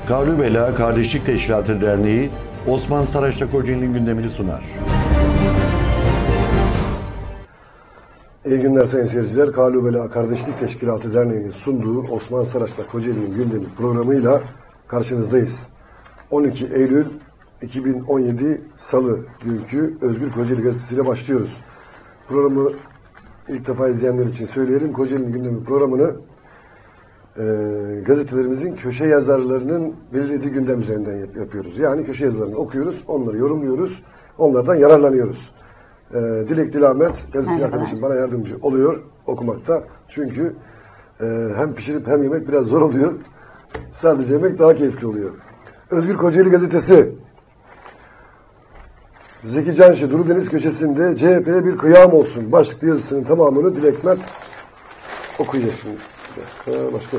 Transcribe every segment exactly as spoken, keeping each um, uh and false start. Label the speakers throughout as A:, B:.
A: Kavlu Bela Kardeşlik Teşkilatı Derneği Osman Saraç'la Kocaeli'nin gündemini sunar.
B: İyi günler sayın seyirciler. Kavlu Bela Kardeşlik Teşkilatı Derneği'nin sunduğu Osman Saraç'la Kocaeli'nin gündemi programıyla karşınızdayız. on iki Eylül iki bin on yedi Salı günkü Özgür Kocaeli gazetesiyle başlıyoruz. Programı ilk defa izleyenler için söyleyelim. Kocaeli'nin gündemi programını e, gazetelerimizin köşe yazarlarının belirlediği gündem üzerinden yap- yapıyoruz. Yani köşe yazılarını okuyoruz, onları yorumluyoruz, onlardan yararlanıyoruz. E, Dilek Dilamet, gazeteci arkadaşım bana yardımcı oluyor okumakta. Çünkü e, hem pişirip hem yemek biraz zor oluyor. Sadece yemek daha keyifli oluyor. Özgür Kocaeli gazetesi. Zeki Canşi, Duru Deniz köşesinde C H P'ye bir kıyam olsun. Başlıklı yazısının tamamını Dilek Mert okuyacak şimdi. Başka, başka.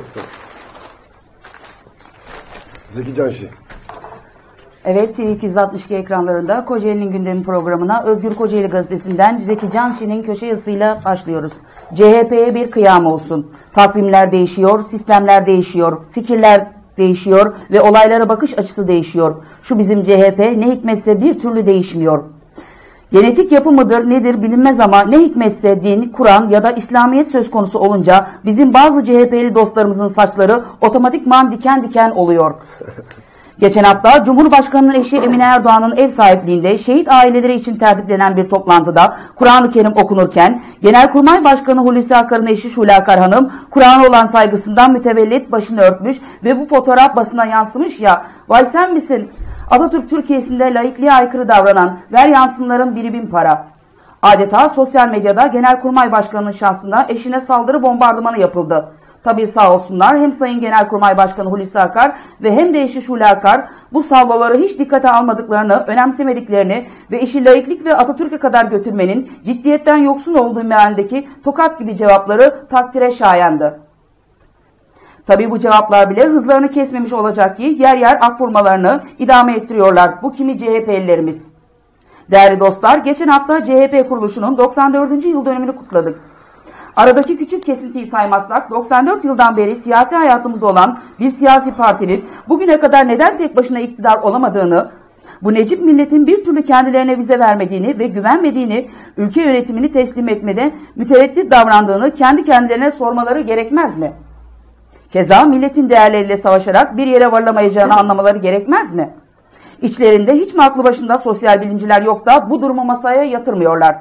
B: Zeki Canşi.
C: Evet, T V iki yüz altmış iki ekranlarında Kocaeli'nin gündemi programına Özgür Kocaeli gazetesinden Zeki Canşi'nin köşe yazısıyla başlıyoruz. C H P'ye bir kıyam olsun. Takvimler değişiyor, sistemler değişiyor, fikirler değişiyor ve olaylara bakış açısı değişiyor. Şu bizim C H P ne hikmetse bir türlü değişmiyor. Genetik yapı mıdır nedir bilinmez ama ne hikmetse din, Kur'an ya da İslamiyet söz konusu olunca bizim bazı C H P'li dostlarımızın saçları otomatikman diken diken oluyor. Geçen hafta Cumhurbaşkanı'nın eşi Emine Erdoğan'ın ev sahipliğinde şehit aileleri için tertiplenen bir toplantıda Kur'an-ı Kerim okunurken Genelkurmay Başkanı Hulusi Akar'ın eşi Şule Akar Hanım Kur'an'a olan saygısından mütevellit başını örtmüş ve bu fotoğraf basına yansımış ya, vay sen misin? Atatürk Türkiye'sinde laikliğe aykırı davranan ver yansınların biri bin para. Adeta sosyal medyada Genelkurmay Başkanı'nın şahsına eşine saldırı bombardımanı yapıldı. Tabii sağ olsunlar hem Sayın Genelkurmay Başkanı Hulusi Akar ve hem de eşi Şule Akar bu salvoları hiç dikkate almadıklarını, önemsemediklerini ve işi laiklik ve Atatürk'e kadar götürmenin ciddiyetten yoksun olduğu mealindeki tokat gibi cevapları takdire şayandı. Tabii bu cevaplar bile hızlarını kesmemiş olacak ki yer yer ak vurmalarını idame ettiriyorlar bu kimi C H P'lilerimiz. Değerli dostlar, geçen hafta C H P kuruluşunun doksan dördüncü yıl dönümünü kutladık. Aradaki küçük kesintiyi saymazsak doksan dört yıldan beri siyasi hayatımızda olan bir siyasi partinin bugüne kadar neden tek başına iktidar olamadığını, bu necip milletin bir türlü kendilerine vize vermediğini ve güvenmediğini, ülke yönetimini teslim etmede mütereddit davrandığını kendi kendilerine sormaları gerekmez mi? Keza milletin değerleriyle savaşarak bir yere varılamayacağını anlamaları gerekmez mi? İçlerinde hiç mi aklı başında sosyal bilimciler yok da bu durumu masaya yatırmıyorlar?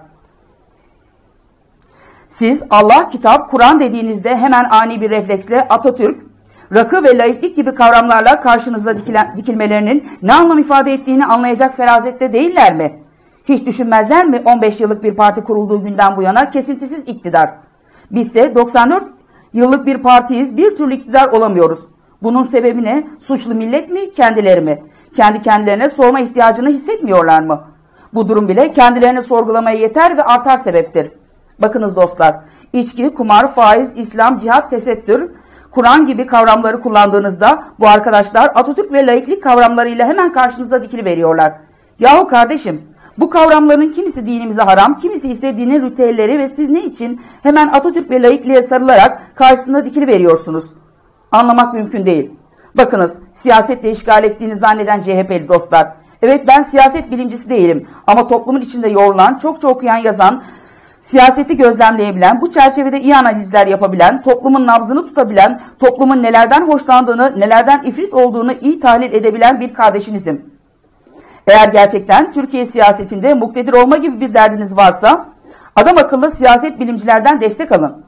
C: Siz Allah, kitap, Kur'an dediğinizde hemen ani bir refleksle Atatürk, rakı ve laiklik gibi kavramlarla karşınıza dikilen, dikilmelerinin ne anlam ifade ettiğini anlayacak ferazette değiller mi? Hiç düşünmezler mi on beş yıllık bir parti kurulduğu günden bu yana kesintisiz iktidar? Bizse doksan dört yıllık bir partiyiz, bir türlü iktidar olamıyoruz. Bunun sebebi ne? Suçlu millet mi, kendileri mi? Kendi kendilerine sorma ihtiyacını hissetmiyorlar mı? Bu durum bile kendilerini sorgulamaya yeter ve artar sebeptir. Bakınız dostlar, içki, kumar, faiz, İslam, cihat, tesettür, Kur'an gibi kavramları kullandığınızda bu arkadaşlar Atatürk ve laiklik kavramlarıyla hemen karşınıza dikiliveriyorlar. Yahu kardeşim, bu kavramların kimisi dinimize haram, kimisi ise dinin ritüelleri ve siz ne için hemen Atatürk ve laikliğe sarılarak karşısına dikiliveriyorsunuz? Anlamak mümkün değil. Bakınız, siyasetle işgal ettiğini zanneden C H P'li dostlar. Evet, ben siyaset bilimcisi değilim ama toplumun içinde yoğrulan, çokça okuyan, yazan, siyaseti gözlemleyebilen, bu çerçevede iyi analizler yapabilen, toplumun nabzını tutabilen, toplumun nelerden hoşlandığını, nelerden ifrit olduğunu iyi tahlil edebilen bir kardeşinizim. Eğer gerçekten Türkiye siyasetinde muktedir olma gibi bir derdiniz varsa, adam akıllı siyaset bilimcilerden destek alın.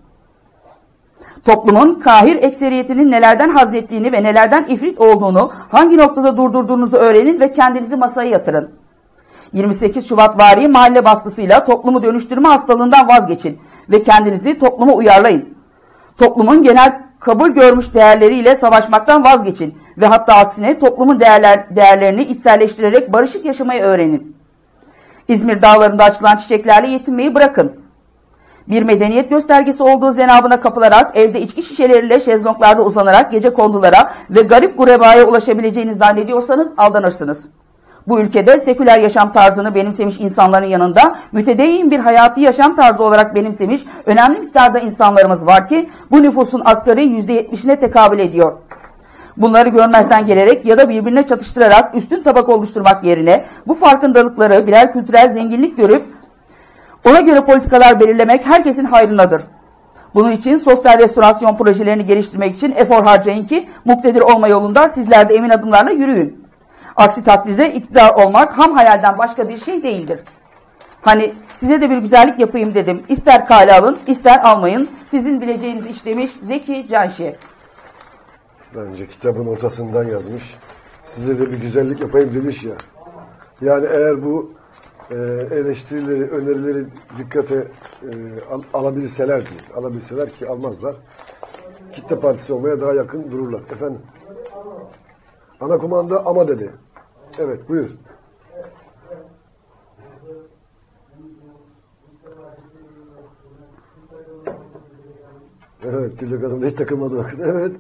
C: Toplumun kahir ekseriyetinin nelerden hazrettiğini ve nelerden ifrit olduğunu, hangi noktada durdurduğunuzu öğrenin ve kendinizi masaya yatırın. yirmi sekiz Şubat vari mahalle baskısıyla toplumu dönüştürme hastalığından vazgeçin ve kendinizi topluma uyarlayın. Toplumun genel kabul görmüş değerleriyle savaşmaktan vazgeçin ve hatta aksine toplumun değerler, değerlerini içselleştirerek barışık yaşamayı öğrenin. İzmir dağlarında açılan çiçeklerle yetinmeyi bırakın. Bir medeniyet göstergesi olduğu zenabına kapılarak, evde içki şişeleriyle şezlonglarda uzanarak gece kondulara ve garip gurebaya ulaşabileceğini zannediyorsanız aldanırsınız. Bu ülkede seküler yaşam tarzını benimsemiş insanların yanında mütedeyyin bir hayatı yaşam tarzı olarak benimsemiş önemli miktarda insanlarımız var ki bu nüfusun asgari yüzde yetmişine tekabül ediyor. Bunları görmezden gelerek ya da birbirine çatıştırarak üstün tabak oluşturmak yerine bu farkındalıkları birer kültürel zenginlik görüp ona göre politikalar belirlemek herkesin hayrınadır. Bunun için sosyal restorasyon projelerini geliştirmek için efor harcayın ki muktedir olma yolunda sizler de emin adımlarla yürüyün. Aksi takdirde iktidar olmak ham hayalden başka bir şey değildir. Hani size de bir güzellik yapayım dedim. İster kale alın, ister almayın. Sizin bileceğinizi işlemiş Zeki Canşi.
B: Bence kitabın ortasından yazmış. Size de bir güzellik yapayım demiş ya. Yani eğer bu e, eleştirileri, önerileri dikkate e, al, alabilseler değil. Alabilseler ki almazlar. Kitle partisi olmaya daha yakın dururlar. Efendim. Ana kumanda ama dedi. Evet, buyur. Evet, Gülcük Hanım hiç takılmadı bakın. Evet.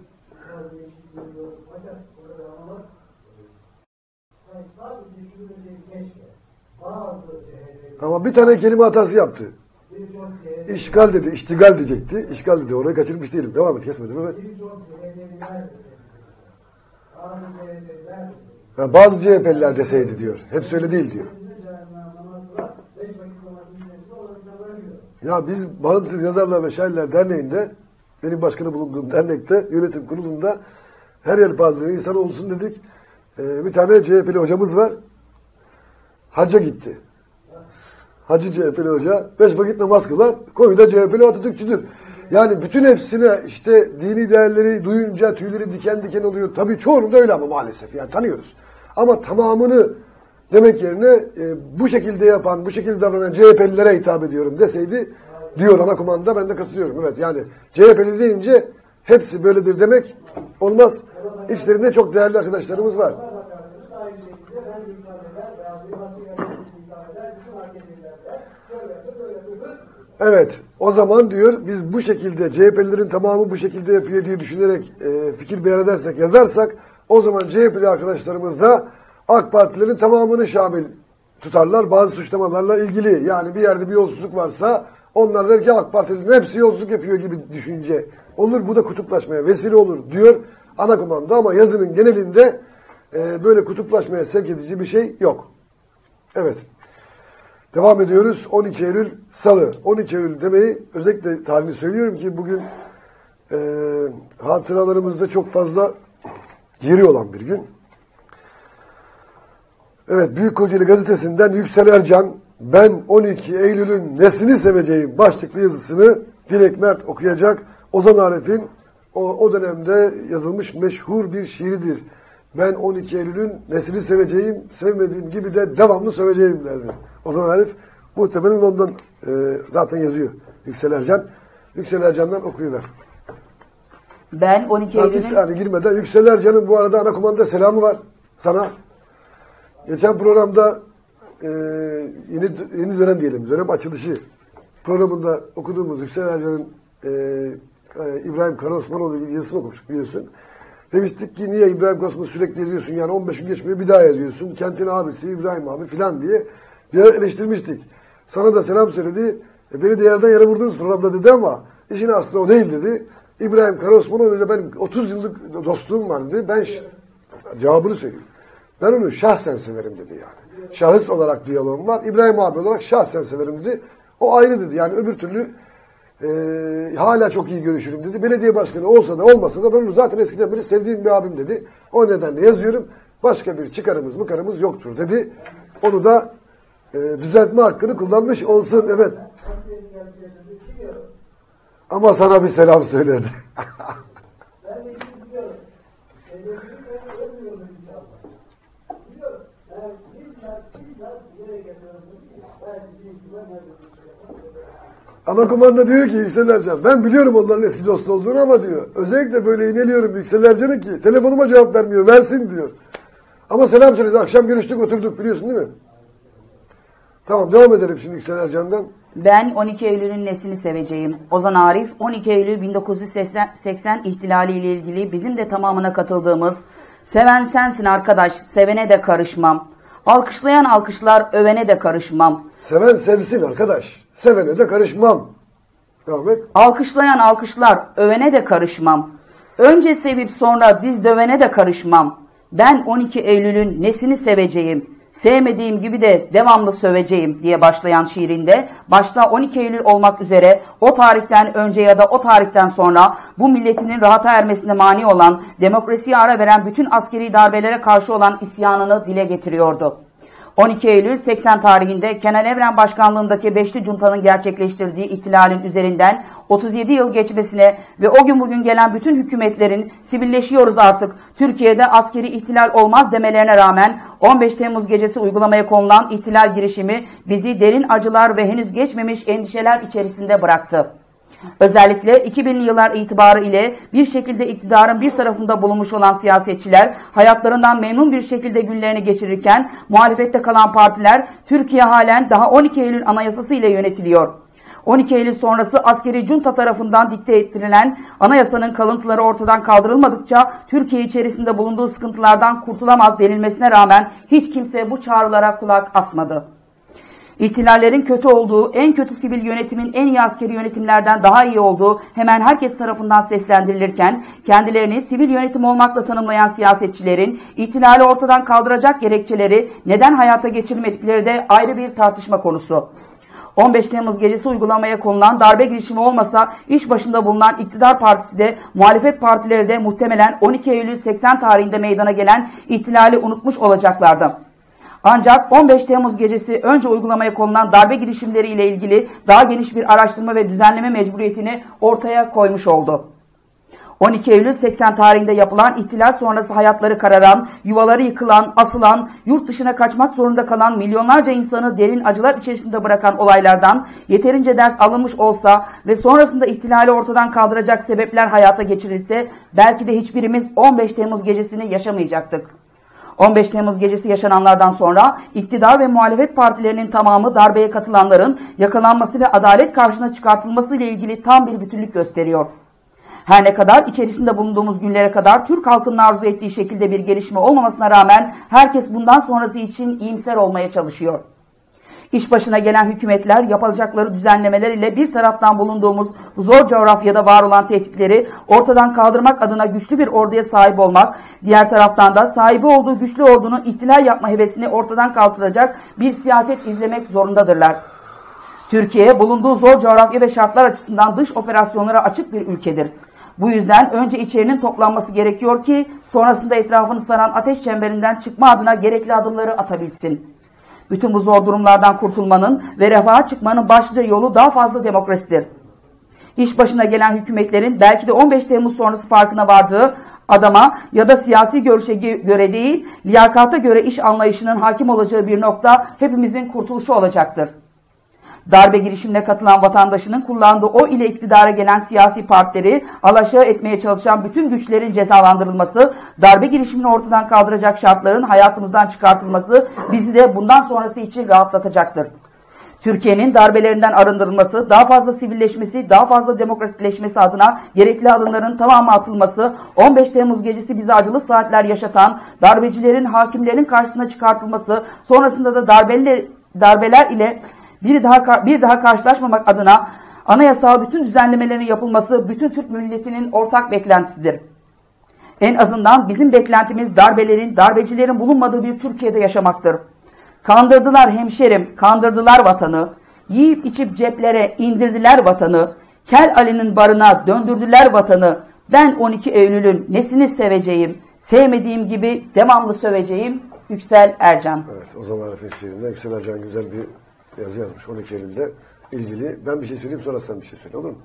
B: Ama bir tane kelime hatası yaptı. İşgal dedi, iştigal diyecekti. İşgal dedi, orayı kaçırmış değilim. Devam et, kesmedim. Evet. Ha, bazı C H P'liler deseydi diyor. Hepsi öyle değil diyor. Ya biz Bağımsız Yazarlar ve Şairler Derneği'nde, benim başkanı bulunduğum dernekte, yönetim kurulunda her yer bazı insan olsun dedik. Ee, bir tane C H P'li hocamız var. Hacca gitti. Hacı C H P'li hoca. Beş vakit namaz kılar. Koyu da C H P'li Atatürkçüdür. Yani bütün hepsine işte dini değerleri duyunca tüyleri diken diken oluyor. Tabii çoğunu da öyle ama maalesef. Yani tanıyoruz. Ama tamamını demek yerine e, bu şekilde yapan, bu şekilde davranan C H P'lilere hitap ediyorum deseydi diyor ana kumanda, ben de katılıyorum. Evet, yani C H P'li deyince hepsi böyledir demek olmaz. İçlerinde çok değerli arkadaşlarımız var. Evet, o zaman diyor biz bu şekilde C H P'lilerin tamamı bu şekilde yapıyor diye düşünerek e, fikir beyan edersek, yazarsak o zaman C H P'li arkadaşlarımız da AK Partilerin tamamını şamil tutarlar bazı suçlamalarla ilgili. Yani bir yerde bir yolsuzluk varsa onlar der ki AK Partilerin hepsi yolsuzluk yapıyor gibi düşünce olur. Bu da kutuplaşmaya vesile olur diyor ana kumanda, ama yazının genelinde e, böyle kutuplaşmaya sevk edici bir şey yok. Evet. Devam ediyoruz. on iki Eylül Salı. on iki Eylül demeyi özellikle tarihini söylüyorum ki bugün e, hatıralarımızda çok fazla yeri olan bir gün. Evet, Büyük Kocaeli Gazetesi'nden Yüksel Ercan, ben on iki Eylül'ün nesini seveceğim başlıklı yazısını Dilek Mert okuyacak. Ozan Arif'in o, o dönemde yazılmış meşhur bir şiiridir. Ben on iki Eylül'ün nesini seveceğim, sevmediğim gibi de devamlı seveceğim derdi. Ozan Arif muhtemelen ondan e, zaten yazıyor Yüksel Ercan. Yüksel Ercan'dan okuyuver.
C: Ben on iki Eylül'ün...
B: Yani girmeden Yüksel Ercan'ın bu arada ana kumanda selamı var sana. Geçen programda e, yeni yeni dönem diyelim, dönem açılışı programında okuduğumuz Yüksel Ercan'ın e, e, İbrahim Karaosmanoğlu yazısını okumuştuk biliyorsun. Demiştik ki niye İbrahim Karaosmanoğlu sürekli yazıyorsun, yani on beş gün geçmiyor bir daha yazıyorsun. Kentin abisi İbrahim abi filan diye bir eleştirmiştik. Sana da selam söyledi. E, beni de yerden yere vurdunuz programda dedi, ama işin aslı o değil dedi. İbrahim Karaosmanoğlu ile benim otuz yıllık dostluğum var dedi. Ben cevabını söyleyeyim. Ben onu şahsen severim dedi yani. Şahıs olarak diyalogum var. İbrahim abi olarak şahsen severim dedi. O ayrı dedi. Yani öbür türlü e, hala çok iyi görüşürüm dedi. Belediye başkanı olsa da olmasa da ben onu zaten eskiden beri sevdiğim bir abim dedi. O nedenle yazıyorum. Başka bir çıkarımız mıkarımız yoktur dedi. Onu da e, düzeltme hakkını kullanmış olsun. Evet. Ama sana bir selam söyledi. Ana kumanda diyor ki Yüksel Ercan, ben biliyorum onların eski dost olduğunu ama diyor, özellikle böyle ineliyorum Yüksel Ercan'ın ki telefonuma cevap vermiyor, versin diyor. Ama selam söyledi, akşam görüştük oturduk, biliyorsun değil mi? Tamam, devam edelim şimdi Yüksel Ercan'dan.
C: Ben on iki Eylül'ün nesini seveceğim. Ozan Arif, on iki Eylül bin dokuz yüz seksen ihtilali ile ilgili bizim de tamamına katıldığımız "Seven sensin arkadaş, sevene de karışmam. Alkışlayan alkışlar, övene de karışmam.
B: Seven sevsin arkadaş, sevene de karışmam." Devam et.
C: Alkışlayan alkışlar, övene de karışmam. Önce sevip sonra diz dövene de karışmam. Ben on iki Eylül'ün nesini seveceğim, sevmediğim gibi de devamlı söveceğim diye başlayan şiirinde başta on iki Eylül olmak üzere o tarihten önce ya da o tarihten sonra bu milletinin rahata ermesine mani olan, demokrasiye ara veren bütün askeri darbelere karşı olan isyanını dile getiriyordu. on iki Eylül seksen tarihinde Kenan Evren başkanlığındaki Beşli Cunta'nın gerçekleştirdiği ihtilalin üzerinden otuz yedi yıl geçmesine ve o gün bugün gelen bütün hükümetlerin sivilleşiyoruz artık, Türkiye'de askeri ihtilal olmaz demelerine rağmen on beş Temmuz gecesi uygulamaya konulan ihtilal girişimi bizi derin acılar ve henüz geçmemiş endişeler içerisinde bıraktı. Özellikle iki binli yıllar itibarı ile bir şekilde iktidarın bir tarafında bulunmuş olan siyasetçiler hayatlarından memnun bir şekilde günlerini geçirirken muhalefette kalan partiler Türkiye halen daha on iki Eylül Anayasası ile yönetiliyor. on iki Eylül sonrası askeri junta tarafından dikte ettirilen anayasanın kalıntıları ortadan kaldırılmadıkça Türkiye içerisinde bulunduğu sıkıntılardan kurtulamaz denilmesine rağmen hiç kimse bu çağrılara kulak asmadı. İhtilallerin kötü olduğu, en kötü sivil yönetimin en iyi askeri yönetimlerden daha iyi olduğu hemen herkes tarafından seslendirilirken, kendilerini sivil yönetim olmakla tanımlayan siyasetçilerin ihtilali ortadan kaldıracak gerekçeleri neden hayata geçirmedikleri de ayrı bir tartışma konusu. on beş Temmuz gecesi uygulamaya konulan darbe girişimi olmasa iş başında bulunan iktidar partisi de muhalefet partileri de muhtemelen on iki Eylül seksen tarihinde meydana gelen ihtilali unutmuş olacaklardı. Ancak on beş Temmuz gecesi önce uygulamaya konulan darbe girişimleriyle ilgili daha geniş bir araştırma ve düzenleme mecburiyetini ortaya koymuş oldu. on iki Eylül seksen tarihinde yapılan ihtilal sonrası hayatları kararan, yuvaları yıkılan, asılan, yurt dışına kaçmak zorunda kalan milyonlarca insanı derin acılar içerisinde bırakan olaylardan yeterince ders alınmış olsa ve sonrasında ihtilali ortadan kaldıracak sebepler hayata geçirilse belki de hiçbirimiz on beş Temmuz gecesini yaşamayacaktık. on beş Temmuz gecesi yaşananlardan sonra iktidar ve muhalefet partilerinin tamamı darbeye katılanların yakalanması ve adalet karşısına çıkartılması ile ilgili tam bir bütünlük gösteriyor. Her ne kadar içerisinde bulunduğumuz günlere kadar Türk halkının arzu ettiği şekilde bir gelişme olmamasına rağmen herkes bundan sonrası için iyimser olmaya çalışıyor. İş başına gelen hükümetler yapacakları düzenlemeler ile bir taraftan bulunduğumuz bu zor coğrafyada var olan tehditleri ortadan kaldırmak adına güçlü bir orduya sahip olmak, diğer taraftan da sahibi olduğu güçlü ordunun ihtilal yapma hevesini ortadan kaldıracak bir siyaset izlemek zorundadırlar. Türkiye bulunduğu zor coğrafya ve şartlar açısından dış operasyonlara açık bir ülkedir. Bu yüzden önce içerinin toplanması gerekiyor ki sonrasında etrafını saran ateş çemberinden çıkma adına gerekli adımları atabilsin. Bütün bu zor durumlardan kurtulmanın ve refaha çıkmanın başlıca yolu daha fazla demokrasidir. İş başına gelen hükümetlerin belki de on beş Temmuz sonrası farkına vardığı adama ya da siyasi görüşe göre değil, liyakata göre iş anlayışının hakim olacağı bir nokta hepimizin kurtuluşu olacaktır. Darbe girişimine katılan vatandaşının kullandığı o ile iktidara gelen siyasi partileri alaşağı etmeye çalışan bütün güçlerin cezalandırılması, darbe girişimini ortadan kaldıracak şartların hayatımızdan çıkartılması bizi de bundan sonrası için rahatlatacaktır. Türkiye'nin darbelerinden arındırılması, daha fazla sivilleşmesi, daha fazla demokratikleşmesi adına gerekli adımların tamamı atılması, on beş Temmuz gecesi bizi acılı saatler yaşatan darbecilerin, hakimlerin karşısına çıkartılması, sonrasında da darbeler, darbeler ile bir daha bir daha karşılaşmamak adına anayasal bütün düzenlemelerin yapılması bütün Türk milletinin ortak beklentisidir. En azından bizim beklentimiz darbelerin, darbecilerin bulunmadığı bir Türkiye'de yaşamaktır. Kandırdılar hemşerim, kandırdılar vatanı. Yiyip içip ceplere indirdiler vatanı. Kel Ali'nin barına döndürdüler vatanı. Ben on iki Eylül'ün nesini seveceğim, sevmediğim gibi devamlı söveceğim. Yüksel Ercan.
B: Evet, o zaman Arif'in şiirinde Yüksel Ercan güzel bir yazı yazmış on iki Eylül'de ilgili. Ben bir şey söyleyeyim, sonra sen bir şey söyle, olur mu?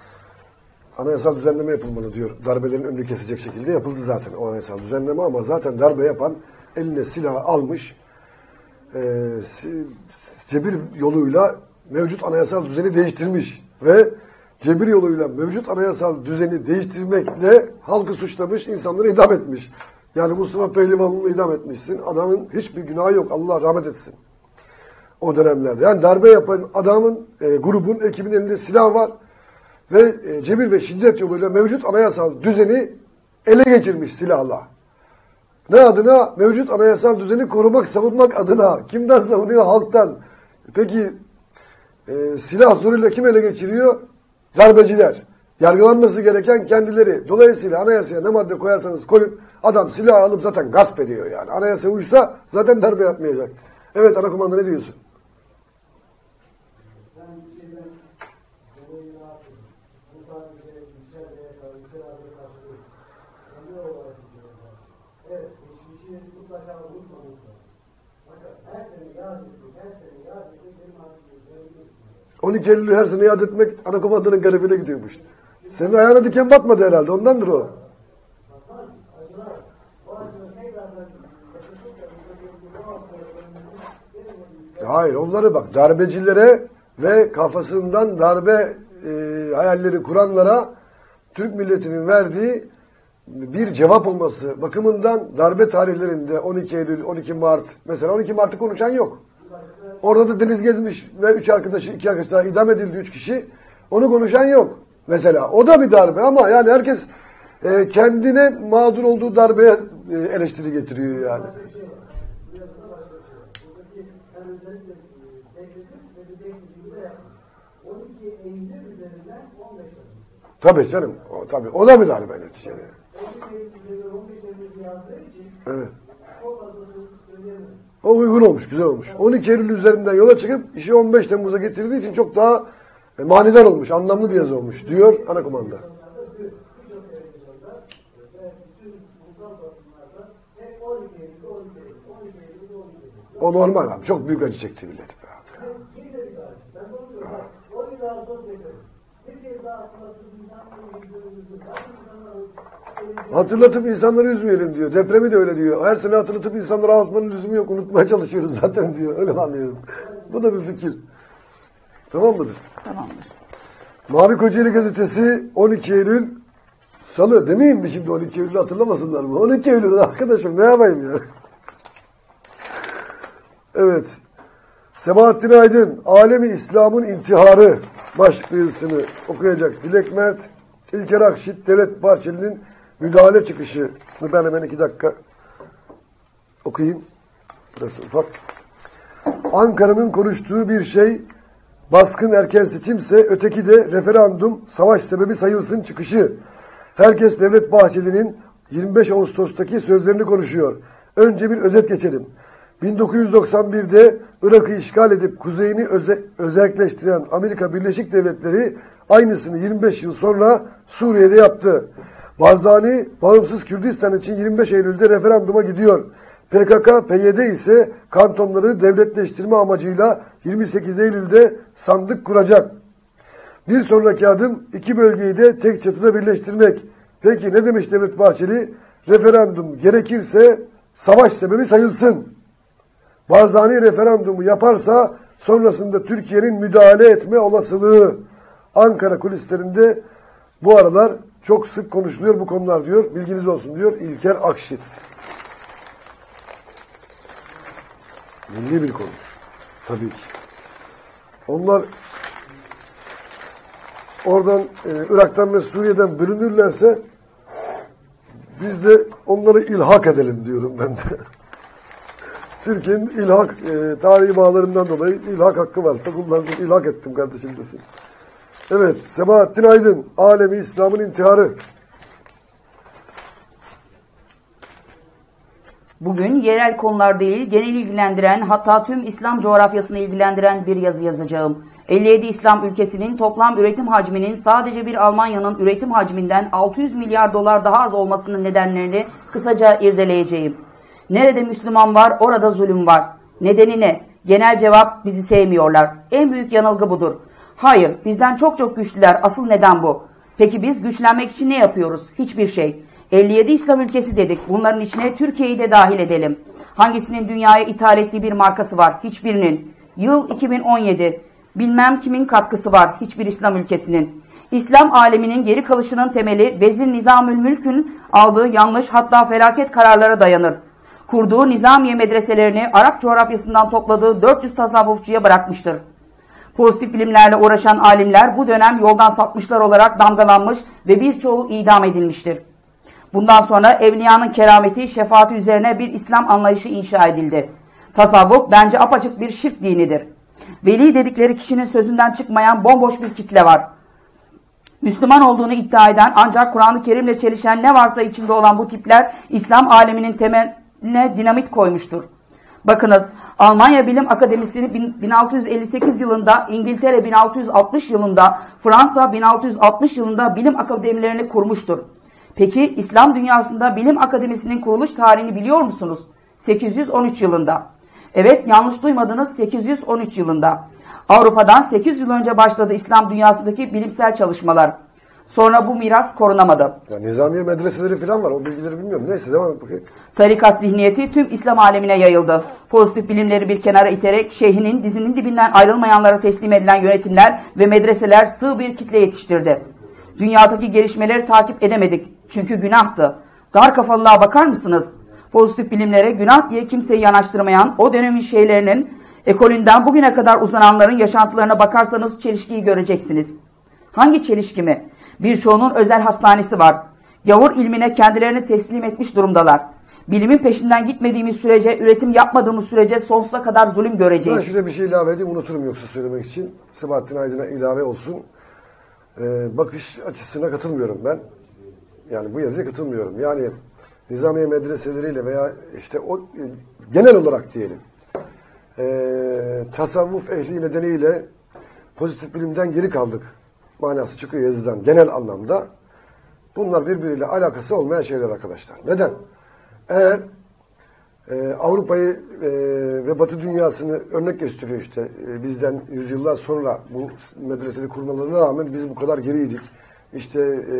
B: Anayasal düzenleme yapılmalı diyor. Darbelerin önünü kesecek şekilde yapıldı zaten o anayasal düzenleme, ama zaten darbe yapan eline silahı almış, e, cebir yoluyla mevcut anayasal düzeni değiştirmiş ve cebir yoluyla mevcut anayasal düzeni değiştirmekle halkı suçlamış, insanları idam etmiş. Yani Mustafa Pehlivan'ı idam etmişsin. Adamın hiçbir günahı yok. Allah rahmet etsin. O dönemlerde. Yani darbe yapan adamın, e, grubun, ekibin elinde silah var ve e, cebir ve şiddet yoluyla mevcut anayasal düzeni ele geçirmiş silahla. Ne adına? Mevcut anayasal düzeni korumak, savunmak adına. Kimden savunuyor? Halktan. Peki e, silah zoruyla kim ele geçiriyor? Darbeciler. Yargılanması gereken kendileri. Dolayısıyla anayasaya ne madde koyarsanız koyun, adam silah alıp zaten gasp ediyor yani. Anayasa uysa zaten darbe yapmayacak. Evet, Anakumanda ne diyorsun? on iki Eylül'ü her sene yad etmek Anakumanda'nın garibine gidiyormuş. Senin ayağına diken batmadı herhalde, ondandır o. Hayır, onları bak, darbecilere ve kafasından darbe e, hayalleri kuranlara Türk milletinin verdiği bir cevap olması bakımından darbe tarihlerinde on iki Eylül, on iki Mart, mesela on iki Mart'ı konuşan yok. Orada da Deniz Gezmiş ve üç arkadaşı, iki arkadaş daha idam edildi, üç kişi. Onu konuşan yok. Mesela o da bir darbe ama yani herkes e, kendine mağdur olduğu darbeye e, eleştiri getiriyor yani. Tabii canım. O, tabii. O da bir darbe neticede. Evet. O uygun olmuş, güzel olmuş. on iki Eylül üzerinden yola çıkıp işi on beş Temmuz'a getirdiği için çok daha e, manidar olmuş, anlamlı bir yazı olmuş diyor Anakumanda. O normal abi. Çok büyük acı çekti millet. Hatırlatıp insanları üzmeyelim diyor. Depremi de öyle diyor. Her sene hatırlatıp insanları ağlatmanın lüzumu yok. Unutmaya çalışıyoruz zaten diyor. Öyle mi anlıyorum? Bu da bir fikir. Tamam mıdır?
C: Tamamdır.
B: Mavi Kocaeli Gazetesi on iki Eylül Salı demeyeyim mi şimdi on iki Eylül'ü hatırlamasınlar mı? on iki Eylül arkadaşım ne yapayım ya? Evet. Sebahattin Aydın, Alemi İslam'ın intiharı başlıklı yazısını okuyacak Dilek Mert. İlker Akşit, Devlet Bahçeli'nin müdahale çıkışı. Ben hemen iki dakika okuyayım. Burası ufak. Ankara'nın konuştuğu bir şey baskın erken seçimse öteki de referandum savaş sebebi sayılsın çıkışı. Herkes Devlet Bahçeli'nin yirmi beş Ağustos'taki sözlerini konuşuyor. Önce bir özet geçelim. bin dokuz yüz doksan bir'de Irak'ı işgal edip kuzeyini öze özelleştiren Amerika Birleşik Devletleri aynısını yirmi beş yıl sonra Suriye'de yaptı. Barzani bağımsız Kürdistan için yirmi beş Eylül'de referanduma gidiyor. P K K P Y D ise kantonları devletleştirme amacıyla yirmi sekiz Eylül'de sandık kuracak. Bir sonraki adım iki bölgeyi de tek çatıda birleştirmek. Peki ne demiş Devlet Bahçeli? Referandum gerekirse savaş sebebi sayılsın. Barzani referandumu yaparsa sonrasında Türkiye'nin müdahale etme olasılığı. Ankara kulislerinde bu aralar çok sık konuşuluyor bu konular diyor. Bilginiz olsun diyor İlker Akşit. Milli bir konu. Tabii ki. Onlar oradan e, Irak'tan ve Suriye'den bölünürlerse biz de onları ilhak edelim diyorum ben de. Türkiye'nin ilhak e, tarihi bağlarından dolayı ilhak hakkı varsa kullansın. İlhak ettim kardeşim desin. Evet, Sebahattin Aydın, Alemi İslam'ın intiharı.
C: Bugün yerel konular değil, genel ilgilendiren, hatta tüm İslam coğrafyasını ilgilendiren bir yazı yazacağım. elli yedi İslam ülkesinin toplam üretim hacminin sadece bir Almanya'nın üretim hacminden altı yüz milyar dolar daha az olmasının nedenlerini kısaca irdeleyeceğim. Nerede Müslüman var, orada zulüm var. Nedeni ne? Genel cevap, bizi sevmiyorlar. En büyük yanılgı budur. Hayır, bizden çok çok güçlüler. Asıl neden bu? Peki biz güçlenmek için ne yapıyoruz? Hiçbir şey. elli yedi İslam ülkesi dedik. Bunların içine Türkiye'yi de dahil edelim. Hangisinin dünyaya ithal ettiği bir markası var? Hiçbirinin. Yıl iki bin on yedi. Bilmem kimin katkısı var? Hiçbir İslam ülkesinin. İslam aleminin geri kalışının temeli Vezir Nizamül Mülk'ün aldığı yanlış hatta felaket kararlara dayanır. Kurduğu Nizamiye medreselerini Arap coğrafyasından topladığı dört yüz tasavvufçuya bırakmıştır. Pozitif bilimlerle uğraşan alimler bu dönem yoldan sapmışlar olarak damgalanmış ve birçoğu idam edilmiştir. Bundan sonra evliyanın kerameti, şefaati üzerine bir İslam anlayışı inşa edildi. Tasavvuf bence apaçık bir şirk dinidir. Veli dedikleri kişinin sözünden çıkmayan bomboş bir kitle var. Müslüman olduğunu iddia eden ancak Kur'an-ı Kerim'le çelişen ne varsa içinde olan bu tipler İslam aleminin temeline dinamit koymuştur. Bakınız, Almanya Bilim Akademisi'ni bin altı yüz elli sekiz yılında, İngiltere bin altı yüz altmış yılında, Fransa bin altı yüz altmış yılında bilim akademilerini kurmuştur. Peki İslam dünyasında bilim akademisinin kuruluş tarihini biliyor musunuz? sekiz yüz on üç yılında. Evet, yanlış duymadınız, sekiz yüz on üç yılında. Avrupa'dan sekiz yıl önce başladı İslam dünyasındaki bilimsel çalışmalar. Sonra bu miras korunamadı.
B: Ya, Nizamiye medreseleri falan var. O bilgileri bilmiyorum. Neyse devam et bakayım.
C: Tarikat zihniyeti tüm İslam alemine yayıldı. Pozitif bilimleri bir kenara iterek şeyhinin dizinin dibinden ayrılmayanlara teslim edilen yönetimler ve medreseler sığ bir kitle yetiştirdi. Dünyadaki gelişmeleri takip edemedik. Çünkü günahtı. Dar kafalılığa bakar mısınız? Pozitif bilimlere günah diye kimseyi yanaştırmayan o dönemin şeylerinin ekolünden bugüne kadar uzananların yaşantılarına bakarsanız çelişkiyi göreceksiniz. Hangi çelişki mi? Birçoğunun özel hastanesi var. Gavur ilmine kendilerini teslim etmiş durumdalar. Bilimin peşinden gitmediğimiz sürece, üretim yapmadığımız sürece sonsuza kadar zulüm göreceğiz.
B: Ben şurada bir şey ilave edeyim, unuturum yoksa söylemek için. Sabahattin Aydın'a ilave olsun. Ee, bakış açısına katılmıyorum ben. Yani bu yazıya katılmıyorum. Yani Nizamiye medreseleriyle veya işte o genel olarak diyelim e, tasavvuf ehli nedeniyle pozitif bilimden geri kaldık manası çıkıyor yazıdan genel anlamda. Bunlar birbiriyle alakası olmayan şeyler arkadaşlar. Neden? Eğer e, Avrupa'yı e, ve Batı dünyasını örnek gösteriyor işte e, bizden yüzyıllar sonra bu medreseli kurmalarına rağmen biz bu kadar geriydik. İşte e,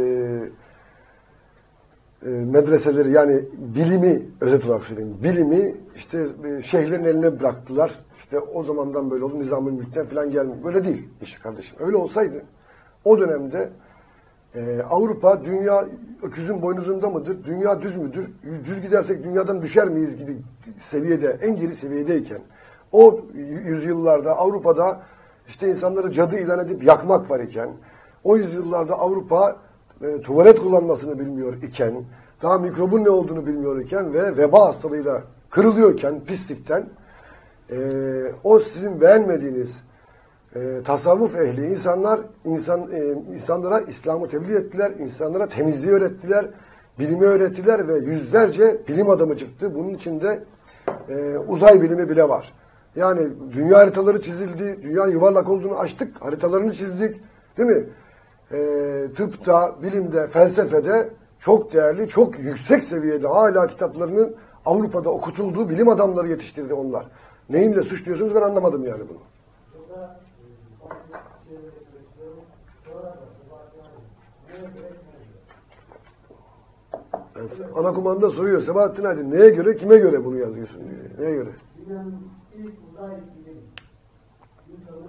B: e, medreseleri yani bilimi özet olarak söyleyeyim. Bilimi işte e, şeyhlerin eline bıraktılar. İşte o zamandan böyle oldu. Nizam-ı Mülk'ten falan gelmiyor. Böyle değil işte kardeşim. Öyle olsaydı o dönemde e, Avrupa dünya öküzün boynuzunda mıdır? Dünya düz müdür? Düz gidersek dünyadan düşer miyiz gibi seviyede, en geri seviyedeyken o yüzyıllarda Avrupa'da işte insanları cadı ilan edip yakmak var iken o yüzyıllarda Avrupa e, tuvalet kullanmasını bilmiyor iken daha mikrobun ne olduğunu bilmiyor iken ve veba hastalığıyla kırılıyorken pislikten e, o sizin beğenmediğiniz E, tasavvuf ehli insanlar insan e, insanlara İslam'ı tebliğ ettiler, insanlara temizliği öğrettiler, bilimi öğrettiler ve yüzlerce bilim adamı çıktı. Bunun içinde e, uzay bilimi bile var. Yani dünya haritaları çizildi, dünyanın yuvarlak olduğunu açtık, haritalarını çizdik, değil mi? E, tıpta, bilimde, felsefede çok değerli, çok yüksek seviyede hala kitaplarının Avrupa'da okutulduğu bilim adamları yetiştirdi onlar. Neyimle suçluyorsunuz ben anlamadım yani bunu. Yani ana kumanda soruyor Sabahattin Aydın neye göre kime göre bunu yazıyorsun diyor. Neye göre?
D: Dünyanın ilk uzay bilimi insanı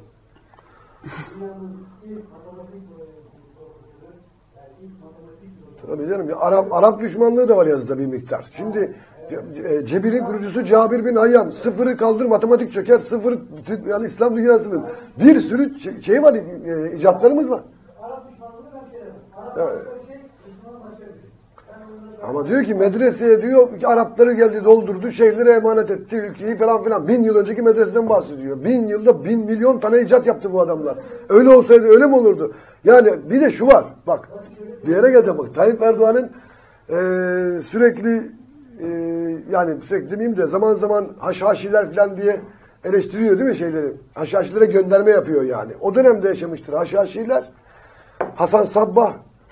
D: dünyanın ilk matematik profesörü yani ilk matematik
B: Tabii canım ya Arap, Arap düşmanlığı da var yazıda bir miktar. Şimdi e, Cebir'in kurucusu Cabir bin Hayyam sıfırı kaldır matematik çöker sıfır yani İslam dünyasının bir sürü şey, şey var e, icatlarımız var.
D: Arap düşmanlığı ben şey Arap
B: Evet.
D: şey Müslüman başka bir şey.
B: Ama diyor ki medreseye diyor ki Arapları geldi doldurdu şeylere emanet etti ülkeyi falan filan. Bin yıl önceki medreseden bahsediyor. Bin yılda bin milyon tane icat yaptı bu adamlar. Öyle olsaydı öyle mi olurdu? Yani bir de şu var bak bir yere geleceğim bak Tayyip Erdoğan'ın e, sürekli e, yani sürekli demeyeyim de zaman zaman haşhaşiler falan diye eleştiriyor değil mi şeyleri? Haşhaşilere gönderme yapıyor yani. O dönemde yaşamıştır haşhaşiler. Hasan Sabbah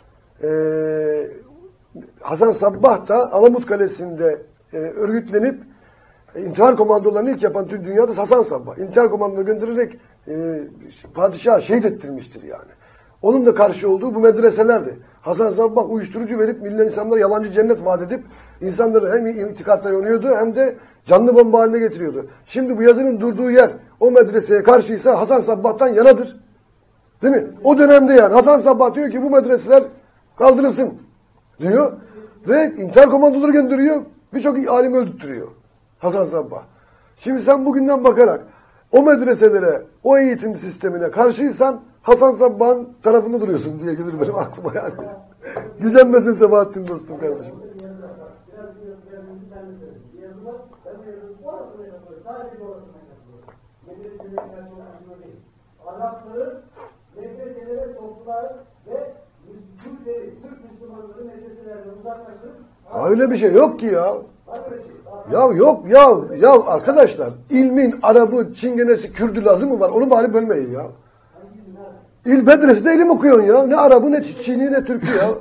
B: eee Hasan Sabbah da Alamut Kalesi'nde e, örgütlenip e, intihar komandolarını ilk yapan tüm dünyada Hasan Sabbah. İntihar komandoları göndererek e, padişahı şehit ettirmiştir yani. Onun da karşı olduğu bu medreselerdi. Hasan Sabbah uyuşturucu verip millet insanlara yalancı cennet vaat edip insanları hem itikatla yonuyordu hem de canlı bomba haline getiriyordu. Şimdi bu yazının durduğu yer o medreseye karşıysa Hasan Sabbah'tan yanadır. Değil mi? O dönemde yani Hasan Sabbah diyor ki bu medreseler kaldırılsın diyor ve intihar komandoları gönderiyor. Birçok alim öldürtüyor. Hasan Sabbah. Şimdi sen bugünden bakarak o medreselere, o eğitim sistemine karşıysan Hasan Sabbah'ın tarafında duruyorsun diye gelir benim aklıma yani. Gücenmesin Sabahattin dostum kardeşim.
D: Arapları medreselere soktular ve
B: Ya öyle bir şey yok ki ya. Ya yok ya. Ya arkadaşlar ilmin Arabı, Çingenesi, Kürdü lazım mı var? Onu bari bölmeyin ya. İl medresede ilim okuyorsun ya. Ne Arabı, ne Çin'i, ne Türk'ü ya.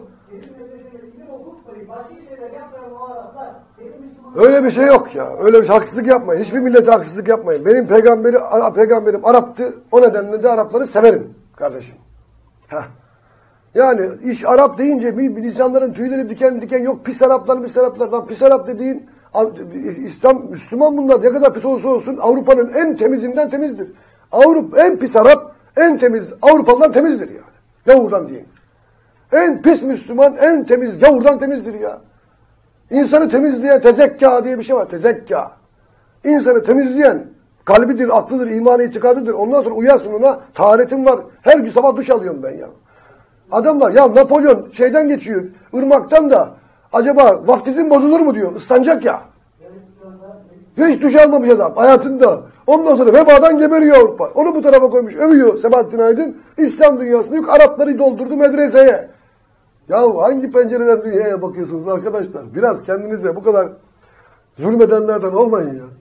B: Öyle bir şey yok ya. Öyle bir şey, haksızlık yapmayın. Hiçbir millete haksızlık yapmayın. Benim peygamberi, peygamberim Arap'tı. O nedenle de Arapları severim kardeşim. Heh. Yani iş Arap deyince bir, bir insanların tüyleri diken diken yok. Pis Araplar, pis Araplar. Lan pis Arap dediğin İslam, Müslüman bunlar. Ne kadar pis olursa olsun Avrupa'nın en temizinden temizdir. Avrupa en pis Arap, en temiz Avrupalılar temizdir yani. Gavurdan diyeyim. En pis Müslüman, en temiz gavurdan temizdir ya. İnsanı temizleyen tezekka diye bir şey var. Tezekka. İnsanı temizleyen kalbidir, aklıdır, imanı, itikadıdır. Ondan sonra uyarsın ona. Taharetim var. Her gün sabah duş alıyorum ben ya. Adamlar ya Napolyon şeyden geçiyor. Irmaktan da acaba vaftizin bozulur mu diyor. Islanacak ya. Hiç duş almamış adam hayatında. Ondan sonra vebadan geberiyor Avrupa. Onu bu tarafa koymuş. Övüyor Sebahattin Aydın. İslam dünyasında yok. Arapları doldurdu medreseye. Ya hangi pencereden dünyaya bakıyorsunuz arkadaşlar? Biraz kendinize bu kadar zulmedenlerden olmayın ya.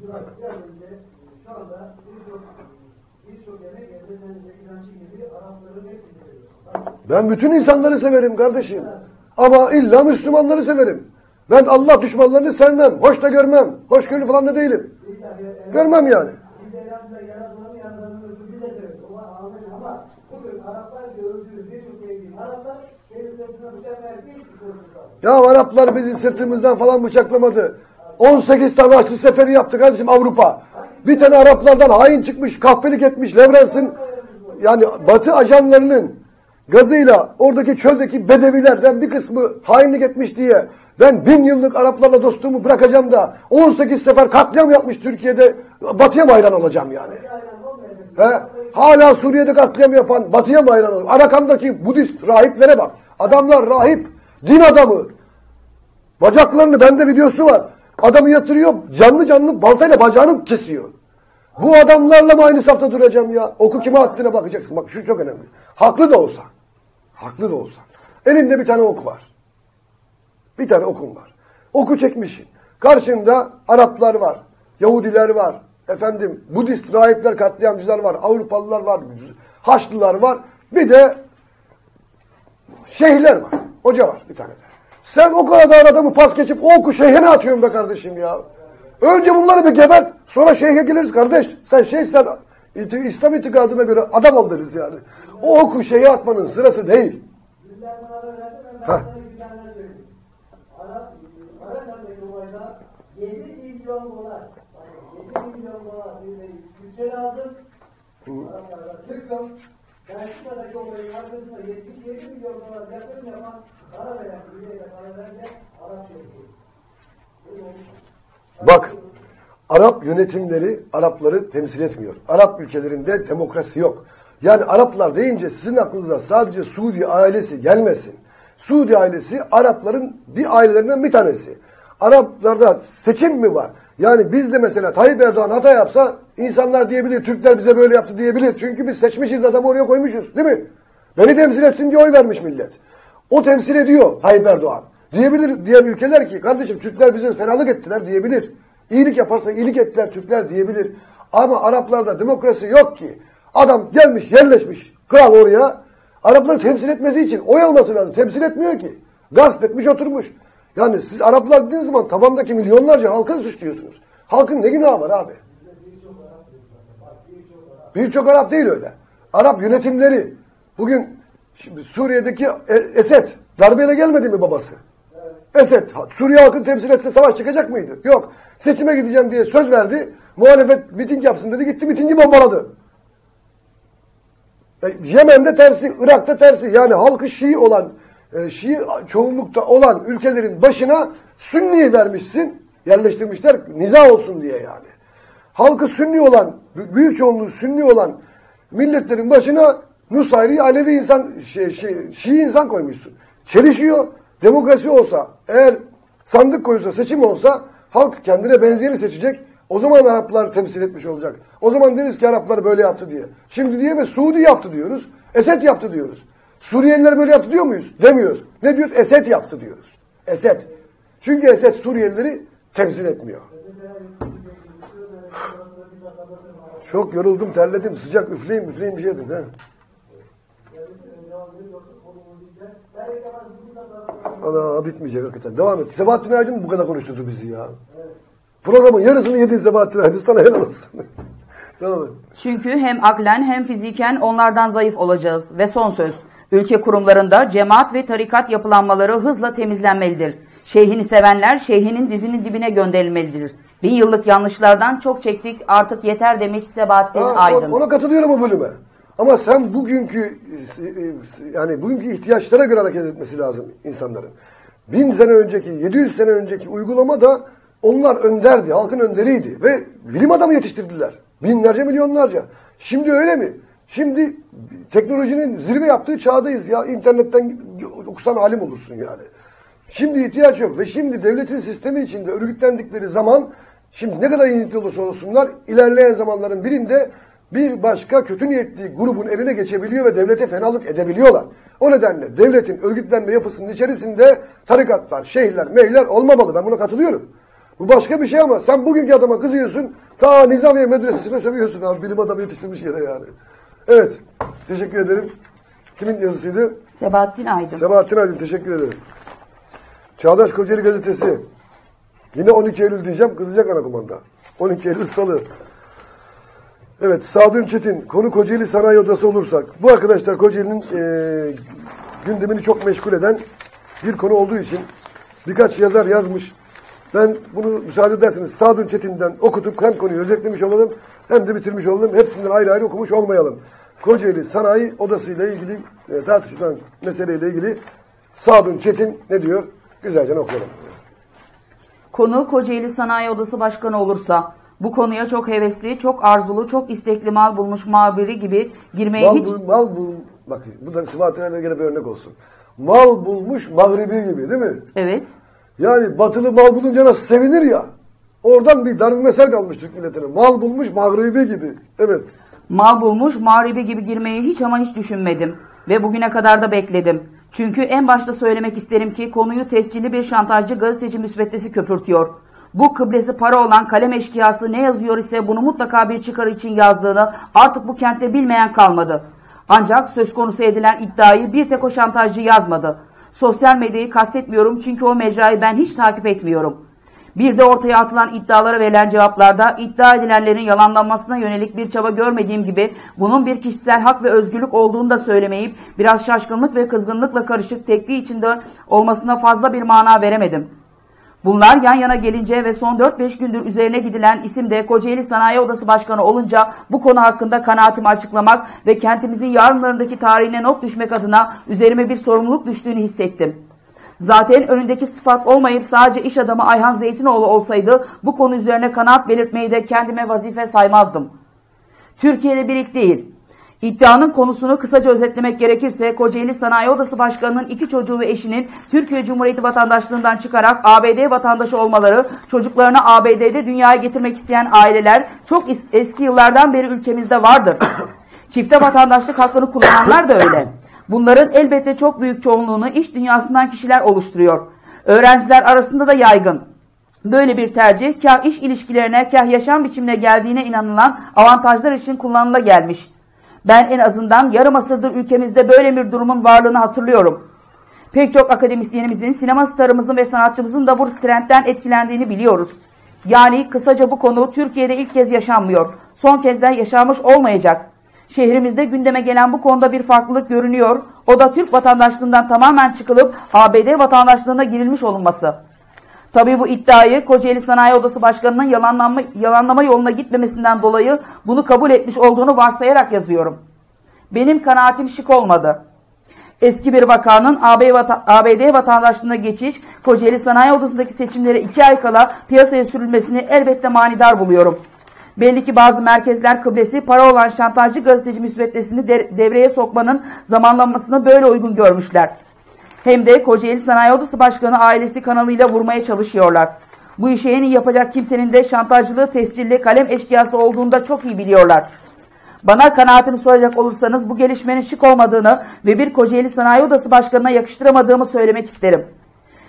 D: Şu anda birçok yemek evde inancı gibi Arapların hepsini seviyor.
B: Ben bütün insanları severim kardeşim. Ama illa Müslümanları severim. Ben Allah düşmanlarını sevmem. Hoş da görmem. Hoşgörülü falan da değilim. Görmem yani.
D: Biz elhamdülillah yaratmanın yanlarını öldürdüğü de severiz. Ama bugün Araplar öldüğü birçok sevdiğim Araplar senin sırtına bıçak verdiği için korkuyorlar.
B: Ya Araplar bizi sırtımızdan falan bıçaklamadı. on sekiz tane Haçlı seferi yaptı kardeşim Avrupa. Bir tane Araplardan hain çıkmış, kahpelik etmiş, Levrans'ın yani Batı ajanlarının gazıyla oradaki çöldeki bedevilerden bir kısmı hainlik etmiş diye ben bin yıllık Araplarla dostluğumu bırakacağım da on sekiz sefer katliam yapmış Türkiye'de Batı'ya mı hayran olacağım yani? He? Hala Suriye'de katliam yapan Batı'ya mı hayran olacağım? Arakam'daki Budist rahiplere bak. Adamlar rahip, din adamı. Bacaklarını, bende videosu var. Adamı yatırıyor, canlı canlı baltayla bacağını kesiyor. Bu adamlarla mı aynı safta duracağım ya? Oku kime attığına bakacaksın. Bak şu çok önemli. Haklı da olsa. Haklı da olsa. Elinde bir tane ok var. Bir tane okun var. Oku çekmişsin. Karşında Araplar var. Yahudiler var. Efendim Budist rahipler, katliamcılar var. Avrupalılar var. Haçlılar var. Bir de şeyhler var. Hoca var bir tane de. Sen o kadar adamı pas geçip o oku şeyhine atıyorsun be kardeşim ya. Önce bunları bir gebert. Sonra şeyhe geliriz kardeş. Sen şeyhsen İslam itikadına göre adam ol deriz yani. O oku şeyhe atmanın sırası değil. Heh.
D: Arakan'daki olayda yedi milyon dolar, yedi milyon dolar bir bütçe lazım. Araplar'da tıklım. Belçika'daki olayın arkasında yetmiş yedi milyon dolar yatırım yapan para veren, bize para veren Arap yönetimi.
B: Bak, Arap yönetimleri Arapları temsil etmiyor. Arap ülkelerinde demokrasi yok. Yani Araplar deyince sizin aklınıza sadece Suudi ailesi gelmesin. Suudi ailesi Arapların bir ailelerinden bir tanesi. Araplarda seçim mi var? Yani biz de mesela Tayyip Erdoğan hata yapsa insanlar diyebilir, Türkler bize böyle yaptı diyebilir. Çünkü biz seçmişiz, adamı oraya koymuşuz değil mi? Beni temsil etsin diye oy vermiş millet. O temsil ediyor Tayyip Erdoğan. Diyebilir diğer ülkeler ki kardeşim Türkler bize fenalık ettiler diyebilir. İyilik yaparsa iyilik ettiler Türkler diyebilir. Ama Araplarda demokrasi yok ki. Adam gelmiş yerleşmiş kral oraya. Arapları temsil etmesi için oy alması lazım. Temsil etmiyor ki. Gasp etmiş oturmuş. Yani siz Araplar dediğiniz zaman tabandaki milyonlarca halkı suçluyorsunuz. Halkın ne günahı var abi? Birçok Arap değil öyle. Arap yönetimleri bugün şimdi Suriye'deki Esed darbeyle gelmedi mi babası? Esed Suriye halkını temsil etse savaş çıkacak mıydı? Yok. Seçime gideceğim diye söz verdi. Muhalefet miting yapsın dedi. Gitti mitingi bombaladı. E, Yemen'de tersi, Irak'ta tersi. Yani halkı Şii olan, e, Şii çoğunlukta olan ülkelerin başına Sünni'yi vermişsin. Yerleştirmişler niza olsun diye yani. Halkı Sünni olan, büyük çoğunluğu Sünni olan milletlerin başına Nusayri, Alevi insan, şey, şey, Şii insan koymuşsun. Çelişiyor. Demokrasi olsa, eğer sandık koyulsa, seçim olsa halk kendine benzeyeni seçecek. O zaman Araplar temsil etmiş olacak. O zaman deriz ki Araplar böyle yaptı diye. Şimdi diyemez Suudi yaptı diyoruz. Esed yaptı diyoruz. Suriyeliler böyle yaptı diyor muyuz? Demiyoruz. Ne diyoruz? Esed yaptı diyoruz. Esed. Çünkü Esed Suriyelileri temsil etmiyor. Çok yoruldum, terledim. Sıcak üfleyin, üfleyin bir şey edin. He. Ana bitmeyecek hakikaten. Devam et. Sebahattin Aydın mı bu kadar konuşturdu bizi ya? Programın yarısını yedin Sebahattin Aydın. Sana helal olsun. Devam et.
C: Çünkü hem aklen hem fiziken onlardan zayıf olacağız. Ve son söz. Ülke kurumlarında cemaat ve tarikat yapılanmaları hızla temizlenmelidir. Şeyhini sevenler şeyhinin dizinin dibine gönderilmelidir. Bin yıllık yanlışlardan çok çektik, artık yeter demiş Sebahattin
B: Ha,
C: Aydın.
B: Ona katılıyorum o bölüme. Ama sen bugünkü yani bugünkü ihtiyaçlara göre hareket etmesi lazım insanların. Bin sene önceki, yedi yüz sene önceki uygulama da onlar önderdi, halkın önderiydi ve bilim adamı yetiştirdiler. Binlerce, milyonlarca. Şimdi öyle mi? Şimdi teknolojinin zirve yaptığı çağdayız ya. İnternetten okusan alim olursun yani. Şimdi ihtiyaç yok ve şimdi devletin sistemi içinde örgütlendikleri zaman şimdi ne kadar iyi niyetli olursa olsunlar ilerleyen zamanların birinde bir başka kötü niyetli grubun eline geçebiliyor ve devlete fenalık edebiliyorlar. O nedenle devletin örgütlenme yapısının içerisinde tarikatlar, şeyhler, meyler olmamalı. Ben buna katılıyorum. Bu başka bir şey ama sen bugünkü adama kızıyorsun, ta Nizamiye Medresesi'ne sövüyorsun abi, bilim adamı yetiştirmiş yere yani. Evet, teşekkür ederim. Kimin yazısıydı?
C: Sebahattin Aydın.
B: Sebahattin Aydın, teşekkür ederim. Çağdaş Kocaeli Gazetesi. Yine on iki Eylül diyeceğim, kızacak ana kumanda. on iki Eylül Salı. Evet, Sadun Çetin, konu Kocaeli Sanayi Odası olursak. Bu arkadaşlar Kocaeli'nin e, gündemini çok meşgul eden bir konu olduğu için birkaç yazar yazmış. Ben bunu müsaade ederseniz Sadun Çetin'den okutup hem konuyu özetlemiş olalım hem de bitirmiş olalım. Hepsinden ayrı ayrı okumuş olmayalım. Kocaeli Sanayi Odası ile ilgili e, tartışılan meseleyle ilgili Sadun Çetin ne diyor? Güzelce okuyalım.
C: Konu Kocaeli Sanayi Odası Başkanı olursa bu konuya çok hevesli, çok arzulu, çok istekli mal bulmuş muhabiri gibi girmeye
B: Mal,
C: hiç...
B: bul, mal bul, bak bu da Sıfat'ın gene bir örnek olsun. Mal bulmuş mağribi gibi değil mi?
C: Evet.
B: Yani batılı mal bulunca nasıl sevinir ya. Oradan bir dar bir mesel kalmış Türk milletine. Mal bulmuş mağribi gibi. Evet.
C: Mal bulmuş mağribi gibi girmeyi hiç ama hiç düşünmedim. Ve bugüne kadar da bekledim. Çünkü en başta söylemek isterim ki konuyu tescilli bir şantajcı gazeteci müsveddesi köpürtüyor. Bu kıblesi para olan kalem eşkıyası ne yazıyor ise bunu mutlaka bir çıkar için yazdığını artık bu kentte bilmeyen kalmadı. Ancak söz konusu edilen iddiayı bir tek o şantajcı yazmadı. Sosyal medyayı kastetmiyorum çünkü o mecrayı ben hiç takip etmiyorum. Bir de ortaya atılan iddialara verilen cevaplarda iddia edilenlerin yalanlanmasına yönelik bir çaba görmediğim gibi bunun bir kişisel hak ve özgürlük olduğunu da söylemeyip biraz şaşkınlık ve kızgınlıkla karışık tepki içinde olmasına fazla bir mana veremedim. Bunlar yan yana gelince ve son dört beş gündür üzerine gidilen isim de Kocaeli Sanayi Odası Başkanı olunca bu konu hakkında kanaatimi açıklamak ve kentimizin yarınlarındaki tarihine not düşmek adına üzerime bir sorumluluk düştüğünü hissettim. Zaten önündeki sıfat olmayıp sadece iş adamı Ayhan Zeytinoğlu olsaydı bu konu üzerine kanaat belirtmeyi de kendime vazife saymazdım. Türkiye'de birik değil. İddianın konusunu kısaca özetlemek gerekirse Kocaeli Sanayi Odası Başkanı'nın iki çocuğu ve eşinin Türkiye Cumhuriyeti vatandaşlığından çıkarak A B D vatandaşı olmaları, çocuklarını A B D'de dünyaya getirmek isteyen aileler çok eski yıllardan beri ülkemizde vardır. Çifte vatandaşlık hakkını kullananlar da öyle. Bunların elbette çok büyük çoğunluğunu iş dünyasından kişiler oluşturuyor. Öğrenciler arasında da yaygın. Böyle bir tercih kah iş ilişkilerine kah yaşam biçimine geldiğine inanılan avantajlar için kullanıla gelmiş. Ben en azından yarım asırdır ülkemizde böyle bir durumun varlığını hatırlıyorum. Pek çok akademisyenimizin, sinema starımızın ve sanatçımızın da bu trendten etkilendiğini biliyoruz. Yani kısaca bu konu Türkiye'de ilk kez yaşanmıyor. Son kez de yaşanmış olmayacak. Şehrimizde gündeme gelen bu konuda bir farklılık görünüyor. O da Türk vatandaşlığından tamamen çıkılıp A B D vatandaşlığına girilmiş olunması. Tabii bu iddiayı Kocaeli Sanayi Odası Başkanı'nın yalanlama, yalanlama yoluna gitmemesinden dolayı bunu kabul etmiş olduğunu varsayarak yazıyorum. Benim kanaatim şık olmadı. Eski bir vakanın A B D vatandaşlığına geçiş, Kocaeli Sanayi Odası'ndaki seçimlere iki ay kala piyasaya sürülmesini elbette manidar buluyorum. Belli ki bazı merkezler kıblesi para olan şantajcı gazeteci müsveddesini devreye sokmanın zamanlanmasını böyle uygun görmüşler. Hem de Kocaeli Sanayi Odası Başkanı ailesi kanalıyla vurmaya çalışıyorlar. Bu işi en iyi yapacak kimsenin de şantajcılığı tescilli kalem eşkıyası olduğunu da çok iyi biliyorlar. Bana kanaatimi soracak olursanız bu gelişmenin şık olmadığını ve bir Kocaeli Sanayi Odası Başkanı'na yakıştıramadığımı söylemek isterim.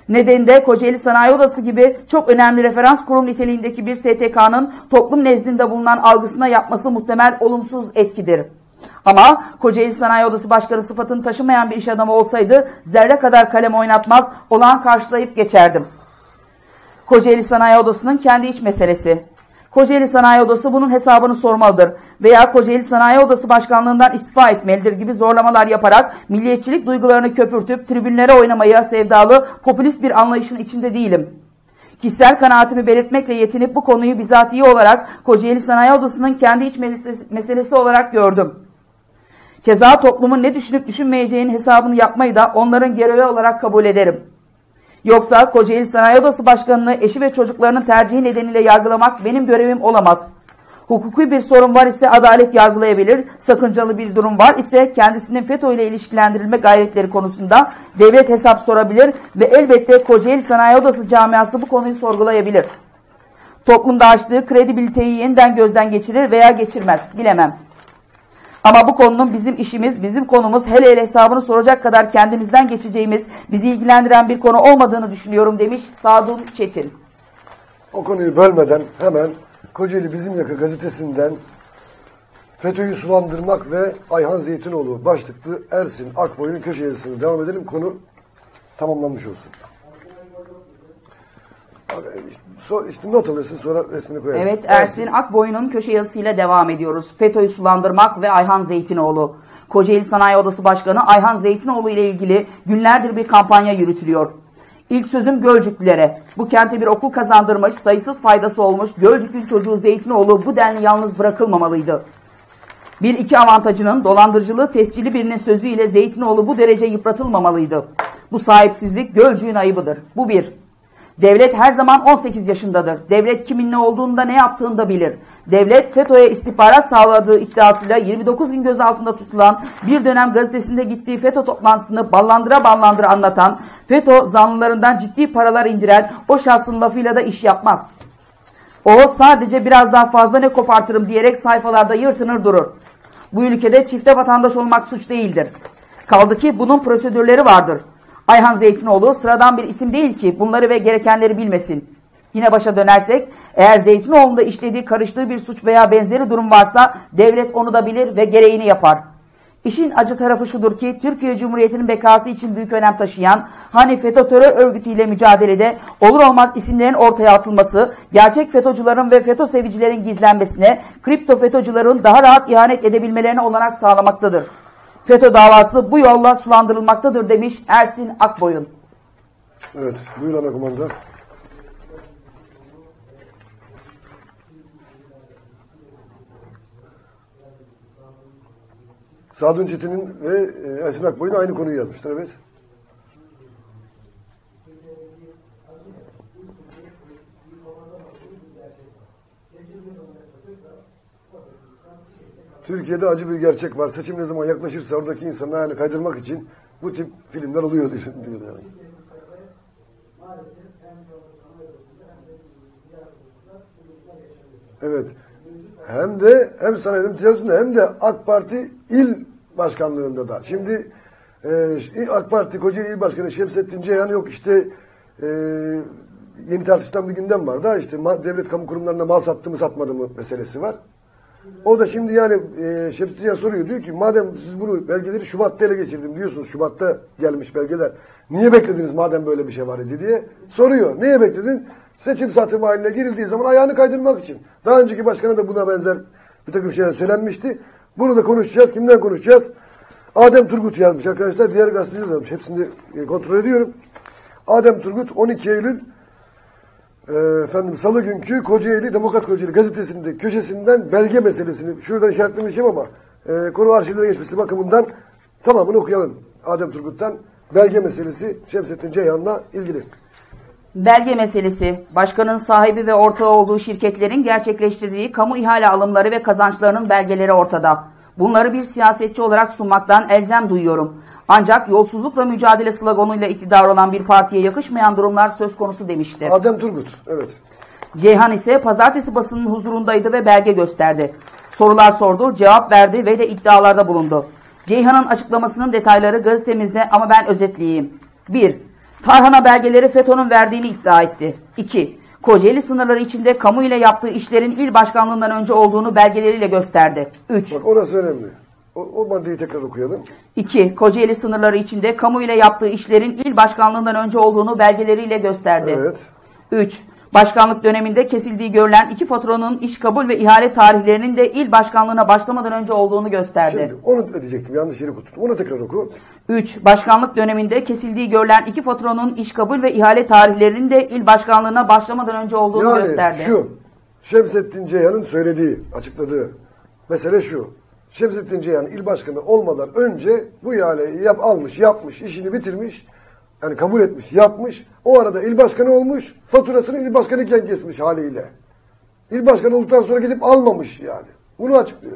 C: Nedeni de Kocaeli Sanayi Odası gibi çok önemli referans kurum niteliğindeki bir S T K'nın toplum nezdinde bulunan algısına yapması muhtemel olumsuz etkidir. Ama Kocaeli Sanayi Odası Başkanı sıfatını taşımayan bir iş adamı olsaydı zerre kadar kalem oynatmaz, olağan karşılayıp geçerdim. Kocaeli Sanayi Odası'nın kendi iç meselesi. Kocaeli Sanayi Odası bunun hesabını sormalıdır veya Kocaeli Sanayi Odası Başkanlığından istifa etmelidir gibi zorlamalar yaparak milliyetçilik duygularını köpürtüp tribünlere oynamaya sevdalı popülist bir anlayışın içinde değilim. Kişisel kanaatimi belirtmekle yetinip bu konuyu bizatihi olarak Kocaeli Sanayi Odası'nın kendi iç meselesi olarak gördüm. Keza toplumun ne düşünüp düşünmeyeceğinin hesabını yapmayı da onların görevi olarak kabul ederim. Yoksa Kocaeli Sanayi Odası Başkanı'nı eşi ve çocuklarının tercihi nedeniyle yargılamak benim görevim olamaz. Hukuki bir sorun var ise adalet yargılayabilir, sakıncalı bir durum var ise kendisinin FETÖ ile ilişkilendirilme gayretleri konusunda devlet hesap sorabilir ve elbette Kocaeli Sanayi Odası camiası bu konuyu sorgulayabilir. Toplumda açtığı kredibiliteyi yeniden gözden geçirir veya geçirmez, bilemem. Ama bu konunun bizim işimiz, bizim konumuz, hele hele hesabını soracak kadar kendimizden geçeceğimiz, bizi ilgilendiren bir konu olmadığını düşünüyorum demiş Sadun Çetin.
B: O konuyu bölmeden hemen Kocaeli Bizim Yaka gazetesinden FETÖ'yü sulandırmak ve Ayhan Zeytinoğlu başlıklı Ersin Akboy'un köşe yazısını devam edelim. Konu tamamlanmış olsun. İşte not alırsın, sonra resmini koyarsın.
C: Evet, Ersin Akboy'un köşe yazısıyla devam ediyoruz. FETÖ'yü sulandırmak ve Ayhan Zeytinoğlu. Kocaeli Sanayi Odası Başkanı Ayhan Zeytinoğlu ile ilgili günlerdir bir kampanya yürütülüyor. İlk sözüm Gölcüklülere. Bu kente bir okul kazandırmış, sayısız faydası olmuş Gölcüklü çocuğu Zeytinoğlu bu denli yalnız bırakılmamalıydı. Bir iki avantajının dolandırıcılığı tescilli birinin sözüyle Zeytinoğlu bu derece yıpratılmamalıydı. Bu sahipsizlik Gölcük'ün ayıbıdır. Bu bir. Devlet her zaman on sekiz yaşındadır. Devlet kimin ne olduğunu da ne yaptığını da bilir. Devlet FETÖ'ye istihbarat sağladığı iddiasıyla yirmi dokuz gün gözaltında tutulan, bir dönem gazetesinde gittiği FETÖ toplantısını ballandıra ballandıra anlatan, FETÖ zanlılarından ciddi paralar indiren o şahsın lafıyla da iş yapmaz. O sadece biraz daha fazla ne kopartırım diyerek sayfalarda yırtınır durur. Bu ülkede çifte vatandaş olmak suç değildir. Kaldı ki bunun prosedürleri vardır. Ayhan Zeytinoğlu sıradan bir isim değil ki bunları ve gerekenleri bilmesin. Yine başa dönersek, eğer Zeytinoğlu'nda işlediği, karıştığı bir suç veya benzeri durum varsa devlet onu da bilir ve gereğini yapar. İşin acı tarafı şudur ki Türkiye Cumhuriyeti'nin bekası için büyük önem taşıyan hani FETÖ terör örgütüyle mücadelede olur olmaz isimlerin ortaya atılması, gerçek FETÖ'cülerin ve FETÖ sevicilerin gizlenmesine, kripto FETÖ'cülerin daha rahat ihanet edebilmelerine olanak sağlamaktadır. FETÖ davası bu yolla sulandırılmaktadır demiş Ersin Akboy'un.
B: Evet, buyur ana komanda. Sadun Çetin'in ve Ersin Akboy'un aynı konuyu yazmışlar, evet. Türkiye'de acı bir gerçek var. Seçim ne zaman yaklaşırsa oradaki insanın ayağını kaydırmak için bu tip filmler oluyor diyor. Yani. Evet. Hem de hem sanayi ticaretinde hem de AK Parti il başkanlığında da. Şimdi e, AK Parti Kocaeli İl Başkanı Şemsettin Ceyhan yok işte e, yeni tartışılan bir gündem var da işte devlet kamu kurumlarına mal sattı mı satmadı mı meselesi var. O da şimdi yani e, Şemsettin Ceyhan soruyor, diyor ki madem siz bunu belgeleri Şubat'ta ele geçirdim diyorsunuz, Şubat'ta gelmiş belgeler, niye beklediniz madem böyle bir şey var idi diye soruyor. Niye bekledin? Seçim satımı haline girildiği zaman ayağını kaydırmak için. Daha önceki başkana da buna benzer bir takım şeyler söylenmişti. Bunu da konuşacağız. Kimden konuşacağız? Adem Turgut yazmış arkadaşlar. Diğer gazeteciler yazmış. Hepsini kontrol ediyorum. Adem Turgut on iki Eylül e, efendim Salı günkü Kocaeli Demokrat Kocaeli gazetesinde köşesinden belge meselesini şuradan işaretlemişim ama e, konu arşivlere geçmesi bakımından tamamını okuyalım. Adem Turgut'tan belge meselesi Şemsettin Ceyhan'la ilgili.
C: Belge meselesi, başkanın sahibi ve ortağı olduğu şirketlerin gerçekleştirdiği kamu ihale alımları ve kazançlarının belgeleri ortada. Bunları bir siyasetçi olarak sunmaktan elzem duyuyorum. Ancak yolsuzlukla mücadele sloganıyla iktidar olan bir partiye yakışmayan durumlar söz konusu demişti.
B: Adem Turgut, evet.
C: Ceyhan ise pazartesi basının huzurundaydı ve belge gösterdi. Sorular sordu, cevap verdi ve de iddialarda bulundu. Ceyhan'ın açıklamasının detayları gazetemizde ama ben özetleyeyim. bir. Tarhan'a belgeleri FETÖ'nün verdiğini iddia etti. iki. Kocaeli sınırları içinde kamu ile yaptığı işlerin il başkanlığından önce olduğunu belgeleriyle gösterdi. üç.
B: Bak orası önemli. O, o maddeyi tekrar okuyalım.
C: iki. Kocaeli sınırları içinde kamu ile yaptığı işlerin il başkanlığından önce olduğunu belgeleriyle gösterdi.
B: Evet.
C: üç. Başkanlık döneminde kesildiği görülen iki faturanın iş kabul ve ihale tarihlerinin de il başkanlığına başlamadan önce olduğunu gösterdi.
B: Şimdi onu diyecektim. Yanlış yeri okudum. Onu tekrar oku.
C: üç. Başkanlık döneminde kesildiği görülen iki faturanın iş kabul ve ihale tarihlerinin de il başkanlığına başlamadan önce olduğunu
B: Yani
C: gösterdi.
B: şu, Şemsettin Ceyhan'ın söylediği, açıkladığı mesele şu. Şemsettin Ceyhan il başkanı olmadan önce bu ihaleyi yap, almış, yapmış, işini bitirmiş, yani kabul etmiş, yapmış. O arada il başkanı olmuş, faturasını il başkanı iken kesmiş haliyle. İl başkanı olduktan sonra gidip almamış yani. Bunu açıklıyor.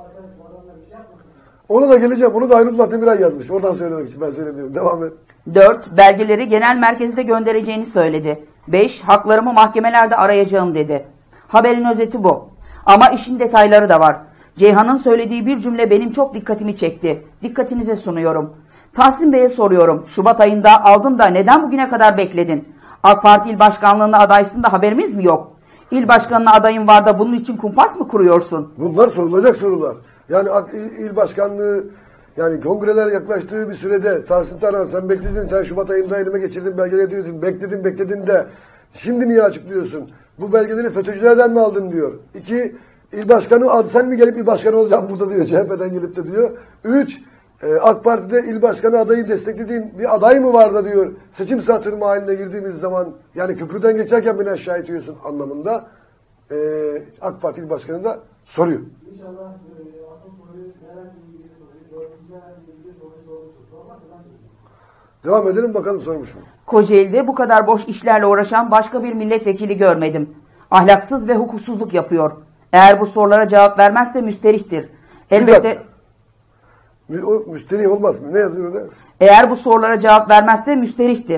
B: Ona da geleceğim. Onu da Hayrullah Demiray yazmış. Oradan söylemek için ben söylemiyorum. Devam et.
C: dört. Belgeleri genel merkezde göndereceğini söyledi. beş. Haklarımı mahkemelerde arayacağım dedi. Haberin özeti bu. Ama işin detayları da var. Ceyhan'ın söylediği bir cümle benim çok dikkatimi çekti. Dikkatinize sunuyorum. Tahsin Bey'e soruyorum. Şubat ayında aldın da neden bugüne kadar bekledin? AK Parti il başkanlığına adaysın da haberimiz mi yok? İl başkanına adayın var da bunun için kumpas mı kuruyorsun?
B: Bunlar sorulacak sorular. Yani il, il başkanlığı, yani kongreler yaklaştığı bir sürede Tahsin Tarhan sen bekledin, sen Şubat ayında elime geçirdin belgeleri diyorsun. Bekledin bekledin de şimdi niye açıklıyorsun? Bu belgeleri FETÖ'cülerden mi aldın diyor. İki, il başkanı al, sen mi gelip il başkanı olacaksın burada diyor. C H P'den gelip de diyor. Üç, e, AK Parti'de il başkanı adayı desteklediğin bir aday mı var da diyor. Seçim satırma haline girdiğimiz zaman yani köprüden geçerken beni aşağı itiyorsun anlamında e, AK Parti il başkanı da soruyor.
D: İnşallah e, asıl soruyu merak ilgili soruyu, dördüncü merak ilgili soruyu sormuştur. Sormazsa ben de.
B: Devam edelim bakalım sormuş mu?
C: Kocaeli'de bu kadar boş işlerle uğraşan başka bir milletvekili görmedim. Ahlaksız ve hukuksuzluk yapıyor. Eğer bu sorulara cevap vermezse müsterihtir. Elbette
B: O müşteri olmaz mı? Ne yazıyor orada?
C: eğer bu sorulara cevap vermezse müsterihtir.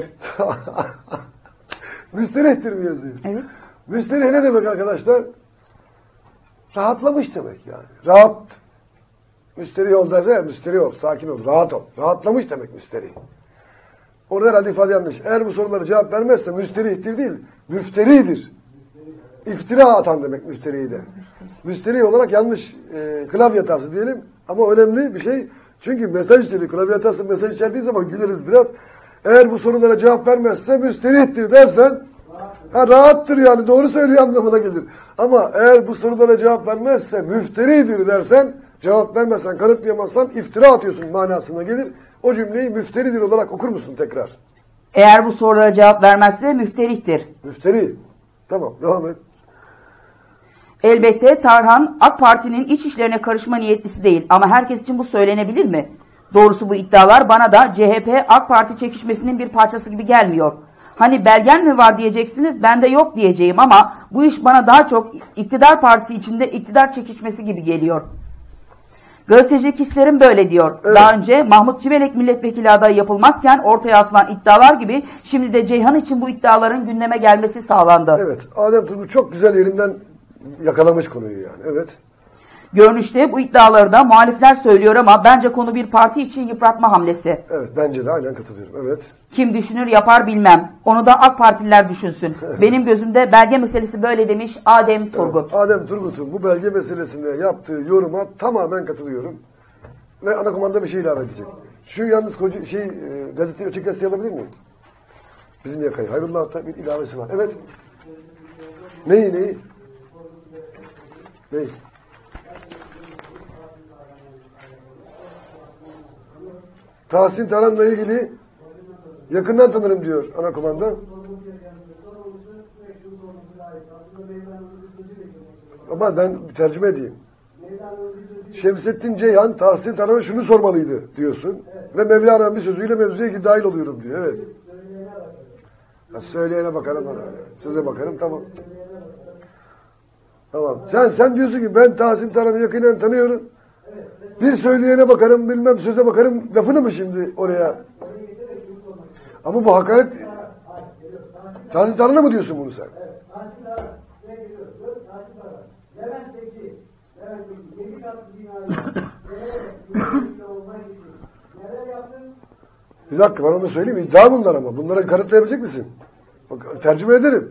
B: Müsterihtir mi yazıyor?
C: Evet.
B: Müsterih ne demek arkadaşlar? Rahatlamış demek yani. Rahat. Müsterih ol derse müsterih ol, sakin ol, rahat ol. Rahatlamış demek müsterih. Orada herhalde ifade yanlış. Eğer bu sorulara cevap vermezse müsterihtir değil, müfteridir. İftira atan demek müsterihi de. Müsterih olarak yanlış e, klavye hatası diyelim ama önemli bir şey. Çünkü mesaj içeriği, klavye hatası mesaj içerdiği zaman güleriz biraz. Eğer bu sorulara cevap vermezse müsterihtir dersen ha, rahattır yani doğru söylüyor anlamına gelir. Ama eğer bu sorulara cevap vermezse müfteridir dersen, cevap vermezsen, kanıtlayamazsan iftira atıyorsun manasına gelir. O cümleyi müfteridir olarak okur musun tekrar?
C: Eğer bu sorulara cevap vermezse müfterihtir.
B: Müfteri. Tamam devam et.
C: Elbette Tarhan AK Parti'nin iç işlerine karışma niyetlisi değil ama herkes için bu söylenebilir mi? Doğrusu bu iddialar bana da C H P AK Parti çekişmesinin bir parçası gibi gelmiyor. Hani belgen mi var diyeceksiniz, ben de yok diyeceğim ama bu iş bana daha çok iktidar partisi içinde iktidar çekişmesi gibi geliyor. Gazeteci Kisler'in böyle diyor.
B: Evet.
C: Daha önce Mahmut Civelek milletvekili adayı yapılmazken ortaya atılan iddialar gibi şimdi de Ceyhan için bu iddiaların gündeme gelmesi sağlandı.
B: Evet. Adem Turgut çok güzel yerinden yakalamış konuyu yani. Evet.
C: Görünüşte bu iddiaları da muhalifler söylüyor ama bence konu bir parti için yıpratma hamlesi.
B: Evet. Bence de aynen katılıyorum. Evet.
C: Kim düşünür yapar bilmem. Onu da AK Partililer düşünsün. Benim gözümde belge meselesi böyle demiş Adem Turgut.
B: Evet. Adem Turgut'un bu belge meselesinde yaptığı yoruma tamamen katılıyorum. Ve ana komanda bir şey ilave edecek. Şu yalnız koca, şey, e, gazeteyi açık gazete alabilir miyim? Bizim yakayı. Hayrullah'ta bir ilavesi var. Evet. Neyi neyi? Neyi? Tahsin Tarhan'la ilgili yakından tanırım diyor ana komanda. Ama ben tercüme edeyim. Şemsettin Ceyhan Tahsin Tarhan'a şunu sormalıydı diyorsun. Ve Mevlana'nın bir sözüyle mevzuya dahil oluyorum diyor. Evet. Ya söyleyene bakarım. Söze bakarım tamam. Tamam. Sen sen diyorsun ki ben Tahsin Tarhan'ı yakından tanıyorum. Bir söyleyene bakarım, bilmem söze bakarım. Lafını mı şimdi oraya? Ama bu hakaret. Tahsin Tarhan'a mı diyorsun bunu sen?
D: Tahsin Tarhan. Ne geliyor? Tahsin Tarhan. Levent'teki Levent'teki yedi katlı binayı nereye olmak için neler yaptın?
B: Bir dakika ben onu söyleyeyim. İddia bunlar ama. Bunları kanıtlayabilecek misin? Bak, tercüme ederim.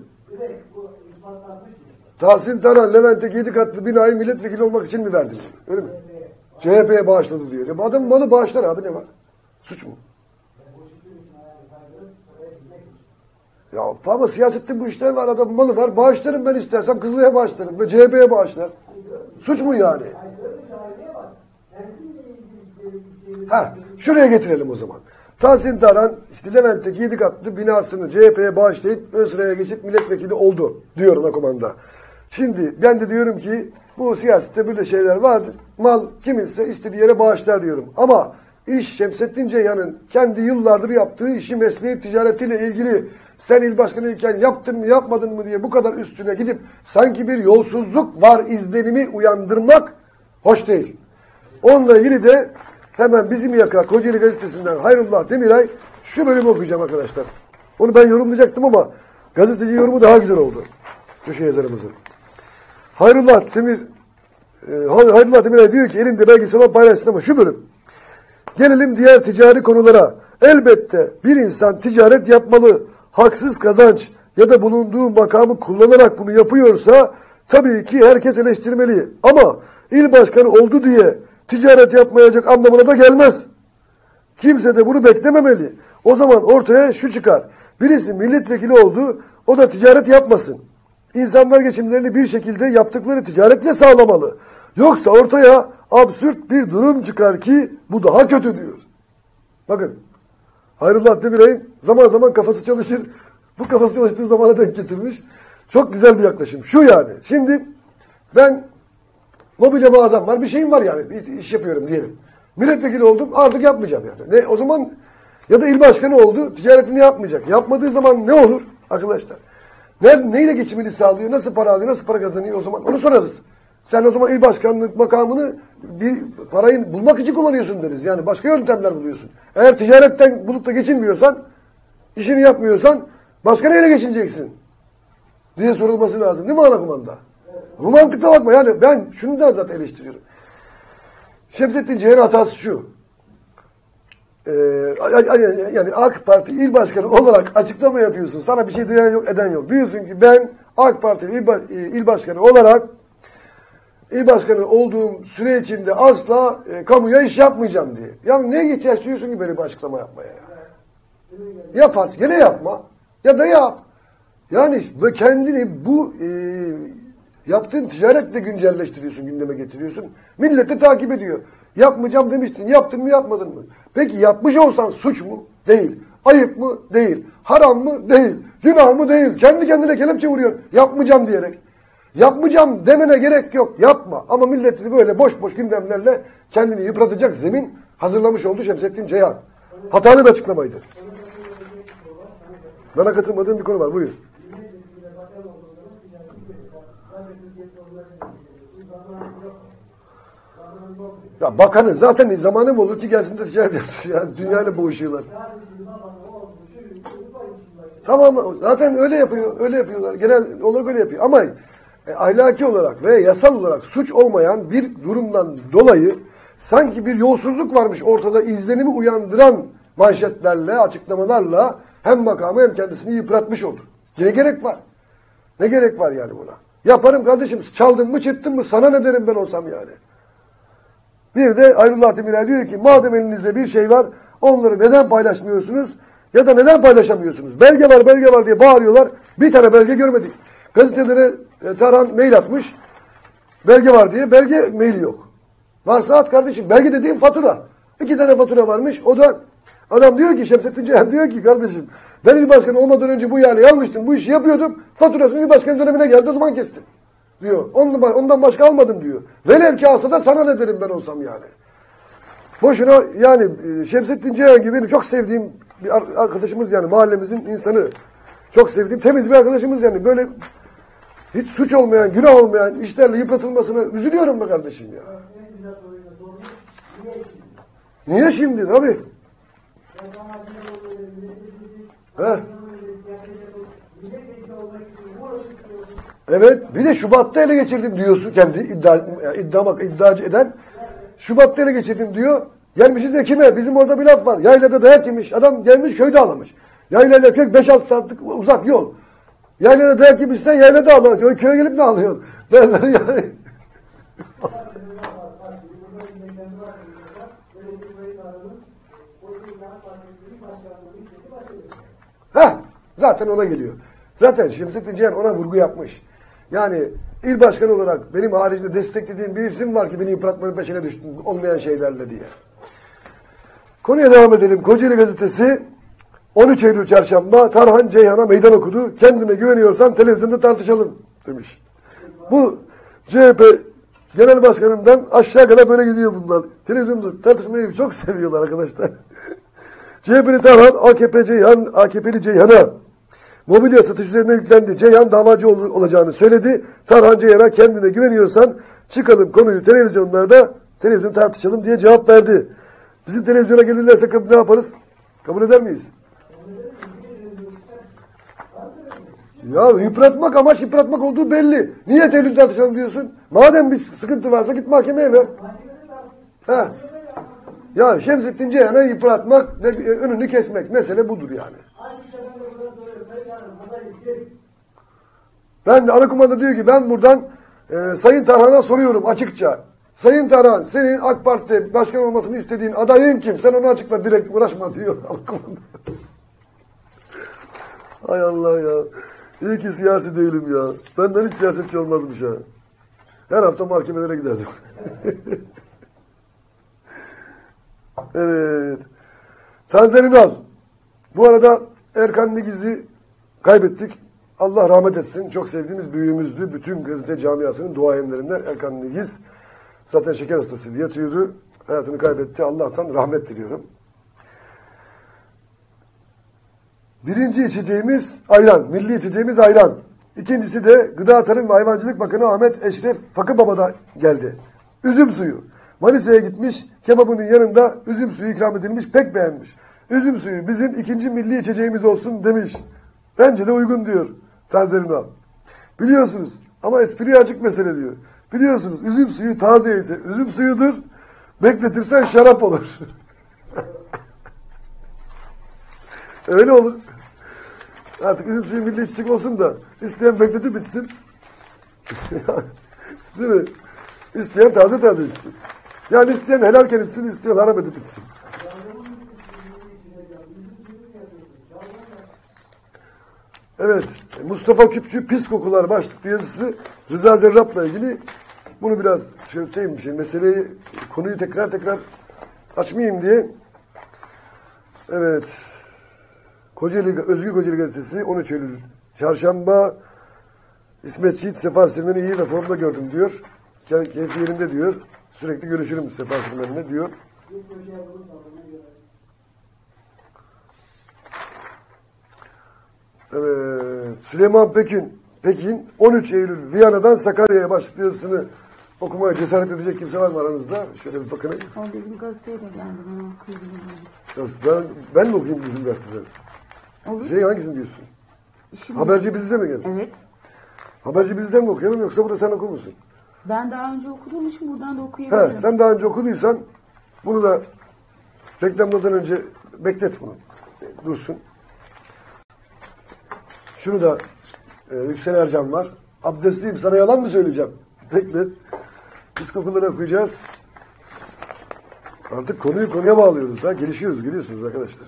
B: Tahsin Taran, Levent'teki yedi katlı binayı milletvekili olmak için mi verdin? Öyle mi? C H P'ye bağışladı diyor. Ya bu adam malı bağışlar abi, ne var? Suç mu? Ya ama siyasette bu işler var. Adam malı var. Bağışlarım ben istersem. Kızılay'a bağışlarım. Ve C H P'ye bağışlar. Suç mu yani? Ha, şuraya getirelim o zaman. Tahsin Taran işte Levent'teki yedi katlı binasını C H P'ye bağışlayıp ön sıraya geçip milletvekili oldu diyor Nakomanda. Şimdi ben de diyorum ki bu siyasette böyle şeyler vardır. Mal kiminse istediği yere bağışlar diyorum. Ama iş Şemsettin Ceyhan'ın kendi yıllardır yaptığı işi, mesleği, ticaretiyle ilgili sen il başkanıyken yaptın mı yapmadın mı diye bu kadar üstüne gidip sanki bir yolsuzluk var izlenimi uyandırmak hoş değil. Onunla ilgili de hemen bizim yaka Kocaeli Gazetesi'nden Hayrullah Demiray şu bölümü okuyacağım arkadaşlar. Onu ben yorumlayacaktım ama gazeteci yorumu daha güzel oldu. Köşe yazarımızın. Hayrullah Demir e, Hayrullah Demiray diyor ki elinde belgesi olan paylaşsın ama şu bölüm. Gelelim diğer ticari konulara. Elbette bir insan ticaret yapmalı. Haksız kazanç ya da bulunduğu makamı kullanarak bunu yapıyorsa tabii ki herkes eleştirmeli. Ama il başkanı oldu diye ticaret yapmayacak anlamına da gelmez. Kimse de bunu beklememeli. O zaman ortaya şu çıkar. Birisi milletvekili oldu, o da ticaret yapmasın. İnsanlar geçimlerini bir şekilde yaptıkları ticaretle sağlamalı. Yoksa ortaya absürt bir durum çıkar ki bu daha kötü diyor. Bakın. Hayrullah Demiray'ın zaman zaman kafası çalışır. Bu kafası çalıştığı zamana denk getirmiş. Çok güzel bir yaklaşım. Şu yani. Şimdi ben mobilya mağazam var. Bir şeyim var yani. Bir iş yapıyorum diyelim. Milletvekili oldum. Artık yapmayacağım yani. Ne, o zaman ya da il başkanı oldu. Ticaretini yapmayacak. Yapmadığı zaman ne olur arkadaşlar? Ne, neyle geçimini sağlıyor? Nasıl para alıyor? Nasıl para kazanıyor o zaman? Onu sorarız. Sen o zaman il başkanlık makamını bir parayı bulmak için kullanıyorsun deriz. Yani başka yöntemler buluyorsun. Eğer ticaretten bulup da geçinmiyorsan, işini yapmıyorsan başka neyle geçineceksin diye sorulması lazım. Değil mi Anakumanda? Bu mantıkla bakma. Yani ben şunu da zaten eleştiriyorum. Şemsettin Ceyhan hatası şu. Ee, yani AK Parti il başkanı olarak açıklama yapıyorsun. Sana bir şey diyen yok, eden yok. Diyorsun ki ben AK Parti il, il başkanı olarak İl başkanı olduğum süre içinde asla e, kamuya iş yapmayacağım diye. Ya neye ihtiyaç duyuyorsun ki böyle bir açıklama yapmaya ya? Yaparsın. Gene yapma. Ya da yap. Yani ve kendini bu e, yaptığın ticaretle güncelleştiriyorsun, gündeme getiriyorsun. Millet de takip ediyor. Yapmayacağım demiştin. Yaptın mı yapmadın mı? Peki yapmış olsan suç mu? Değil. Ayıp mı? Değil. Haram mı? Değil. Günah mı? Değil. Kendi kendine kelepçe vuruyor. Yapmayacağım diyerek. Yapmayacağım demene gerek yok. Yapma. Ama milleti böyle boş boş gündemlerle kendini yıpratacak zemin hazırlamış oldu Şemsettin Ceyhan. Hatalı bir açıklamaydı. Bana katılmadığım bir konu var. Buyur. Ya bakanın zaten zamanı mı olur ki gelsin de ticaret yapsın. Yani dünyayla boğuşuyorlar. Tamam, zaten öyle yapıyor. Öyle yapıyorlar. Genel olarak öyle yapıyor. Ama E, ahlaki olarak ve yasal olarak suç olmayan bir durumdan dolayı sanki bir yolsuzluk varmış ortada izlenimi uyandıran manşetlerle, açıklamalarla hem makamı hem kendisini yıpratmış olur. Ne gerek var? Ne gerek var yani buna? Yaparım kardeşim, çaldın mı çırptın mı sana ne derim ben olsam yani. Bir de Hayrullah Demiray diyor ki madem elinizde bir şey var onları neden paylaşmıyorsunuz ya da neden paylaşamıyorsunuz? Belge var belge var diye bağırıyorlar. Bir tane belge görmedik. Gazetelere e, Tarhan mail atmış. Belge var diye. Belge maili yok. Varsa at kardeşim. Belge dediğim fatura. İki tane fatura varmış. O da adam diyor ki Şemsettin Ceyhan diyor ki kardeşim ben il başkanı olmadan önce bu yani yanlıştım. Bu işi yapıyordum. Faturasını il başkanı dönemine geldi. O zaman kestim. Diyor. Ondan, ondan başka almadım diyor. Velev ki alsa da sana ne derim ben olsam yani. Boşuna yani Şemsettin Ceyhan gibi benim çok sevdiğim bir arkadaşımız yani mahallemizin insanı. Çok sevdiğim temiz bir arkadaşımız yani. Böyle hiç suç olmayan, günah olmayan işlerle yıpratılmasına üzülüyorum be kardeşim ya. Niye şimdi? Tabii. Heh. Evet. Bir de Şubat'ta ele geçirdim diyorsun kendi iddia, iddia, iddiacı eden. Şubat'ta ele geçirdim diyor. Gelmişiz Ekim'e. Bizim orada bir laf var. Yaylada dayak yemiş. Adam gelmiş köyde ağlamış. Yaylayla köy beş altı saatlik uzak yol. Yaylada dayak yemişsen yaylada ağlamak. Köy, köye gelip ne ağlıyorsun? Derler yani. Heh, zaten ona geliyor. Zaten Şemsettin Cihan ona vurgu yapmış. Yani il başkanı olarak benim haricinde desteklediğim bir isim var ki beni yıpratmanın peşine düştüm olmayan şeylerle diye. Konuya devam edelim. Kocaeli Gazetesi on üç Eylül Çarşamba Tarhan Ceyhan'a meydan okudu. Kendine güveniyorsan televizyonda tartışalım demiş. Bu C H P Genel Başkanı'ndan aşağı kadar böyle gidiyor bunlar. Televizyonda tartışmayı çok seviyorlar arkadaşlar. C H P'li Tarhan A K P Ceyhan, A K P'li Ceyhan'a mobilya satış üzerine yüklendi. Ceyhan davacı ol olacağını söyledi. Tarhan Ceyhan'a kendine güveniyorsan çıkalım konuyu televizyonlarda televizyon tartışalım diye cevap verdi. Bizim televizyona gelirlerse ne yaparız? Kabul eder miyiz? Ya yıpratmak, amaç yıpratmak olduğu belli. Niye televizyon tartışalım diyorsun? Madem bir sıkıntı varsa git mahkemeye ver. Ha. Ya Şemsettin Ceyhan'a yıpratmak, önünü kesmek. Mesele budur yani. Ben de Anakumanda diyor ki ben buradan e, Sayın Tarhan'a soruyorum açıkça. Sayın Tarhan, senin AK Parti başkan olmasını istediğin adayın kim? Sen onu açıkla, direkt uğraşma diyor Anakumanda. Hay Allah ya. İyi ki siyasi değilim ya. Benden hiç siyasetçi olmazmış ha. Her hafta mahkemelere giderdim. Evet. Tanzer Ünal. Bu arada Erkan Nigiz'i kaybettik. Allah rahmet etsin. Çok sevdiğimiz büyüğümüzdü. Bütün gazete camiasının duayenlerinden Erkan Nigiz. Zaten şeker hastasıydı. Yatıyordu. Hayatını kaybetti. Allah'tan rahmet diliyorum. Birinci içeceğimiz ayran. Milli içeceğimiz ayran. İkincisi de Gıda Tarım ve Hayvancılık Bakanı Ahmet Eşref Fakıbaba'da geldi. Üzüm suyu. Manisa'ya gitmiş. Kebabının yanında üzüm suyu ikram edilmiş. Pek beğenmiş. Üzüm suyu bizim ikinci milli içeceğimiz olsun demiş. Bence de uygun diyor Tanzer Ünal. Biliyorsunuz ama espriye açık mesele diyor. Biliyorsunuz üzüm suyu taze ise üzüm suyudur. Bekletirsen şarap olur. Öyle olur. Artık üzüm suyu milli içecek olsun da isteyen bekletip içsin. Değil mi? İsteyen taze taze içsin. Yani isteyen helalken içsin, isteyen haram edip içsin. Evet, Mustafa Küpçü Pis Kokular başlıklı yazısı Rıza Zerrab'la ilgili. Bunu biraz şöyle bir şey, meseleyi, konuyu tekrar tekrar açmayayım diye. Evet, Kocaeli, Özgür Kocaeli Gazetesi on üç Eylül Çarşamba İsmet Çiğit Sefa Sirmen'i iyi ve formda gördüm diyor. Keyfi yerinde diyor. Sürekli görüşürüm Sefa Sirmen'le diyor. Evet. Süleyman Pekin, Pekin on üç Eylül Viyana'dan Sakarya'ya başlıklı yazısını okumaya cesaret edecek kimse var mı aranızda? Şöyle bir bakın.
C: O bizim gazeteye de geldi. Ben okuyabilirim.
B: Ben, ben mi okuyayım bizim gazeteden?
C: Olur.
B: Şey hangisini diyorsun?
C: İşim
B: Haberci Biziz'e mi geldin?
C: Evet.
B: Haberci Biziz'den mi okuyalım yoksa burada sen okur musun?
C: Ben daha önce okuduğum için buradan da okuyabilirim.
B: He, sen daha önce okuduysan bunu da reklamlardan önce beklet bunu. Dursun. Şunu da e, Yüksel Ercan var. Abdestliyim, sana yalan mı söyleyeceğim? Beklet. Biz kokuları okuyacağız. Artık konuyu konuya bağlıyoruz. Ha? Gelişiyoruz, geliyorsunuz arkadaşlar.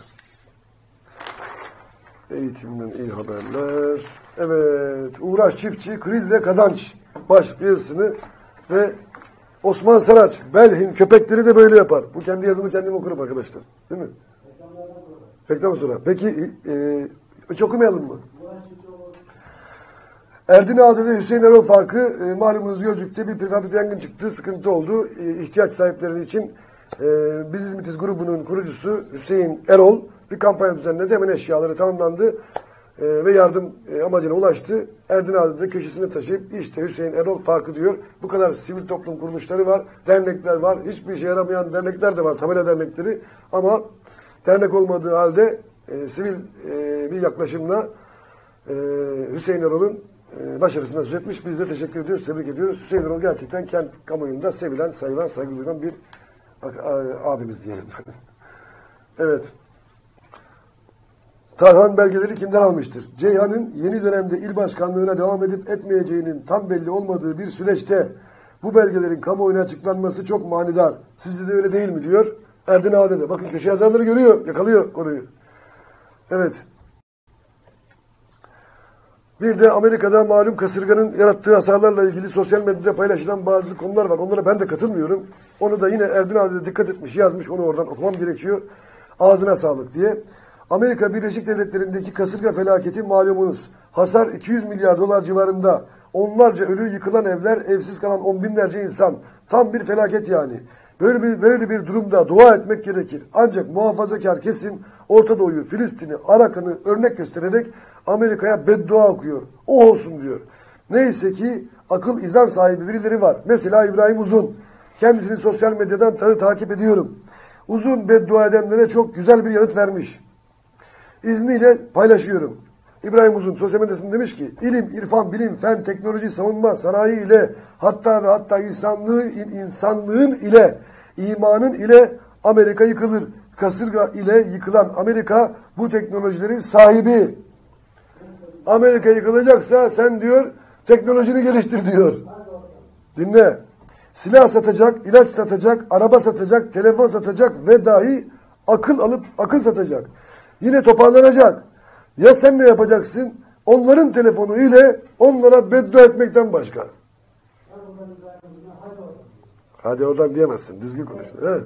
B: Eğitimden iyi haberler. Evet. Uğraş Çiftçi, kriz ve kazanç başlıklı yazısını ve Osman Saraç, Belhin köpekleri de böyle yapar. Bu kendi yazımı kendim okurum arkadaşlar. Değil mi? Reklam sonra. Peki e, hiç okumayalım mı? Erdinağ'da Hüseyin Erol farkı e, malumunuz Gölcük'te bir prefabrik yangın çıktı. Sıkıntı oldu. E, ihtiyaç sahipleri için e, Biz İzmitiz grubunun kurucusu Hüseyin Erol bir kampanya düzenledi. Hemen eşyaları tamamlandı e, ve yardım e, amacına ulaştı. Erdinağ'da köşesine taşıyıp işte Hüseyin Erol farkı diyor. Bu kadar sivil toplum kuruluşları var, dernekler var. Hiçbir işe yaramayan dernekler de var, tabela dernekleri. Ama dernek olmadığı halde e, sivil e, bir yaklaşımla e, Hüseyin Erol'un e, başarısına söz etmiş. Biz de teşekkür ediyoruz, tebrik ediyoruz. Hüseyin Erol gerçekten kent kamuoyunda sevilen, sayılan, saygı duyulan bir abimiz diyelim. Evet. Tarhan belgeleri kimden almıştır? Ceyhan'ın yeni dönemde il başkanlığına devam edip etmeyeceğinin tam belli olmadığı bir süreçte bu belgelerin kamuoyuna açıklanması çok manidar. Sizce de öyle değil mi diyor Erdin Adem'e. Bakın köşe yazarları görüyor, yakalıyor konuyu. Evet. Bir de Amerika'da malum kasırganın yarattığı hasarlarla ilgili sosyal medyada paylaşılan bazı konular var. Onlara ben de katılmıyorum. Onu da yine Erdin Adem'e dikkat etmiş, yazmış. Onu oradan okumam gerekiyor. Ağzına sağlık diye. Amerika Birleşik Devletleri'ndeki kasırga felaketi malumunuz. Hasar iki yüz milyar dolar civarında. Onlarca ölü, yıkılan evler, evsiz kalan on binlerce insan. Tam bir felaket yani. Böyle bir, böyle bir durumda dua etmek gerekir. Ancak muhafazakar kesim Orta Doğu'yu, Filistin'i, Arakan'ı örnek göstererek Amerika'ya beddua okuyor. O olsun diyor. Neyse ki akıl izan sahibi birileri var. Mesela İbrahim Uzun. Kendisini sosyal medyadan tabii takip ediyorum. Uzun beddua edenlere çok güzel bir yanıt vermiş. İzniyle paylaşıyorum. İbrahim Uzun sosyal medyasında demiş ki, ilim, irfan, bilim, fen, teknoloji, savunma, sanayi ile hatta ve hatta insanlığı, insanlığın ile, imanın ile Amerika yıkılır. Kasırga ile yıkılan Amerika bu teknolojilerin sahibi. Amerika yıkılacaksa sen diyor teknolojini geliştir diyor. Dinle. Silah satacak, ilaç satacak, araba satacak, telefon satacak ve dahi akıl alıp akıl satacak. Yine toparlanacak. Ya sen ne yapacaksın? Onların telefonu ile onlara beddua etmekten başka. Hadi oradan diyemezsin. Düzgün konuş. Evet.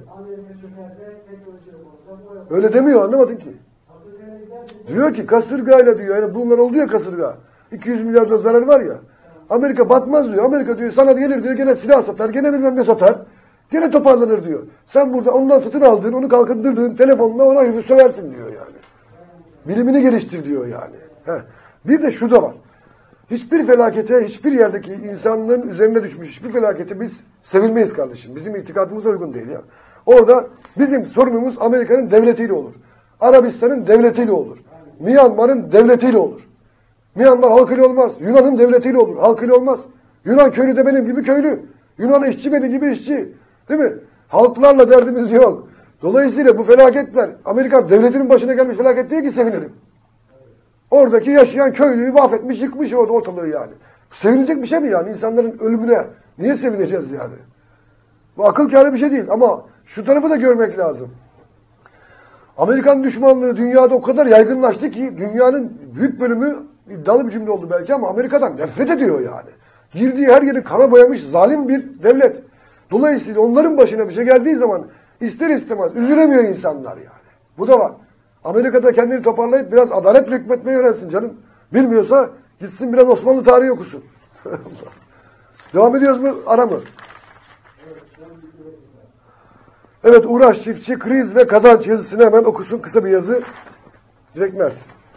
B: Öyle demiyor. Anlamadın ki. Diyor ki kasırgayla diyor. Yani bunlar oldu ya kasırga. iki yüz milyar dolar zarar var ya. Amerika batmaz diyor. Amerika diyor sana gelir diyor. Gene silah satar. Gene bilmem ne satar. Gene toparlanır diyor. Sen burada ondan satın aldığın, onu kalkındırdığın telefonla ona hüfü söversin diyor yani. Bilimini geliştir diyor yani. Heh. Bir de şu da var. Hiçbir felakete, hiçbir yerdeki insanlığın üzerine düşmüş hiçbir felakete biz sevilmeyiz kardeşim. Bizim itikadımıza uygun değil ya. Orada bizim sorunumuz Amerika'nın devletiyle olur. Arabistan'ın devletiyle olur. Myanmar'ın devletiyle olur. Myanmar halkıyla olmaz. Yunan'ın devletiyle olur. Halkıyla olmaz. Yunan köylü de benim gibi köylü. Yunan işçi benim gibi işçi. Değil mi? Halklarla derdimiz yok. Dolayısıyla bu felaketler Amerikan devletinin başına gelmiş felaket değil ki sevinirim. Oradaki yaşayan köylüyü mahvetmiş, yıkmış orada ortalığı yani. Sevinecek bir şey mi yani insanların ölümüne? Niye sevineceğiz yani? Bu akıl kârı bir şey değil ama şu tarafı da görmek lazım. Amerikan düşmanlığı dünyada o kadar yaygınlaştı ki dünyanın büyük bölümü iddialı bir cümle oldu belki ama Amerika'dan nefret ediyor yani. Girdiği her yeri kana boyamış zalim bir devlet. Dolayısıyla onların başına bir şey geldiği zaman ister istemez üzülemiyor insanlar yani. Bu da var. Amerika'da kendini toparlayıp biraz adaletle hükmetmeyi öğrensin canım. Bilmiyorsa gitsin biraz Osmanlı tarihi okusun. Devam ediyoruz mu? Ara mı? Evet, Uğraş Çiftçi, kriz ve kazanç yazısını hemen okusun. Kısa bir yazı. Direkt Mert.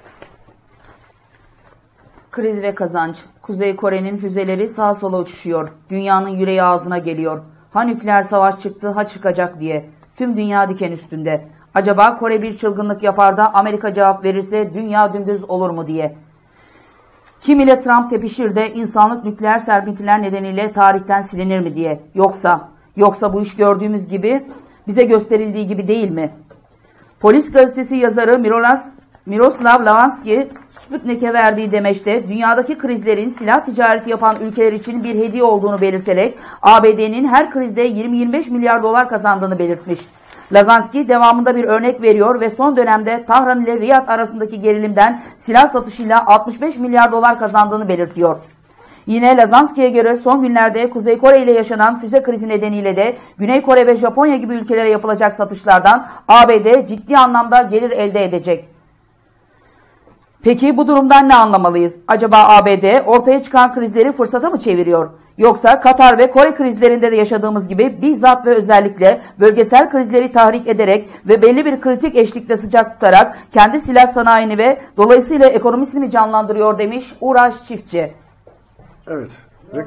C: Kriz ve kazanç. Kuzey Kore'nin füzeleri sağa sola uçuşuyor. Dünyanın yüreği ağzına geliyor. Ha nükleer savaş çıktı, ha çıkacak diye. Tüm dünya diken üstünde. Acaba Kore bir çılgınlık yapar da Amerika cevap verirse dünya dümdüz olur mu diye. Kim ile Trump tepişir de insanlık nükleer serpintiler nedeniyle tarihten silinir mi diye. Yoksa, yoksa bu iş gördüğümüz gibi, bize gösterildiği gibi değil mi? Polis gazetesi yazarı Mirolas, Miroslav Lavanski, Sputnik'e verdiği demeçte dünyadaki krizlerin silah ticareti yapan ülkeler için bir hediye olduğunu belirterek A B D'nin her krizde yirmi yirmi beş milyar dolar kazandığını belirtmiş. Lavanski devamında bir örnek veriyor ve son dönemde Tahran ile Riyad arasındaki gerilimden silah satışıyla altmış beş milyar dolar kazandığını belirtiyor. Yine Lavanski'ye göre son günlerde Kuzey Kore ile yaşanan füze krizi nedeniyle de Güney Kore ve Japonya gibi ülkelere yapılacak satışlardan A B D ciddi anlamda gelir elde edecek. Peki bu durumdan ne anlamalıyız? Acaba A B D ortaya çıkan krizleri fırsata mı çeviriyor? Yoksa Katar ve Kore krizlerinde de yaşadığımız gibi bizzat ve özellikle bölgesel krizleri tahrik ederek ve belli bir kritik eşlikte sıcak tutarak kendi silah sanayini ve dolayısıyla ekonomisini mi canlandırıyor demiş Uğraş Çiftçi.
B: Evet. Re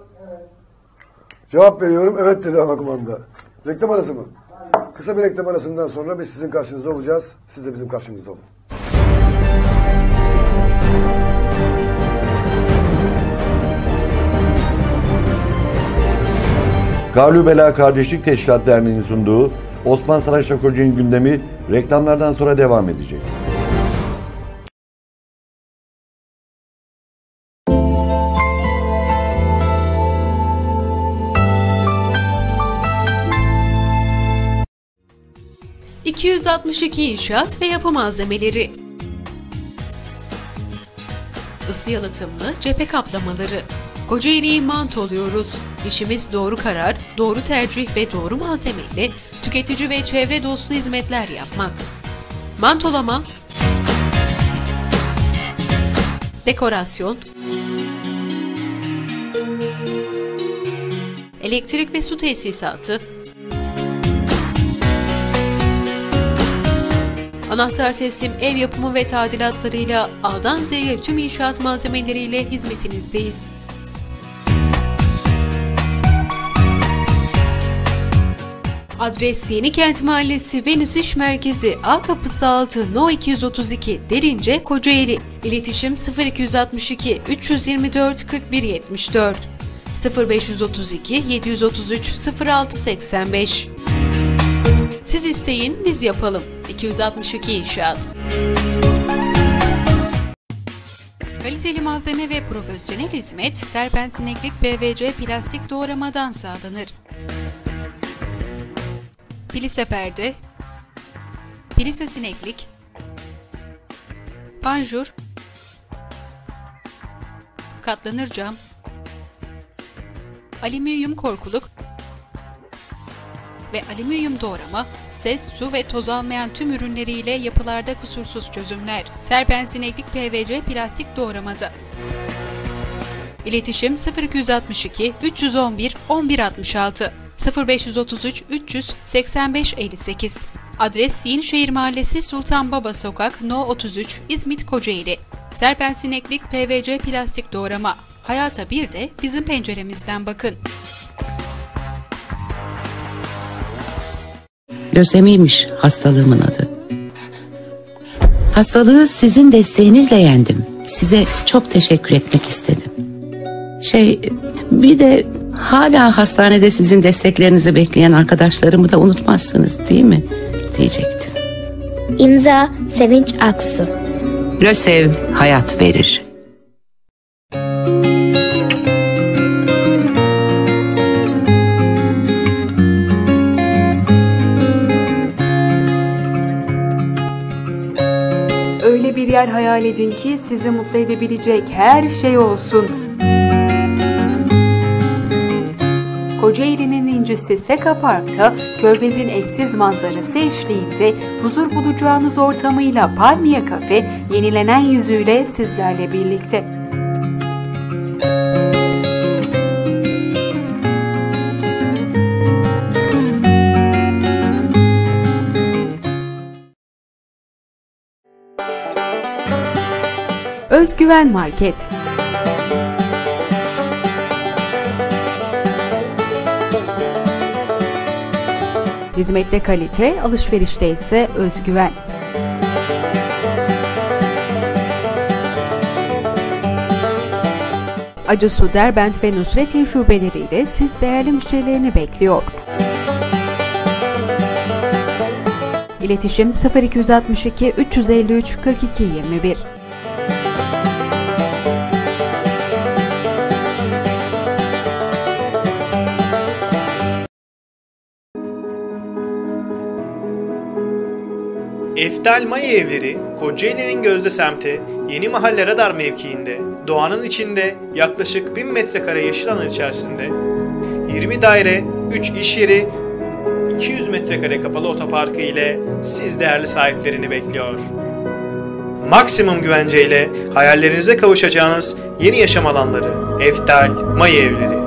B: Cevap veriyorum. Evet dedi ana kumanda. Reklam arası mı? Kısa bir reklam arasından sonra biz sizin karşınızda olacağız. Siz de bizim karşımızda olun.
A: Kalübela Kardeşlik Teşkilatı Derneği'nin sunduğu Osman Saraçla Kocaeli gündemi reklamlardan sonra devam edecek.
E: iki yüz altmış iki İnşaat ve Yapı Malzemeleri, ısı yalıtımlı cephe kaplamaları. Kocaeli'yi mantoluyoruz. İşimiz doğru karar, doğru tercih ve doğru malzemeyle tüketici ve çevre dostu hizmetler yapmak. Mantolama, dekorasyon, elektrik ve su tesisatı, anahtar teslim ev yapımı ve tadilatlarıyla A'dan Z'ye tüm inşaat malzemeleriyle hizmetinizdeyiz. Adres Yenikent Mahallesi Venüs İş Merkezi A Kapısı altı No iki yüz otuz iki Derince Kocaeli. İletişim sıfır iki yüz altmış iki üç yüz yirmi dört kırk bir yetmiş dört sıfır beş yüz otuz iki yedi yüz otuz üç sıfır altı seksen beş. Siz isteyin, biz yapalım. iki yüz altmış iki İnşaat. Kaliteli malzeme ve profesyonel hizmet serpentineklik P V C plastik doğramadan sağlanır. Plise perde, plise sineklik, panjur, katlanır cam, alüminyum korkuluk ve alüminyum doğrama, ses, su ve toz almayan tüm ürünleriyle yapılarda kusursuz çözümler. Serpentineklik P V C plastik doğramada. İletişim sıfır iki yüz altmış iki üç yüz on bir on bir altmış altı sıfır beş yüz otuz üç üç yüz seksen beş elli sekiz. Adres Yenişehir Mahallesi Sultan Baba Sokak No otuz üç İzmit Kocaeli. Serpentineklik P V C plastik doğrama. Hayata bir de bizim penceremizden bakın.
F: Lösemiymiş hastalığımın adı. Hastalığı sizin desteğinizle yendim. Size çok teşekkür etmek istedim. Şey, bir de hala hastanede sizin desteklerinizi bekleyen arkadaşlarımı da unutmazsınız değil mi? Diyecektim.
G: İmza Sevinç Aksu.
F: Lösev hayat verir.
H: Öyle bir yer hayal edin ki sizi mutlu edebilecek her şey olsun. Kocaeli'nin incisi Seka Park'ta Körfez'in eşsiz manzarası eşliğinde huzur bulacağınız ortamıyla Palmiye Kafe yenilenen yüzüyle sizlerle birlikte. Özgüven Market. Hizmette kalite, alışverişte ise özgüven. Acısu, Derbent ve Nusretiye şubeleriyle siz değerli müşterilerini bekliyor. İletişim sıfır iki yüz altmış iki üç yüz elli üç kırk iki yirmi bir.
I: Eftal Maya Evleri, Kocaeli'nin gözde semti, Yeni Mahalle Radar mevkiinde, doğanın içinde yaklaşık bin metrekare yeşil alan içerisinde, yirmi daire, üç iş yeri, iki yüz metrekare kapalı otoparkı ile siz değerli sahiplerini bekliyor. Maksimum güvenceyle hayallerinize kavuşacağınız yeni yaşam alanları, Eftal Maya Evleri.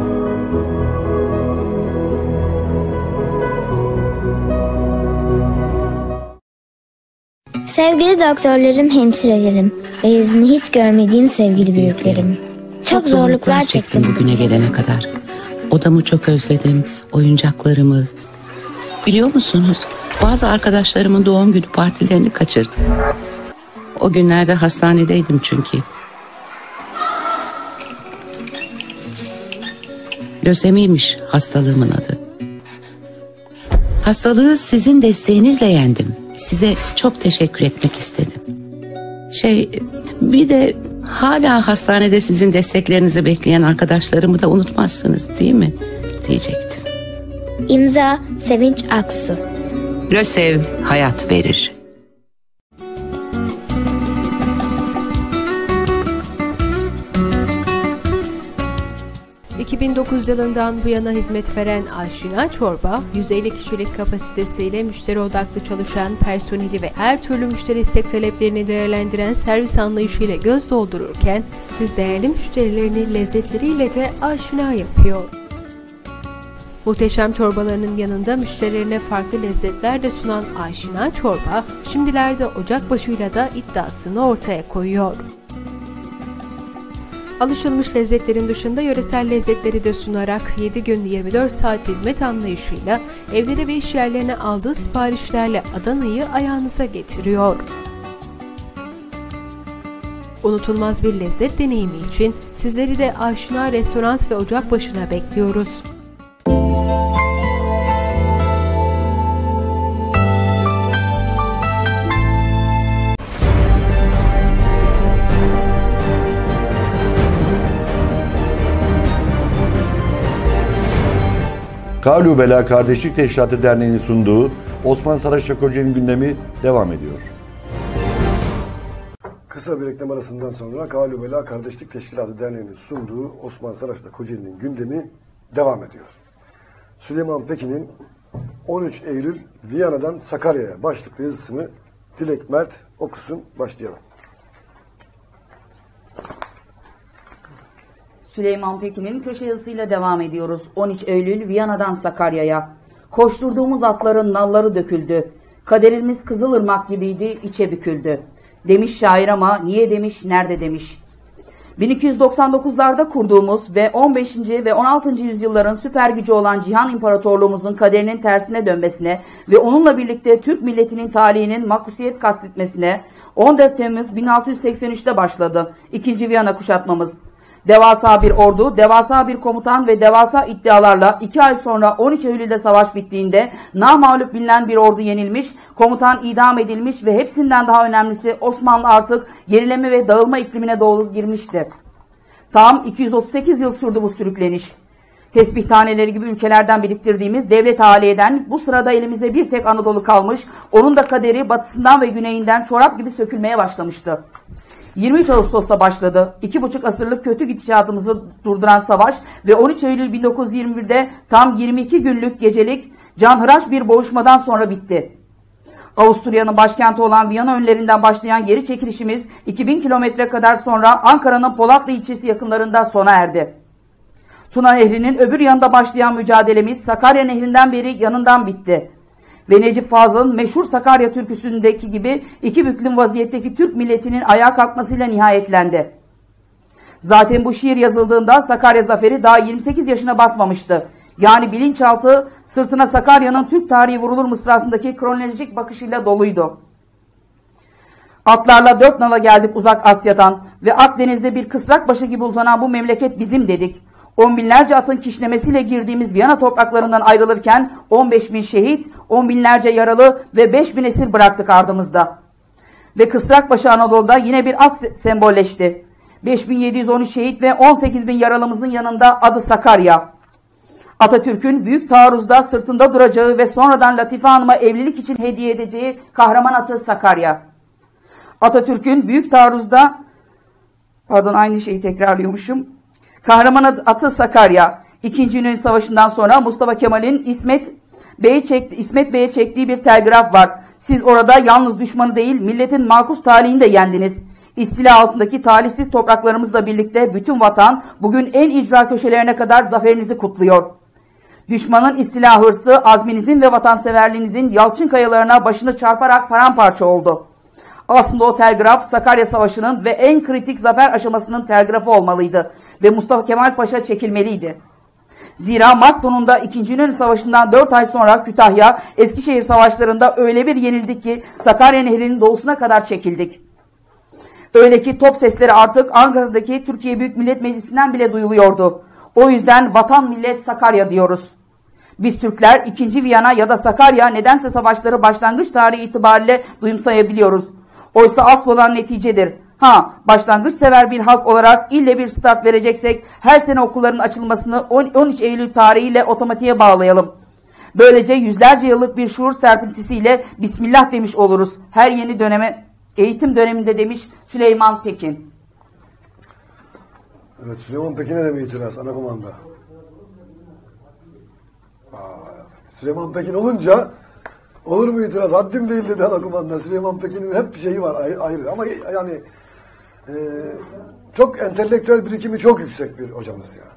G: Sevgili doktorlarım, hemşirelerim ve yüzünü hiç görmediğim sevgili büyüklerim. Çok zorluklar çektim
F: bugüne gelene kadar. Odamı çok özledim, oyuncaklarımı. Biliyor musunuz? Bazı arkadaşlarımın doğum günü partilerini kaçırdım. O günlerde hastanedeydim çünkü. Lösemiymiş hastalığımın adı. Hastalığı sizin desteğinizle yendim. Size çok teşekkür etmek istedim. Şey, bir de hala hastanede sizin desteklerinizi bekleyen arkadaşlarımı da unutmazsınız değil mi? Diyecektim.
G: İmza Sevinç Aksu.
F: Lösev hayat verir.
E: iki bin dokuz yılından bu yana hizmet veren Aşina Çorba, yüz elli kişilik kapasitesiyle müşteri odaklı çalışan personeli ve her türlü müşteri istek taleplerini değerlendiren servis anlayışıyla göz doldururken, siz değerli müşterilerini lezzetleriyle de aşina yapıyor. Muhteşem çorbalarının yanında müşterilerine farklı lezzetler de sunan Aşina Çorba, şimdilerde ocakbaşıyla da iddiasını ortaya koyuyor. Alışılmış lezzetlerin dışında yöresel lezzetleri de sunarak yedi gün yirmi dört saat hizmet anlayışıyla evlere ve iş yerlerine aldığı siparişlerle Adana'yı ayağınıza getiriyor. Unutulmaz bir lezzet deneyimi için sizleri de Aşina Restoran ve Ocakbaşı'na bekliyoruz.
A: Kalubela Kardeşlik Teşkilatı Derneği'nin sunduğu Osman Saraç'la Kocaeli gündemi devam ediyor.
B: Kısa bir reklam arasından sonra Kalubela Kardeşlik Teşkilatı Derneği'nin sunduğu Osman Saraç'la Kocaeli'nin gündemi devam ediyor. Süleyman Pekin'in on üç Eylül Viyana'dan Sakarya'ya başlıklı yazısını Dilek Mert okusun, başlayalım.
C: Süleyman Pekin'in köşe yazısıyla devam ediyoruz. on üç Eylül Viyana'dan Sakarya'ya. Koşturduğumuz atların nalları döküldü. Kaderimiz Kızılırmak gibiydi, içe büküldü. Demiş şair ama niye demiş, nerede demiş. bin iki yüz doksan dokuzlarda kurduğumuz ve on beşinci ve on altıncı yüzyılların süper gücü olan Cihan İmparatorluğumuzun kaderinin tersine dönmesine ve onunla birlikte Türk milletinin talihinin makusiyet kastetmesine on dört Temmuz bin altı yüz seksen üçte başladı. İkinci Viyana kuşatmamız. Devasa bir ordu, devasa bir komutan ve devasa iddialarla iki ay sonra on üç Eylül'de savaş bittiğinde namağlup bilinen bir ordu yenilmiş, komutan idam edilmiş ve hepsinden daha önemlisi Osmanlı artık gerileme ve dağılma iklimine doğru girmişti. Tam iki yüz otuz sekiz yıl sürdü bu sürükleniş. Tesbih taneleri gibi ülkelerden biriktirdiğimiz devlet haliyeden bu sırada elimize bir tek Anadolu kalmış, onun da kaderi batısından ve güneyinden çorap gibi sökülmeye başlamıştı. yirmi üç Ağustos'ta başladı. İki buçuk asırlık kötü gidişatımızı durduran savaş ve on üç Eylül bin dokuz yüz yirmi birde tam yirmi iki günlük gecelik canhıraş bir boğuşmadan sonra bitti. Avusturya'nın başkenti olan Viyana önlerinden başlayan geri çekilişimiz iki bin kilometre kadar sonra Ankara'nın Polatlı ilçesi yakınlarında sona erdi. Tuna Nehri'nin öbür yanında başlayan mücadelemiz Sakarya Nehri'nden beri yanından bitti. Ve Necip Fazıl'ın meşhur Sakarya türküsündeki gibi iki büklüm vaziyetteki Türk milletinin ayağa kalkmasıyla nihayetlendi. Zaten bu şiir yazıldığında Sakarya zaferi daha yirmi sekiz yaşına basmamıştı. Yani bilinçaltı sırtına Sakarya'nın Türk tarihi vurulur mısrasındaki kronolojik bakışıyla doluydu. Atlarla dört nala geldik uzak Asya'dan ve Akdeniz'de bir kısrak başı gibi uzanan bu memleket bizim dedik. On binlerce atın kişnemesiyle girdiğimiz Viyana topraklarından ayrılırken on beş bin şehit, on binlerce yaralı ve beş bin esir bıraktık ardımızda. Ve Kısrakbaşı Anadolu'da yine bir at sembolleşti. beş bin yedi yüz on üç şehit ve on sekiz bin yaralımızın yanında adı Sakarya. Atatürk'ün büyük taarruzda sırtında duracağı ve sonradan Latife Hanım'a evlilik için hediye edeceği kahraman atı Sakarya. Atatürk'ün büyük taarruzda, pardon aynı şeyi tekrarlıyormuşum. Kahraman atı Sakarya. İkinci İnönü Savaşı'ndan sonra Mustafa Kemal'in İsmet Bey'e çekti, İsmet Bey'e çektiği bir telgraf var. Siz orada yalnız düşmanı değil, milletin makus talihini de yendiniz. İstila altındaki talihsiz topraklarımızla birlikte bütün vatan bugün en icra köşelerine kadar zaferinizi kutluyor. Düşmanın istila hırsı, azminizin ve vatanseverliğinizin yalçın kayalarına başını çarparak paramparça oldu. Aslında o telgraf Sakarya Savaşı'nın ve en kritik zafer aşamasının telgrafı olmalıydı ve Mustafa Kemal Paşa çekilmeliydi. Zira Mart sonunda ikinci İnönü Savaşı'ndan dört ay sonra Kütahya, Eskişehir Savaşları'nda öyle bir yenildik ki Sakarya Nehri'nin doğusuna kadar çekildik. Öyle ki top sesleri artık Ankara'daki Türkiye Büyük Millet Meclisi'nden bile duyuluyordu. O yüzden vatan millet Sakarya diyoruz. Biz Türkler ikinci. Viyana ya da Sakarya nedense savaşları başlangıç tarihi itibariyle duyumsayabiliyoruz. Oysa asıl olan neticedir. Ha, başlangıç sever bir halk olarak ille bir stat vereceksek her sene okulların açılmasını on üç Eylül tarihiyle otomatiğe bağlayalım. Böylece yüzlerce yıllık bir şuur serpintisiyle Bismillah demiş oluruz. Her yeni döneme eğitim döneminde demiş Süleyman Pekin.
B: Evet, Süleyman Pekin'e de mi itiraz ana komanda? Aa, Süleyman Pekin olunca olur mu itiraz? Haddim değil dedi ana komanda. Süleyman Pekin'in hep bir şeyi var ayrı, ayrı. Ama yani e, çok entelektüel birikimi çok yüksek bir hocamız yani.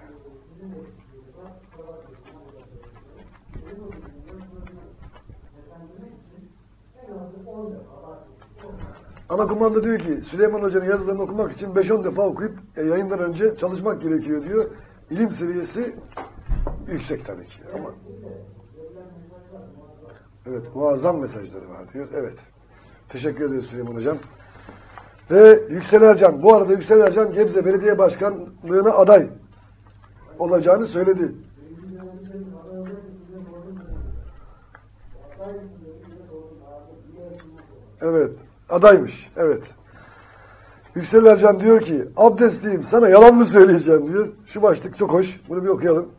B: Ana kumanda diyor ki Süleyman Hoca'nın yazılarını okumak için beş on defa okuyup e, yayından önce çalışmak gerekiyor diyor. İlim seviyesi yüksek tabii ki ama evet, muazzam mesajları var diyor. Evet. Teşekkür ederiz Süleyman Hocam. Ve Yüksel Ercan. Bu arada Yüksel Ercan Gebze Belediye Başkanlığı'na aday olacağını söyledi. Evet. Adaymış. Evet. Yüksel Ercan diyor ki abdestliyim, sana yalan mı söyleyeceğim diyor. Şu başlık çok hoş. Bunu bir okuyalım.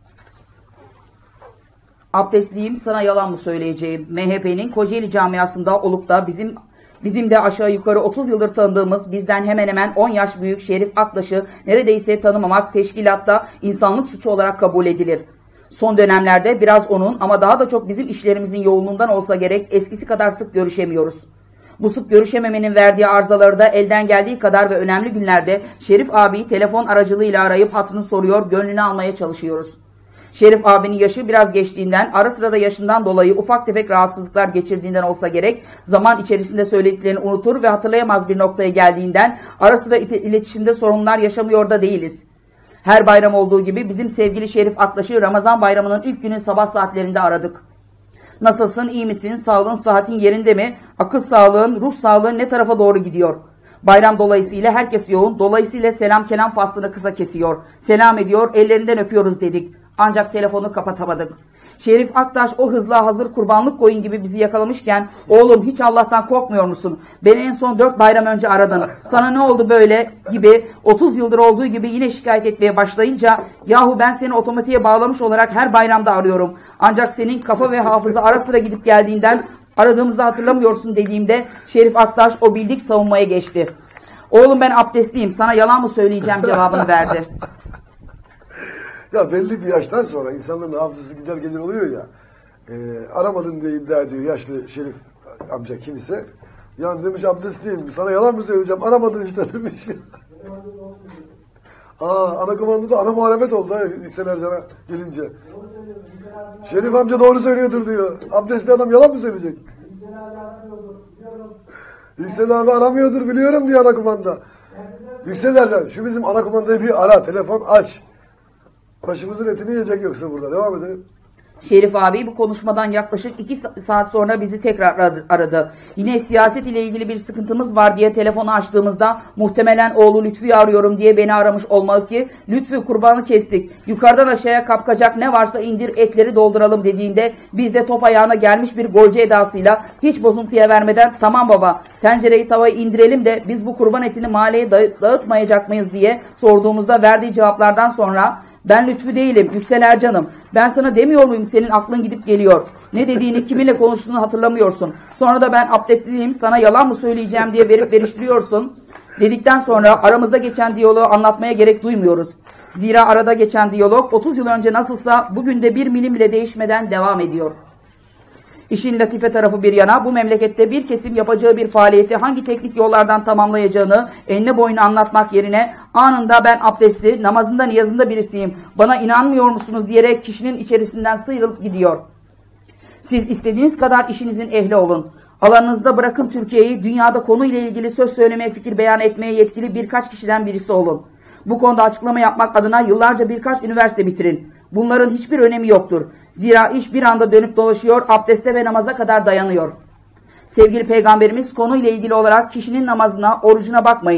C: Abdestliyim, sana yalan mı söyleyeceğim? M H P'nin Kocaeli camiasında olup da bizim bizim de aşağı yukarı otuz yıldır tanıdığımız, bizden hemen hemen on yaş büyük Şerif Aktaş'ı neredeyse tanımamak teşkilatta insanlık suçu olarak kabul edilir. Son dönemlerde biraz onun ama daha da çok bizim işlerimizin yoğunluğundan olsa gerek eskisi kadar sık görüşemiyoruz. Bu sık görüşememenin verdiği arızaları da elden geldiği kadar ve önemli günlerde Şerif abiyi telefon aracılığıyla arayıp hatırını soruyor, gönlünü almaya çalışıyoruz. Şerif abinin yaşı biraz geçtiğinden, ara sıra da yaşından dolayı ufak tefek rahatsızlıklar geçirdiğinden olsa gerek, zaman içerisinde söylediklerini unutur ve hatırlayamaz bir noktaya geldiğinden ara sıra iletişimde sorunlar yaşamıyor da değiliz. Her bayram olduğu gibi bizim sevgili Şerif Aktaş'ı Ramazan bayramının ilk günün sabah saatlerinde aradık. Nasılsın, iyi misin, sağlığın, sıhhatin yerinde mi, akıl sağlığın, ruh sağlığın ne tarafa doğru gidiyor? Bayram dolayısıyla herkes yoğun, dolayısıyla selam kelam faslını kısa kesiyor. Selam ediyor, ellerinden öpüyoruz dedik. Ancak telefonu kapatamadık. Şerif Aktaş o hızla hazır kurbanlık koyun gibi bizi yakalamışken, oğlum hiç Allah'tan korkmuyor musun? Beni en son dört bayram önce aradın. Sana ne oldu böyle gibi otuz yıldır olduğu gibi yine şikayet etmeye başlayınca, yahu ben seni otomatiğe bağlamış olarak her bayramda arıyorum. Ancak senin kafa ve hafıza ara sıra gidip geldiğinden aradığımızı hatırlamıyorsun dediğimde Şerif Aktaş o bildik savunmaya geçti. Oğlum ben abdestliyim, sana yalan mı söyleyeceğim cevabını verdi.
B: Ya belli bir yaştan sonra insanların hafızası gider gelir oluyor ya. E, aramadın diye iddia ediyor yaşlı Şerif amca kimse. Yani demiş abdestliyim, sana yalan mı söyleyeceğim, aramadın işte demiş. Aa, ana komanda ana muhalefet oldu ha, Yüksel Ercan'a gelince. Şerif amca doğru söylüyordur diyor. Abdestli adam yalan mı söyleyecek? Yüksel abi aramıyordur biliyorum diyor ana komanda. Yüksel Ercan şu bizim ana komandayı bir ara, telefon aç. Başımızın etini yiyecek yoksa burada. Devam edelim.
C: Şerif abi bu konuşmadan yaklaşık iki saat sonra bizi tekrar aradı. Yine siyaset ile ilgili bir sıkıntımız var diye telefonu açtığımızda muhtemelen oğlu Lütfü'yü arıyorum diye beni aramış olmalı ki Lütfü kurbanı kestik. Yukarıdan aşağıya kapkacak ne varsa indir etleri dolduralım dediğinde biz de top ayağına gelmiş bir golcü edasıyla hiç bozuntuya vermeden tamam baba tencereyi tavayı indirelim de biz bu kurban etini mahalleye dağıtmayacak mıyız diye sorduğumuzda verdiği cevaplardan sonra ben Lütfü değilim, Yüksel Ercan'ım. Ben sana demiyor muyum senin aklın gidip geliyor. Ne dediğini, kiminle konuştuğunu hatırlamıyorsun. Sonra da ben abdestliyim, sana yalan mı söyleyeceğim diye verip veriştiriyorsun. Dedikten sonra aramızda geçen diyaloğu anlatmaya gerek duymuyoruz. Zira arada geçen diyalog otuz yıl önce nasılsa bugün de bir milim bile değişmeden devam ediyor. İşin latife tarafı bir yana bu memlekette bir kesim yapacağı bir faaliyeti hangi teknik yollardan tamamlayacağını enine boyuna anlatmak yerine anında ben abdestli, namazında niyazında birisiyim, bana inanmıyor musunuz diyerek kişinin içerisinden sıyrılıp gidiyor. Siz istediğiniz kadar işinizin ehli olun. Alanınızda bırakın Türkiye'yi, dünyada konuyla ilgili söz söylemeye, fikir beyan etmeye yetkili birkaç kişiden birisi olun. Bu konuda açıklama yapmak adına yıllarca birkaç üniversite bitirin. Bunların hiçbir önemi yoktur. Zira iş bir anda dönüp dolaşıyor, abdeste ve namaza kadar dayanıyor. Sevgili Peygamberimiz konuyla ilgili olarak kişinin namazına, orucuna bakmayın.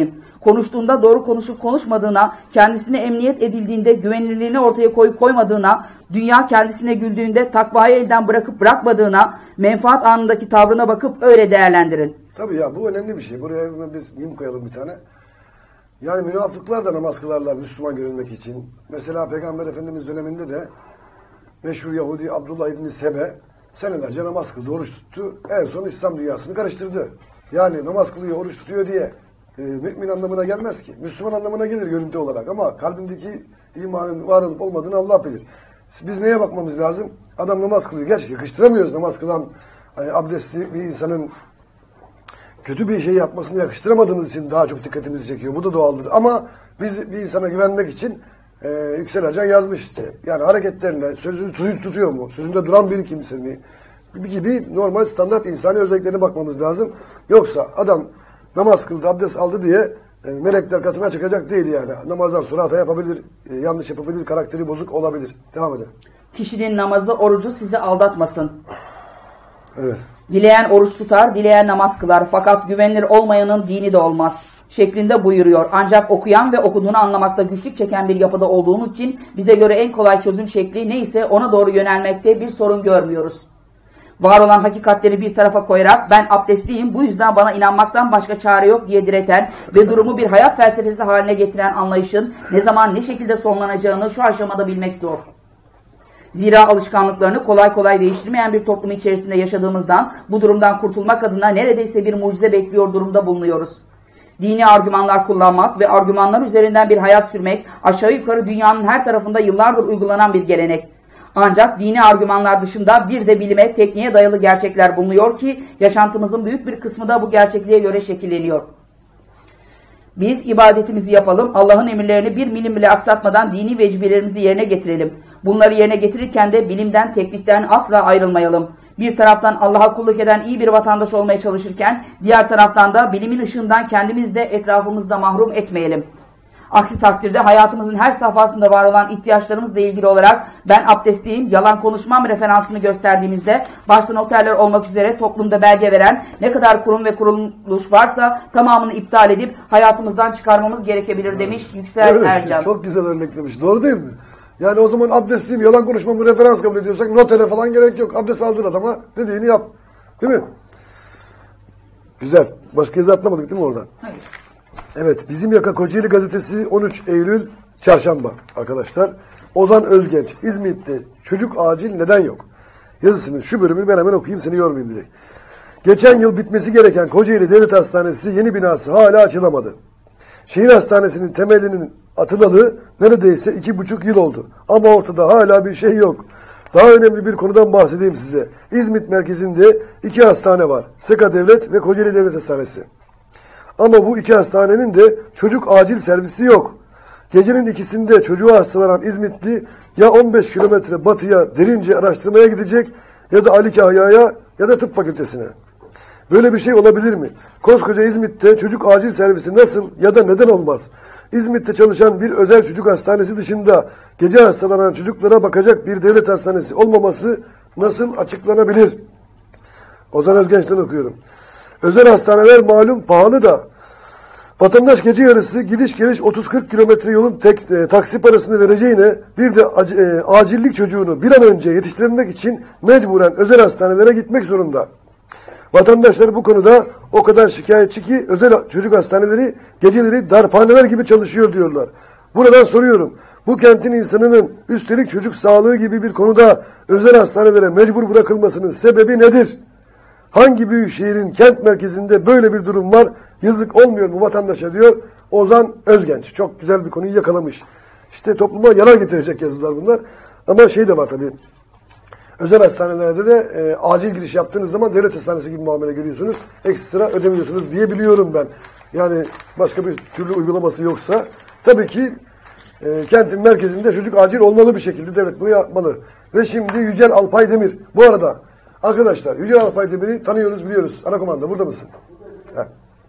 C: konuştuğunda doğru konuşup konuşmadığına, kendisine emniyet edildiğinde güvenilirliğini ortaya koyup koymadığına, dünya kendisine güldüğünde takvayı elden bırakıp bırakmadığına, menfaat anındaki tavrına bakıp öyle değerlendirin.
B: Tabii ya, bu önemli bir şey. Buraya biz mim koyalım bir tane. Yani münafıklar da namaz kılarlar Müslüman görünmek için. Mesela Peygamber Efendimiz döneminde de meşhur Yahudi Abdullah İbni Sebe senelerce namaz kıldı, oruç tuttu. En son İslam dünyasını karıştırdı. Yani namaz kılıyor, oruç tutuyor diye e, mümin anlamına gelmez ki. Müslüman anlamına gelir görüntü olarak ama kalbindeki imanın var olup olmadığını Allah bilir. Biz neye bakmamız lazım? Adam namaz kılıyor. Gerçi yakıştıramıyoruz namaz kılan hani abdestli bir insanın kötü bir şey yapmasını yakıştıramadığımız için daha çok dikkatimizi çekiyor. Bu da doğaldır. Ama biz bir insana güvenmek için e, Yüksel Ercan yazmış işte. Yani hareketlerine, sözünü tutuyor mu? Sözünde duran bir kimse mi? Gibi normal standart insani özelliklerine bakmamız lazım. Yoksa adam namaz kıldı, abdest aldı diye e, melekler katına çıkacak değil yani. Namazdan sonra hata yapabilir, e, yanlış yapabilir, karakteri bozuk olabilir. Devam edelim.
C: Kişinin namazı, orucu sizi aldatmasın.
B: Evet.
C: Dileyen oruç tutar, dileyen namaz kılar. Fakat güvenilir olmayanın dini de olmaz şeklinde buyuruyor. Ancak okuyan ve okuduğunu anlamakta güçlük çeken bir yapıda olduğumuz için bize göre en kolay çözüm şekli neyse ona doğru yönelmekte bir sorun görmüyoruz. Var olan hakikatleri bir tarafa koyarak ben abdestliyim, bu yüzden bana inanmaktan başka çare yok diye direten ve durumu bir hayat felsefesi haline getiren anlayışın ne zaman ne şekilde sonlanacağını şu aşamada bilmek zor. Zira alışkanlıklarını kolay kolay değiştirmeyen bir toplum içerisinde yaşadığımızdan bu durumdan kurtulmak adına neredeyse bir mucize bekliyor durumda bulunuyoruz. Dini argümanlar kullanmak ve argümanlar üzerinden bir hayat sürmek aşağı yukarı dünyanın her tarafında yıllardır uygulanan bir gelenek. Ancak dini argümanlar dışında bir de bilime, tekniğe dayalı gerçekler bulunuyor ki yaşantımızın büyük bir kısmı da bu gerçekliğe göre şekilleniyor. Biz ibadetimizi yapalım, Allah'ın emirlerini bir milim bile aksatmadan dini vecibelerimizi yerine getirelim. Bunları yerine getirirken de bilimden, teknikten asla ayrılmayalım. Bir taraftan Allah'a kulluk eden iyi bir vatandaş olmaya çalışırken, diğer taraftan da bilimin ışığından kendimiz de etrafımızda mahrum etmeyelim. Aksi takdirde hayatımızın her safhasında var olan ihtiyaçlarımızla ilgili olarak ben abdestliyim, yalan konuşmam referansını gösterdiğimizde başta noterler olmak üzere toplumda belge veren ne kadar kurum ve kuruluş varsa tamamını iptal edip hayatımızdan çıkarmamız gerekebilir demiş Yüksel
B: Evet,
C: Ercan.
B: çok güzel örneklemiş. Doğru değil mi? Yani o zaman abdestliyim, yalan konuşmamı referans kabul ediyorsak notere falan gerek yok. Abdest aldığın adama dediğini yap. Değil mi? Güzel. Başka yazı atlamadık değil mi oradan?
C: Hayır.
B: Evet, Bizim Yaka Kocaeli Gazetesi on üç Eylül Çarşamba arkadaşlar. Ozan Özgenç, İzmit'te çocuk acil neden yok? Yazısının şu bölümünü ben hemen okuyayım, seni yormayayım direkt. Geçen yıl bitmesi gereken Kocaeli Devlet Hastanesi yeni binası hala açılamadı. Şehir hastanesinin temelinin atılalı neredeyse iki buçuk yıl oldu. Ama ortada hala bir şey yok. Daha önemli bir konudan bahsedeyim size. İzmit merkezinde iki hastane var. Seka Devlet ve Kocaeli Devlet Hastanesi. Ama bu iki hastanenin de çocuk acil servisi yok. Gecenin ikisinde çocuğu hastalanan İzmitli ya on beş kilometre batıya derince araştırmaya gidecek ya da Ali Kahya'ya ya da tıp fakültesine. Böyle bir şey olabilir mi? Koskoca İzmit'te çocuk acil servisi nasıl ya da neden olmaz? İzmit'te çalışan bir özel çocuk hastanesi dışında gece hastalanan çocuklara bakacak bir devlet hastanesi olmaması nasıl açıklanabilir? Ozan Özgenç'ten okuyorum. Özel hastaneler malum pahalı da vatandaş gece yarısı gidiş geliş otuz kırk kilometre yolun tek, e, taksi parasını vereceğine bir de ac, e, acillik çocuğunu bir an önce yetiştirebilmek için mecburen özel hastanelere gitmek zorunda. Vatandaşlar bu konuda o kadar şikayetçi ki özel çocuk hastaneleri geceleri darphaneler gibi çalışıyor diyorlar. Buradan soruyorum. Bu kentin insanının üstelik çocuk sağlığı gibi bir konuda özel hastanelere mecbur bırakılmasının sebebi nedir? Hangi büyük şehrin kent merkezinde böyle bir durum var? Yazık olmuyor mu vatandaşa diyor Ozan Özgenç. Çok güzel bir konuyu yakalamış. İşte topluma yarar getirecek yazılar bunlar. Ama şey de var tabii. Özel hastanelerde de e, acil giriş yaptığınız zaman devlet hastanesi gibi muamele görüyorsunuz. Ekstra ödemiyorsunuz diye biliyorum ben. Yani başka bir türlü uygulaması yoksa. Tabii ki e, kentin merkezinde çocuk acil olmalı bir şekilde devlet bunu yapmalı. Ve şimdi Yücel Alpaydemir. Bu arada arkadaşlar Yücel Alpaydemir'i tanıyoruz biliyoruz. Anakomanda burada mısın? Ha.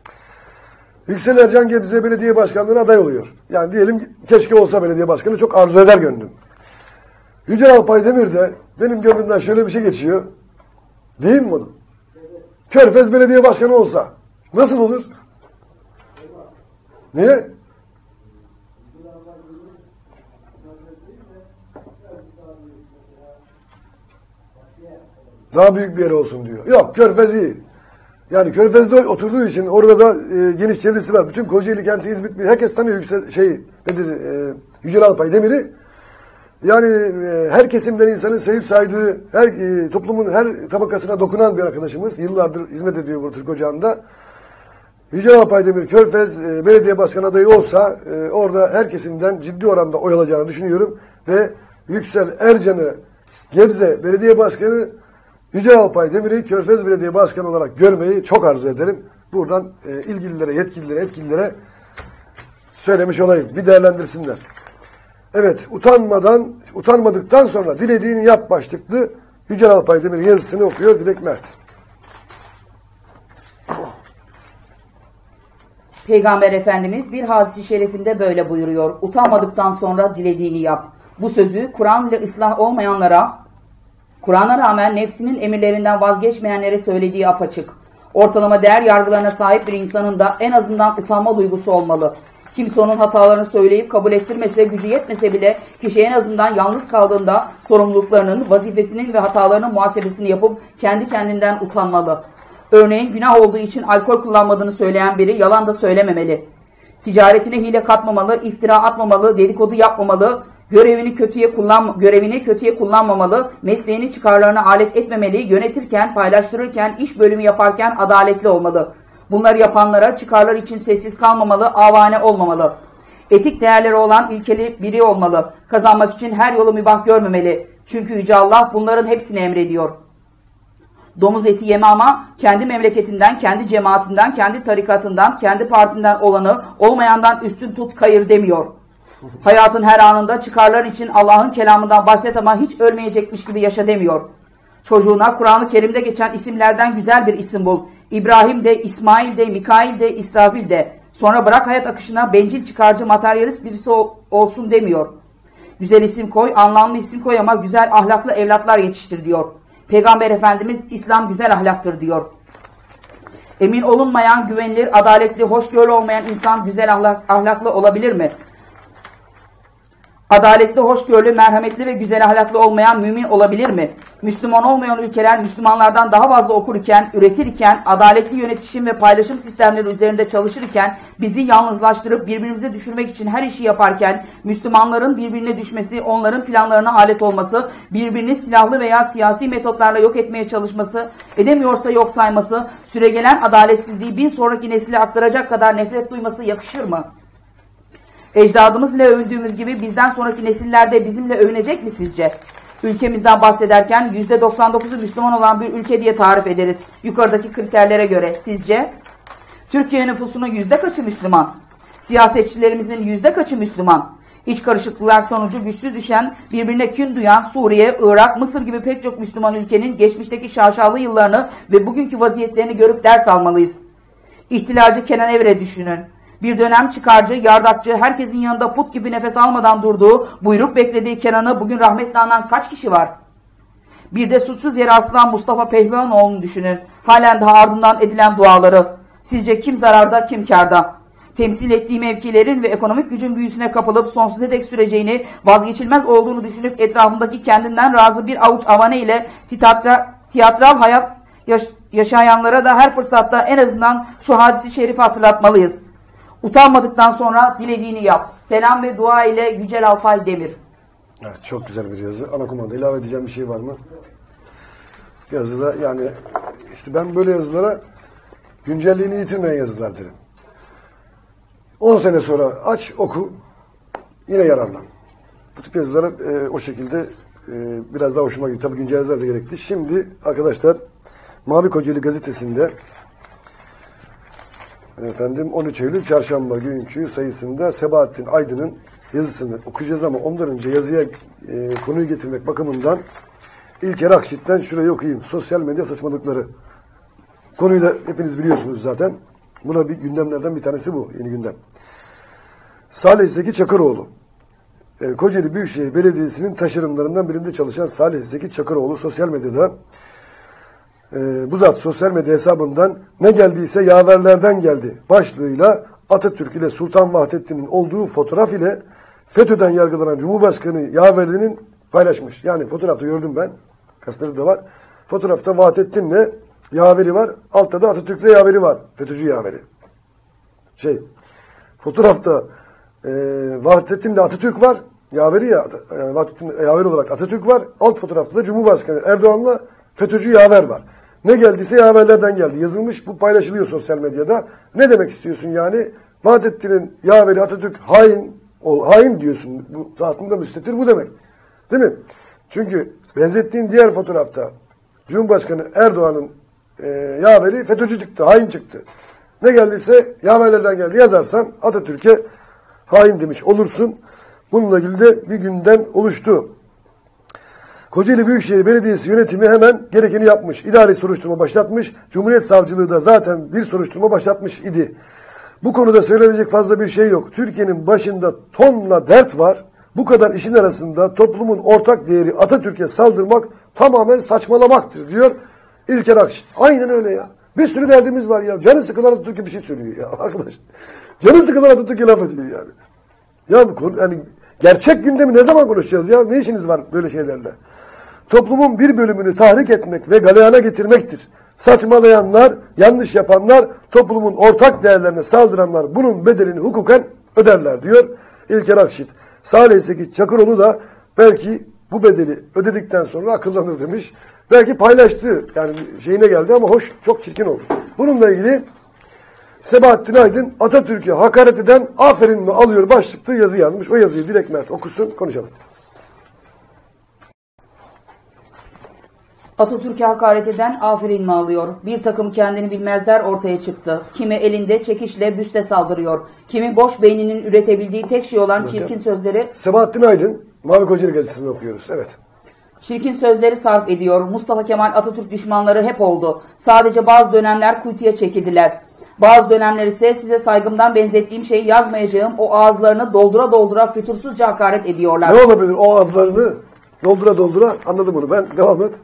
B: Yüksel Ercan Gebze Belediye Başkanlığı'na aday oluyor. Yani diyelim keşke olsa belediye başkanı, çok arzu eder gönlüm. Yücel Alpaydemir de benim gönlümden şöyle bir şey geçiyor. Değil mi bunu? Körfez Belediye Başkanı olsa nasıl olur? Niye? Daha büyük bir yer olsun diyor. Yok, Körfez iyi. Yani Körfez'de oturduğu için orada da e, geniş çevresi var. Bütün Kocaeli kenti, İzmit, herkes tanıyor Yüksel, şey, nedir, e, Yücel Alpay Demir'i. Yani e, her kesimden insanın sevip saydığı, her e, toplumun her tabakasına dokunan bir arkadaşımız. Yıllardır hizmet ediyor burada Türk Ocağı'nda. Yücel Alpay Demir, Körfez e, belediye başkanı adayı olsa e, orada her kesimden ciddi oranda oy alacağını düşünüyorum. Ve Yüksel Ercan'ı Gebze Belediye Başkanı, Yücel Alpay Demir'i Körfez Belediye Başkanı olarak görmeyi çok arzu ederim. Buradan e, ilgililere, yetkililere, etkililere söylemiş olayım. Bir değerlendirsinler. Evet, utanmadan, utanmadıktan sonra dilediğini yap başlıklı Yücel Alpay Demir yazısını okuyor Dilek Mert.
C: Peygamber Efendimiz bir hadisi şerifinde böyle buyuruyor. Utanmadıktan sonra dilediğini yap. Bu sözü Kur'an ile ıslah olmayanlara, Kur'an'a rağmen nefsinin emirlerinden vazgeçmeyenlere söylediği apaçık. Ortalama değer yargılarına sahip bir insanın da en azından utanma duygusu olmalı. Kimse onun hatalarını söyleyip kabul ettirmese, gücü yetmese bile kişi en azından yalnız kaldığında sorumluluklarının, vazifesinin ve hatalarının muhasebesini yapıp kendi kendinden utanmalı. Örneğin günah olduğu için alkol kullanmadığını söyleyen biri yalan da söylememeli. Ticaretine hile katmamalı, iftira atmamalı, dedikodu yapmamalı, görevini kötüye kullan görevini kötüye kullanmamalı, mesleğini çıkarlarına alet etmemeli, yönetirken, paylaştırırken, iş bölümü yaparken adaletli olmalı. Bunları yapanlara çıkarlar için sessiz kalmamalı, avane olmamalı. Etik değerleri olan ilkeli biri olmalı. Kazanmak için her yolu mübah görmemeli. Çünkü Yüce Allah bunların hepsini emrediyor. Domuz eti yeme ama kendi memleketinden, kendi cemaatinden, kendi tarikatından, kendi partinden olanı olmayandan üstün tut kayır demiyor. Hayatın her anında çıkarlar için Allah'ın kelamından bahset ama hiç ölmeyecekmiş gibi yaşa demiyor. Çocuğuna Kur'an-ı Kerim'de geçen isimlerden güzel bir isim bul. İbrahim de, İsmail de, Mikail de, İsrafil de. Sonra bırak hayat akışına bencil, çıkarcı, materyalist birisi ol, olsun demiyor. Güzel isim koy, anlamlı isim koy ama güzel ahlaklı evlatlar yetiştir diyor. Peygamber Efendimiz İslam güzel ahlaktır diyor. Emin olunmayan, güvenilir, adaletli, hoşgörülü olmayan insan güzel ahlak, ahlaklı olabilir mi? Adaletli, hoşgörülü, merhametli ve güzel ahlaklı olmayan mümin olabilir mi? Müslüman olmayan ülkeler Müslümanlardan daha fazla okurken, üretirken, adaletli yönetişim ve paylaşım sistemleri üzerinde çalışırken, bizi yalnızlaştırıp birbirimize düşürmek için her işi yaparken, Müslümanların birbirine düşmesi, onların planlarına alet olması, birbirini silahlı veya siyasi metotlarla yok etmeye çalışması, edemiyorsa yok sayması, süregelen adaletsizliği bir sonraki nesile aktaracak kadar nefret duyması yakışır mı? Ecdadımız ile övündüğümüz gibi bizden sonraki nesiller de bizimle övünecek mi sizce? Ülkemizden bahsederken yüzde doksan dokuzu Müslüman olan bir ülke diye tarif ederiz. Yukarıdaki kriterlere göre sizce? Türkiye nüfusunun yüzde kaçı Müslüman? Siyasetçilerimizin yüzde kaçı Müslüman? İç karışıklıklar sonucu güçsüz düşen, birbirine kün duyan Suriye, Irak, Mısır gibi pek çok Müslüman ülkenin geçmişteki şaşalı yıllarını ve bugünkü vaziyetlerini görüp ders almalıyız. İhtilalci Kenan Evre düşünün. Bir dönem çıkarcı, yardakçı, herkesin yanında put gibi nefes almadan durduğu, buyruk beklediği Kenan'ı bugün rahmetli anan kaç kişi var? Bir de suçsuz yere asılan Mustafa Pehlivonoğlu'nu düşünün. Halen daha ardından edilen duaları. Sizce kim zararda, kim kârda? Temsil ettiği mevkilerin ve ekonomik gücün büyüsüne kapılıp sonsuza dek süreceğini, vazgeçilmez olduğunu düşünüp etrafındaki kendinden razı bir avuç avane ile tiyatra, tiyatral hayat yaş yaşayanlara da her fırsatta en azından şu hadisi şerifi hatırlatmalıyız. Utanmadıktan sonra dilediğini yap. Selam ve dua ile Yücel Alpay Demir.
B: Evet, çok güzel bir yazı. Ana kumanda ilave edeceğim bir şey var mı? Yazıda yani işte ben böyle yazılara güncelliğini yitirmeyen yazılar derim. on sene sonra aç, oku, yine yararlan. Bu tip yazılara e, o şekilde e, biraz daha hoşuma gidiyor. Tabii güncel yazılar da gerekli. Şimdi arkadaşlar Mavi Kocaeli gazetesinde efendim on üç Eylül Çarşamba günkü sayısında Sebahattin Aydın'ın yazısını okuyacağız ama ondan önce yazıya e, konuyu getirmek bakımından İlker Akşit'ten şurayı okuyayım. Sosyal medya saçmalıkları. Konuyu da hepiniz biliyorsunuz zaten. Buna bir gündemlerden bir tanesi bu. Yeni gündem. Salih Zeki Çakıroğlu. E, Kocaeli Büyükşehir Belediyesi'nin taşeronlarından birinde çalışan Salih Zeki Çakıroğlu sosyal medyada e, bu zat sosyal medya hesabından ne geldiyse yaverlerden geldi başlığıyla Atatürk ile Sultan Vahdettin'in olduğu fotoğraf ile FETÖ'den yargılanan Cumhurbaşkanı Yaveri'nin paylaşmış. Yani fotoğrafta gördüm ben. Gazetede de var. Fotoğrafta Vahdettin'le Yaveri var. Altta da Atatürk'le Yaveri var. FETÖ'cü Yaveri. Şey, fotoğrafta e, Vahdettin'le Atatürk var. Yaveri ya, yani Vahdettin Yaveri olarak Atatürk var. Alt fotoğrafta da Cumhurbaşkanı Erdoğan'la FETÖ'cü Yaver var. Ne geldiyse yaverlerden geldi. Yazılmış, bu paylaşılıyor sosyal medyada. Ne demek istiyorsun yani? Vahdettin'in Yaveri Atatürk hain, o, hain diyorsun. Bu tahtında müstettir bu demek. Değil mi? Çünkü benzettiğin diğer fotoğrafta Cumhurbaşkanı Erdoğan'ın e, Yaveri FETÖ'cü çıktı, hain çıktı. Ne geldiyse yaverlerden geldi yazarsan Atatürk'e hain demiş olursun. Bununla ilgili de bir gündem oluştu. Kocaeli Büyükşehir Belediyesi yönetimi hemen gerekeni yapmış. İdari soruşturma başlatmış. Cumhuriyet Savcılığı da zaten bir soruşturma başlatmış idi. Bu konuda söylenecek fazla bir şey yok. Türkiye'nin başında tonla dert var. Bu kadar işin arasında toplumun ortak değeri Atatürk'e saldırmak tamamen saçmalamaktır diyor İlker Akşit. Aynen öyle ya. Bir sürü derdimiz var ya. Canı sıkılan Atatürk'e bir şey söylüyor ya arkadaş. Canı sıkılan Atatürk'e laf ediyor yani. Ya bu konu, yani gerçek gündemi ne zaman konuşacağız ya? Ne işiniz var böyle şeylerle? Toplumun bir bölümünü tahrik etmek ve galeyana getirmektir. Saçmalayanlar, yanlış yapanlar, toplumun ortak değerlerine saldıranlar bunun bedelini hukuken öderler diyor İlker Akşit. Salih Seki Çakıroğlu da belki bu bedeli ödedikten sonra akıllanır demiş. Belki paylaştı. Yani şeyine geldi ama hoş, çok çirkin oldu. Bununla ilgili Sebahattin Aydın Atatürk'e hakaret eden aferin mi alıyor başlıklı yazı yazmış. O yazıyı Dilek Mert okusun, konuşalım.
C: Atatürk'e hakaret eden aferin mi alıyor? Bir takım kendini bilmezler ortaya çıktı. Kimi elinde çekişle büste saldırıyor. Kimi boş beyninin üretebildiği tek şey olan çirkin sözleri...
B: Sebahattin Aydın, Mavi Kocaeli Gazetesi'nde okuyoruz. Evet.
C: Çirkin sözleri sarf ediyor. Mustafa Kemal Atatürk düşmanları hep oldu. Sadece bazı dönemler kuytuya çekildiler. Bazı dönemler ise size saygımdan benzettiğim şeyi yazmayacağım o ağızlarını doldura doldura fütursuzca hakaret ediyorlar.
B: Ne olabilir o ağızlarını doldura doldura, anladım bunu ben. Devam et.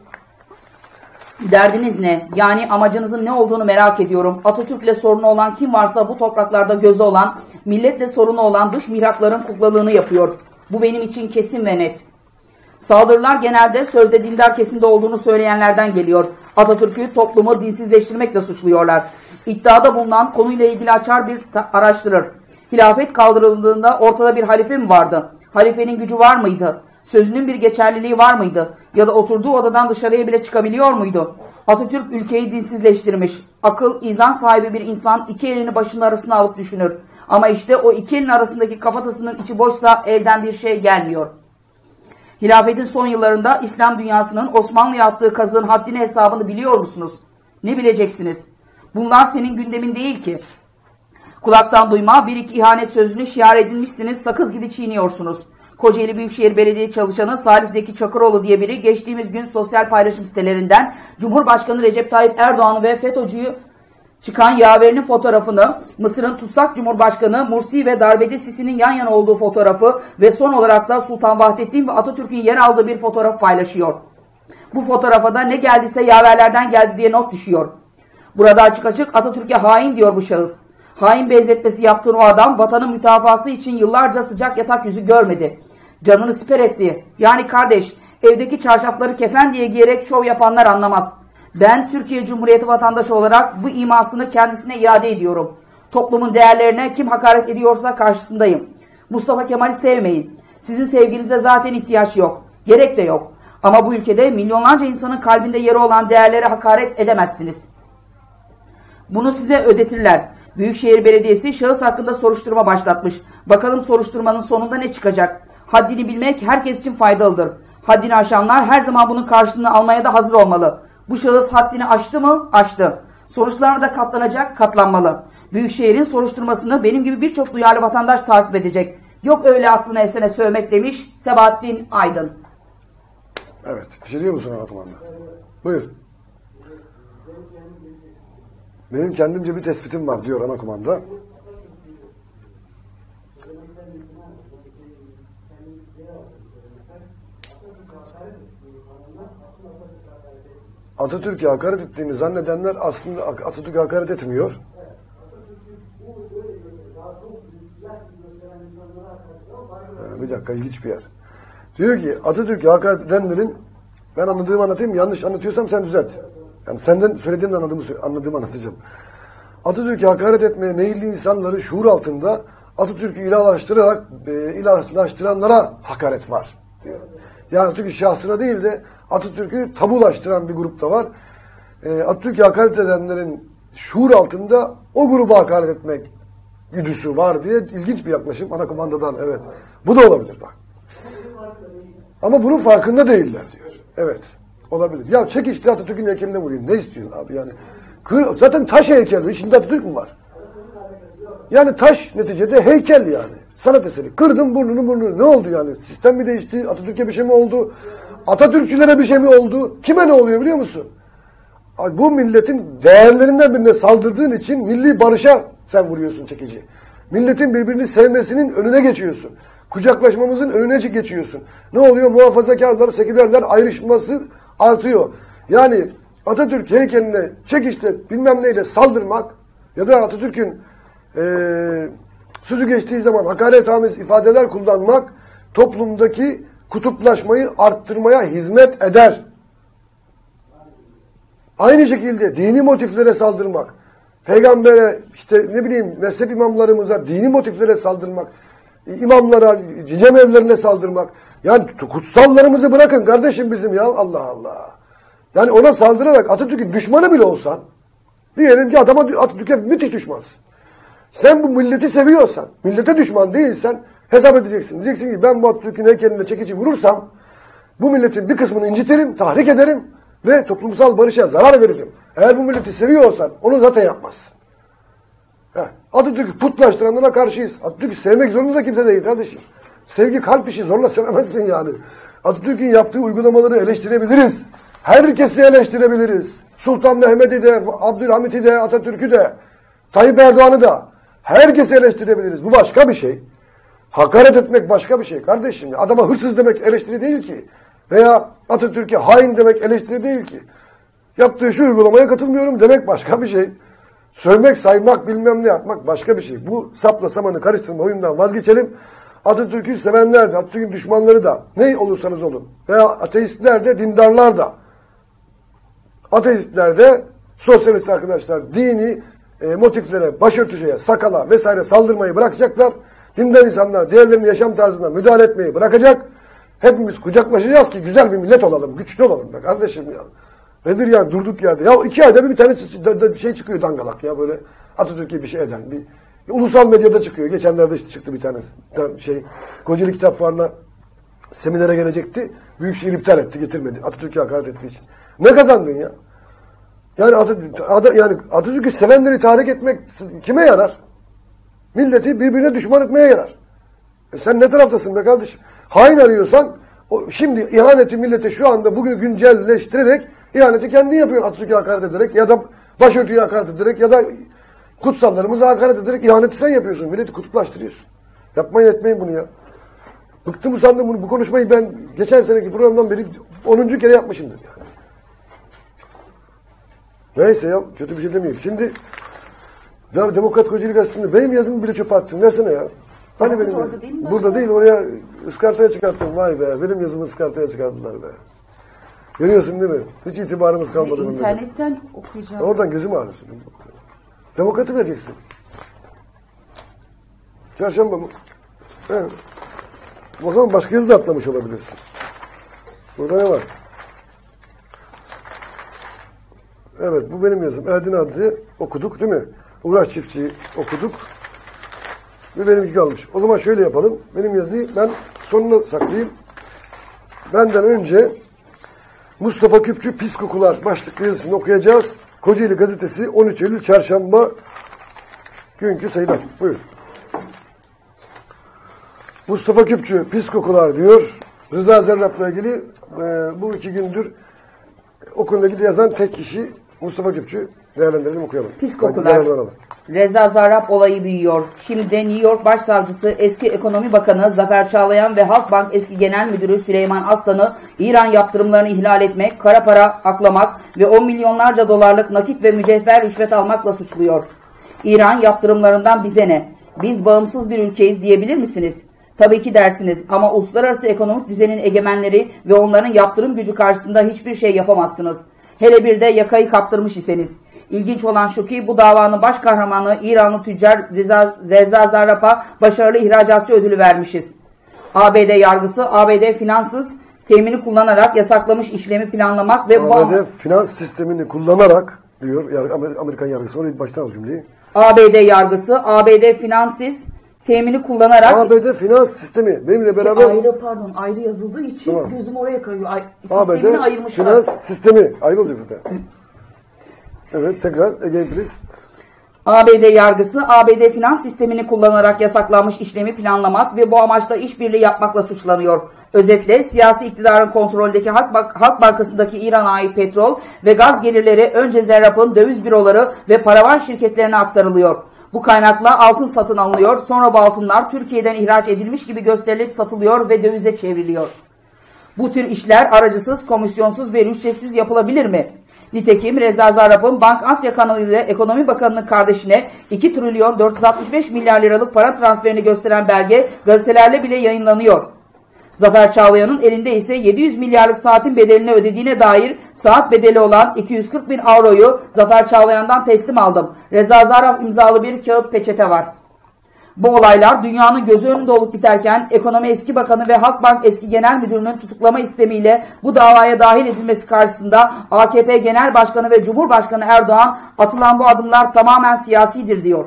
C: Derdiniz ne? Yani amacınızın ne olduğunu merak ediyorum. Atatürk'le sorunu olan kim varsa bu topraklarda gözü olan, milletle sorunu olan dış mihrakların kuklalığını yapıyor. Bu benim için kesin ve net. Saldırılar genelde sözde dindar kesimde olduğunu söyleyenlerden geliyor. Atatürk'ü toplumu dinsizleştirmekle suçluyorlar. İddiada bulunan konuyla ilgili açar bir araştırır. Hilafet kaldırıldığında ortada bir halife mi vardı? Halifenin gücü var mıydı? Sözünün bir geçerliliği var mıydı? Ya da oturduğu odadan dışarıya bile çıkabiliyor muydu? Atatürk ülkeyi dinsizleştirmiş. Akıl, izan sahibi bir insan iki elini başının arasına alıp düşünür. Ama işte o iki elin arasındaki kafatasının içi boşsa elden bir şey gelmiyor. Hilafetin son yıllarında İslam dünyasının Osmanlı'ya attığı kazığın haddini hesabını biliyor musunuz? Ne bileceksiniz? Bunlar senin gündemin değil ki. Kulaktan duyma bir iki ihanet sözünü şiar edinmişsiniz, sakız gibi çiğniyorsunuz. Kocaeli Büyükşehir Belediye çalışanı Salih Zeki Çakıroğlu diye biri geçtiğimiz gün sosyal paylaşım sitelerinden Cumhurbaşkanı Recep Tayyip Erdoğan'ı ve FETÖ'cüyü çıkan yaverinin fotoğrafını, Mısır'ın tutsak Cumhurbaşkanı Mursi ve darbeci Sisi'nin yan yana olduğu fotoğrafı ve son olarak da Sultan Vahdettin ve Atatürk'ün yer aldığı bir fotoğraf paylaşıyor. Bu fotoğrafa da ne geldiyse yaverlerden geldi diye not düşüyor. Burada açık açık Atatürk'e hain diyor bu şahıs. Hain benzetmesi yaptığın o adam vatanın mütafası için yıllarca sıcak yatak yüzü görmedi. Canını siper etti. Yani kardeş, evdeki çarşafları kefen diye giyerek şov yapanlar anlamaz. Ben Türkiye Cumhuriyeti vatandaşı olarak bu imasını kendisine iade ediyorum. Toplumun değerlerine kim hakaret ediyorsa karşısındayım. Mustafa Kemal'i sevmeyin. Sizin sevginize zaten ihtiyaç yok. Gerek de yok. Ama bu ülkede milyonlarca insanın kalbinde yeri olan değerlere hakaret edemezsiniz. Bunu size ödetirler. Büyükşehir Belediyesi şahıs hakkında soruşturma başlatmış. Bakalım soruşturmanın sonunda ne çıkacak? Haddini bilmek herkes için faydalıdır. Haddini aşanlar her zaman bunun karşılığını almaya da hazır olmalı. Bu şahıs haddini aştı mı? Aştı. Sonuçlarına da katlanacak, katlanmalı. Büyükşehir'in soruşturmasını benim gibi birçok duyarlı vatandaş takip edecek. Yok öyle aklına esene sövmek demiş Sebahattin Aydın.
B: Evet. Bir şey diyor musun ana kumanda? Buyur. Benim kendimce bir tespitim var diyor ana kumanda. Atatürk'e hakaret ettiğini zannedenler aslında Atatürk'e hakaret etmiyor. Bir dakika, ilginç bir yer. Diyor ki Atatürk'e hakaret edenlerin, ben anladığımı anlatayım, yanlış anlatıyorsam sen düzelt. Yani senden söylediğimden anladığımı, anladığımı anlatacağım. Atatürk'e hakaret etmeye meyilli insanları şuur altında Atatürk'ü ilahlaştırarak e, ilahlaştıranlara hakaret var diyor. Yani Atatürk'ü şahsına değil de Atatürk'ü tabulaştıran bir grupta var. E, Atatürk'e hakaret edenlerin şuur altında o gruba hakaret etmek güdüsü var diye ilginç bir yaklaşım anakumandadan, evet. Bu da olabilir bak. Ama bunun farkında değiller diyor. Evet, olabilir. Ya çek işte Atatürk'ün heykeline vurayım. Ne istiyorsun abi yani? Kır, zaten taş heykel. İçinde Atatürk mü var? Yani taş neticede heykel yani. Sanat eseri. Kırdın burnunu burnunu. Ne oldu yani? Sistem mi değişti? Atatürk'e bir şey mi oldu? Atatürkçülere bir şey mi oldu? Kime ne oluyor biliyor musun? Bu milletin değerlerinden birine saldırdığın için milli barışa sen vuruyorsun çekici. Milletin birbirini sevmesinin önüne geçiyorsun. Kucaklaşmamızın önüne geçiyorsun. Ne oluyor? Muhafazakarlar, sekülerler ayrışması artıyor. Yani Atatürk heykeline çekişle bilmem neyle saldırmak ya da Atatürk'ün e, sözü geçtiği zaman hakaretamiz ifadeler kullanmak toplumdaki kutuplaşmayı arttırmaya hizmet eder. Aynı şekilde dini motiflere saldırmak, peygambere, işte ne bileyim mezhep imamlarımıza dini motiflere saldırmak, imamlara, cicem evlerine saldırmak. Yani kutsallarımızı bırakın kardeşim bizim ya, Allah Allah. Yani ona saldırarak Atatürk'ün düşmanı bile olsan, diyelim ki adama Atatürk'e müthiş düşmansın. Sen bu milleti seviyorsan, millete düşman değilsen hesap edeceksin. Diyeceksin ki ben bu Atatürk'ün heykeline çekici vurursam bu milletin bir kısmını incitirim, tahrik ederim ve toplumsal barışa zarar veririm. Eğer bu milleti seviyorsan onu zaten yapmazsın. Heh. Atatürk'ü putlaştıranlara karşıyız. Atatürk'ü sevmek zorunda da kimse değil kardeşim. Sevgi kalp işi, zorla sevemezsin yani. Atatürk'ün yaptığı uygulamaları eleştirebiliriz. Herkesi eleştirebiliriz. Sultan Mehmet'i de, Abdülhamit'i de, Atatürk'ü de, Tayyip Erdoğan'ı da. Herkesi eleştirebiliriz. Bu başka bir şey. Hakaret etmek başka bir şey kardeşim. Adama hırsız demek eleştiri değil ki. Veya Atatürk'e hain demek eleştiri değil ki. Yaptığı şu uygulamaya katılmıyorum demek başka bir şey. Sövmek, saymak, bilmem ne yapmak başka bir şey. Bu sapla samanı karıştırma oyundan vazgeçelim. Atatürk'ü sevenler de, Atatürk'ün düşmanları da, ne olursanız olun. Veya ateistler de, dindarlar da. Ateistler de, sosyalist arkadaşlar, dini e, motiflere, başörtüsüye, sakala vesaire saldırmayı bırakacaklar. Dindar insanlar diğerlerinin yaşam tarzına müdahale etmeyi bırakacak. Hepimiz kucaklaşacağız ki güzel bir millet olalım, güçlü olalım be kardeşim ya. Nedir yani durduk yerde? Ya iki ayda bir, bir tane bir şey çıkıyor dangalak ya böyle Atatürk'e bir şey eden. Bir, bir ulusal medyada çıkıyor. Geçenlerde işte çıktı bir tanesi. Şey, Kocaeli Kitap Fuarı'na seminere gelecekti. Büyükşehir iptal etti, getirmedi. Atatürk'e hakaret ettiği için. Ne kazandın ya? Yani Atatürk, At, yani Atatürk'ü sevenleri tahrik etmek kime yarar? Milleti birbirine düşman etmeye yarar. E sen ne taraftasın be kardeşim? Hain arıyorsan o, şimdi ihaneti millete şu anda bugün güncelleştirerek ihaneti kendin yapıyorsun Atatürk'e hakaret ederek ya da başörtüye hakaret ederek ya da kutsallarımıza hakaret ederek ihaneti sen yapıyorsun. Milleti kutuplaştırıyorsun. Yapmayın etmeyin bunu ya. Bıktım usandım bunu. Bu konuşmayı ben geçen seneki programdan beri onuncu kere yapmışımdır yani. Neyse ya kötü bir şey demeyeyim. Şimdi ya Demokrat Kocaeli Gazetesi'nde benim yazımı bile çöpe attın. Versene ya. Hani benim yazım? Değil burada değil oraya ıskartaya çıkarttım. Vay be benim yazımı ıskartaya çıkardılar be. Görüyorsun değil mi? Hiç itibarımız kalmadı.
C: İnternetten okuyacağım.
B: Oradan gözüm ağrısın. Demokrat'ı vereceksin. Çarşamba mı? Evet. O zaman başka yazı da atlamış olabilirsin. Burada ne var? Evet bu benim yazım. Erdin Adlı okuduk değil mi? Uğraş Çiftçi'yi okuduk. Ve benimki kalmış. O zaman şöyle yapalım. Benim yazıyı ben sonuna saklayayım. Benden önce Mustafa Küpçü Pis Kokular başlıklı yazısını okuyacağız. Kocaeli Gazetesi on üç Eylül Çarşamba günkü sayıdan. Buyur. Mustafa Küpçü Pis Kokular diyor. Rıza Zerrab'la ilgili e, bu iki gündür o konuyla ilgili yazan tek kişi Mustafa Küpçü. Değerlendirelim okuyalım.
C: Pis Kokular. Reza Zarrab olayı büyüyor. Şimdi de New York Başsavcısı eski Ekonomi Bakanı Zafer Çağlayan ve Halkbank eski Genel Müdürü Süleyman Aslan'ı İran yaptırımlarını ihlal etmek, kara para aklamak ve on milyonlarca dolarlık nakit ve mücevher rüşvet almakla suçluyor. İran yaptırımlarından bize ne? Biz bağımsız bir ülkeyiz diyebilir misiniz? Tabii ki dersiniz ama uluslararası ekonomik düzenin egemenleri ve onların yaptırım gücü karşısında hiçbir şey yapamazsınız. Hele bir de yakayı kaptırmış iseniz. İlginç olan şu ki bu davanın baş kahramanı İranlı tüccar Reza, Reza Zarrab'a başarılı ihracatçı ödülü vermişiz. A B D yargısı A B D finanssız temini kullanarak yasaklamış işlemi planlamak ve bu...
B: A B D finans sistemini kullanarak diyor Amerikan yargısı. Onu baştan al cümleyi.
C: A B D yargısı A B D finanssız temini kullanarak...
B: A B D finans sistemi benimle beraber...
C: Ayrı pardon ayrı yazıldığı için tamam. Gözüm oraya kayıyor. Ay,
B: A B D finans sistemi ayrı olacak zaten. Evet tekrar again please.
C: A B D yargısı A B D finans sistemini kullanarak yasaklanmış işlemi planlamak ve bu amaçla işbirliği yapmakla suçlanıyor. Özetle siyasi iktidarın kontroldeki Halk, Bank Halk Bankası'ndaki İran'a ait petrol ve gaz gelirleri önce Zarrab'ın döviz büroları ve paravan şirketlerine aktarılıyor. Bu kaynakla altın satın alınıyor, sonra bu altınlar Türkiye'den ihraç edilmiş gibi gösterilip satılıyor ve dövize çevriliyor. Bu tür işler aracısız, komisyonsuz ve ücretsiz yapılabilir mi? Nitekim Reza Zarrab'ın Bank Asya kanalıyla Ekonomi Bakanı'nın kardeşine iki trilyon dört yüz altmış beş milyar liralık para transferini gösteren belge gazetelerle bile yayınlanıyor. Zafer Çağlayan'ın elinde ise yedi yüz milyarlık saatin bedelini ödediğine dair saat bedeli olan iki yüz kırk bin avroyu Zafer Çağlayan'dan teslim aldım. Reza Zarrab imzalı bir kağıt peçete var. Bu olaylar dünyanın gözü önünde olup biterken Ekonomi Eski Bakanı ve Halkbank Eski Genel Müdürü'nün tutuklama istemiyle bu davaya dahil edilmesi karşısında A K P Genel Başkanı ve Cumhurbaşkanı Erdoğan atılan bu adımlar tamamen siyasidir diyor.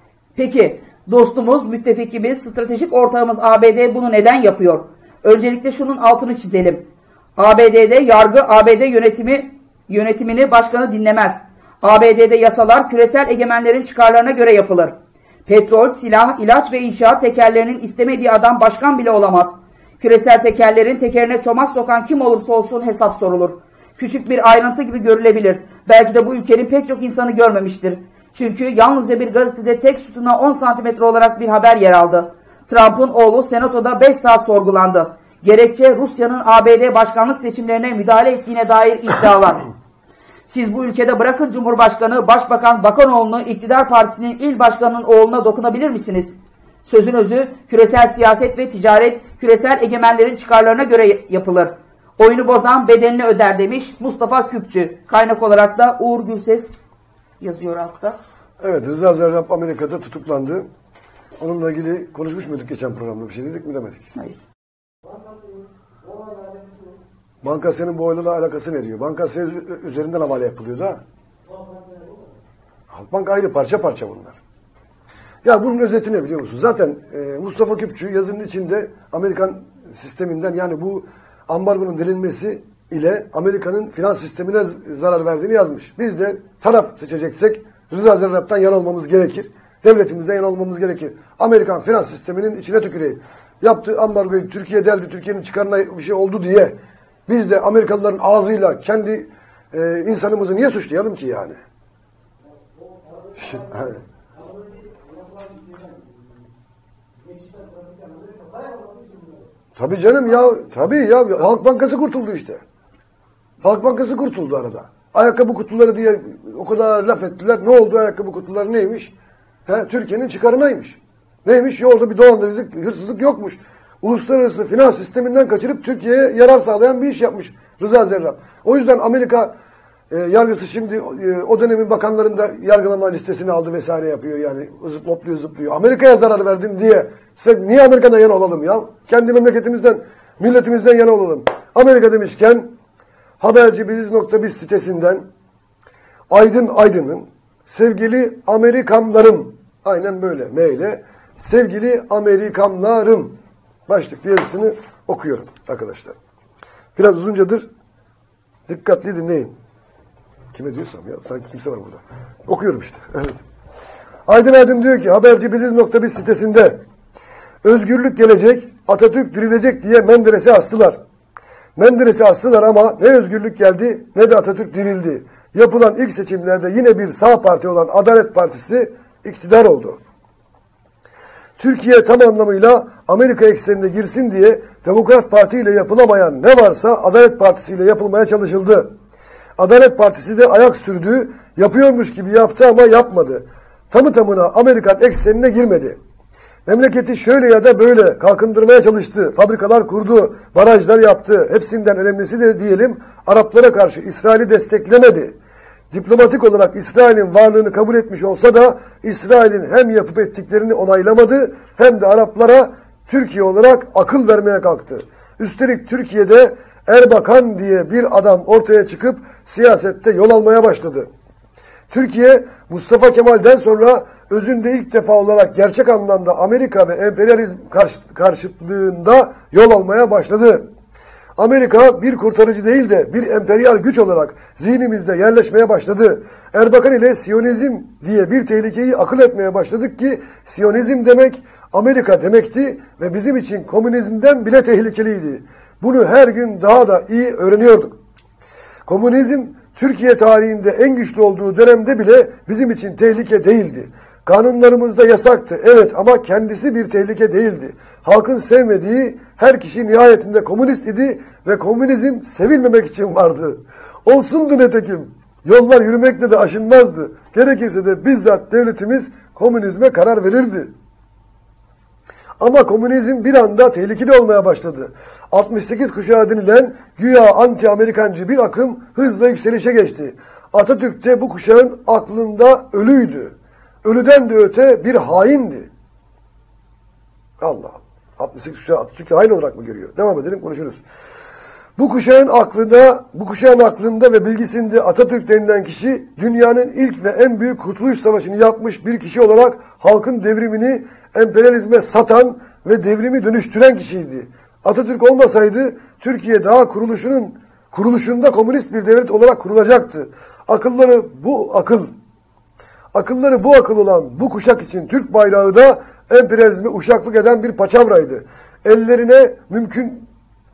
C: Peki dostumuz, müttefikimiz, stratejik ortağımız A B D bunu neden yapıyor? Öncelikle şunun altını çizelim. A B D'de yargı A B D yönetimi yönetimini başkanı dinlemez. A B D'de yasalar küresel egemenlerin çıkarlarına göre yapılır. Petrol, silah, ilaç ve inşaat tekerlerinin istemediği adam başkan bile olamaz. Küresel tekerlerin tekerine çomak sokan kim olursa olsun hesap sorulur. Küçük bir ayrıntı gibi görülebilir. Belki de bu ülkenin pek çok insanı görmemiştir. Çünkü yalnızca bir gazetede tek sütuna on santimetre olarak bir haber yer aldı. Trump'ın oğlu senatoda beş saat sorgulandı. Gerekçe Rusya'nın A B D başkanlık seçimlerine müdahale ettiğine dair iddialar. Siz bu ülkede bırakın Cumhurbaşkanı, Başbakan, Bakanoğlu'nu iktidar partisinin il başkanının oğluna dokunabilir misiniz? Sözün özü küresel siyaset ve ticaret küresel egemenlerin çıkarlarına göre yapılır. Oyunu bozan bedelini öder demiş Mustafa Küpçü. Kaynak olarak da Uğur Gürses yazıyor altta.
B: Evet, Reza Zarrab Amerika'da tutuklandı. Onunla ilgili konuşmuş muyduk geçen programda? Bir şey dedik mi demedik?
C: Hayır.
B: Bankasya'nın bu olayla alakası ne diyor? Bankasya üzerinden havale yapılıyor da. Halkbank ayrı, parça parça bunlar. Ya bunun özeti ne biliyor musun? Zaten e, Mustafa Küpçü yazının içinde Amerikan sisteminden, yani bu ambargonun delinmesi ile Amerika'nın finans sistemine zarar verdiğini yazmış. Biz de taraf seçeceksek Reza Zarrab'tan yana olmamız gerekir. Devletimizden yana olmamız gerekir. Amerikan finans sisteminin içine tüküreyim. Yaptığı ambargoyu Türkiye deldi, Türkiye'nin çıkarına bir şey oldu diye biz de Amerikalıların ağzıyla kendi e, insanımızı niye suçlayalım ki yani? Tabii canım ya, tabii ya. Halk Bankası kurtuldu işte. Halk Bankası kurtuldu arada. Ayakkabı kutuları diye o kadar laf ettiler. Ne oldu ayakkabı kutuları neymiş? He, Türkiye'nin çıkarınaymış. Neymiş? Yolda bir dolandırıcılık, hırsızlık yokmuş. Uluslararası finans sisteminden kaçırıp Türkiye'ye yarar sağlayan bir iş yapmış Reza Zarrab. O yüzden Amerika e, yargısı şimdi e, o dönemin bakanların da yargılama listesini aldı vesaire yapıyor yani. Zıplopluyor zıplıyor. Amerika'ya zarar verdin diye size niye Amerika'dan yana olalım ya? Kendi memleketimizden, milletimizden yana olalım. Amerika demişken habercibiz nokta biz sitesinden Aydın Aydın'ın sevgili Amerikanlarım, aynen böyle M ile, sevgili Amerikanlarım başlık diyesini okuyorum arkadaşlar. Biraz uzuncadır. Dikkatli dinleyin. Kime diyorsam ya, sanki kimse var burada. Okuyorum işte. Evet. Aydın Aydın diyor ki habercibiz nokta biz sitesinde özgürlük gelecek, Atatürk dirilecek diye Menderes'e astılar. Menderes'e astılar ama ne özgürlük geldi ne de Atatürk dirildi. Yapılan ilk seçimlerde yine bir sağ parti olan Adalet Partisi iktidar oldu. Türkiye tam anlamıyla Amerika eksenine girsin diye Demokrat Parti ile yapılamayan ne varsa Adalet Partisi ile yapılmaya çalışıldı. Adalet Partisi de ayak sürdü, yapıyormuş gibi yaptı ama yapmadı. Tamı tamına Amerikan eksenine girmedi. Memleketi şöyle ya da böyle kalkındırmaya çalıştı. Fabrikalar kurdu, barajlar yaptı. Hepsinden önemlisi de diyelim Araplara karşı İsrail'i desteklemedi. Diplomatik olarak İsrail'in varlığını kabul etmiş olsa da İsrail'in hem yapıp ettiklerini onaylamadı hem de Araplara Türkiye olarak akıl vermeye kalktı. Üstelik Türkiye'de Erbakan diye bir adam ortaya çıkıp siyasette yol almaya başladı. Türkiye Mustafa Kemal'den sonra özünde ilk defa olarak gerçek anlamda Amerika ve emperyalizm karşıtlığında yol almaya başladı. Amerika bir kurtarıcı değil de bir emperyal güç olarak zihnimizde yerleşmeye başladı. Erbakan ile Siyonizm diye bir tehlikeyi akıl etmeye başladık ki Siyonizm demek Amerika demekti ve bizim için komünizmden bile tehlikeliydi. Bunu her gün daha da iyi öğreniyorduk. Komünizm Türkiye tarihinde en güçlü olduğu dönemde bile bizim için tehlike değildi. Kanunlarımızda yasaktı, evet, ama kendisi bir tehlike değildi. Halkın sevmediği her kişi nihayetinde komünist idi ve komünizm sevilmemek için vardı. Olsundu netekim. Yollar yürümekle de aşınmazdı. Gerekirse de bizzat devletimiz komünizme karar verirdi. Ama komünizm bir anda tehlikeli olmaya başladı. altmış sekiz kuşağı denilen güya anti-Amerikancı bir akım hızla yükselişe geçti. Atatürk de bu kuşağın aklında ölüydü. Ölüden de öte bir haindi. Allah Allah. altmış sekiz kuşağı Atatürk'ü hain olarak mı görüyor? Devam edelim, konuşuruz. Bu kuşağın aklında, bu kuşağın aklında ve bilgisinde Atatürk denilen kişi dünyanın ilk ve en büyük kurtuluş savaşını yapmış bir kişi olarak halkın devrimini emperyalizme satan ve devrimi dönüştüren kişiydi. Atatürk olmasaydı Türkiye daha kuruluşunun kuruluşunda komünist bir devlet olarak kurulacaktı. Akılları bu akıl, akılları bu akıl olan bu kuşak için Türk bayrağı da emperyalizme uşaklık eden bir paçavraydı. Ellerine mümkün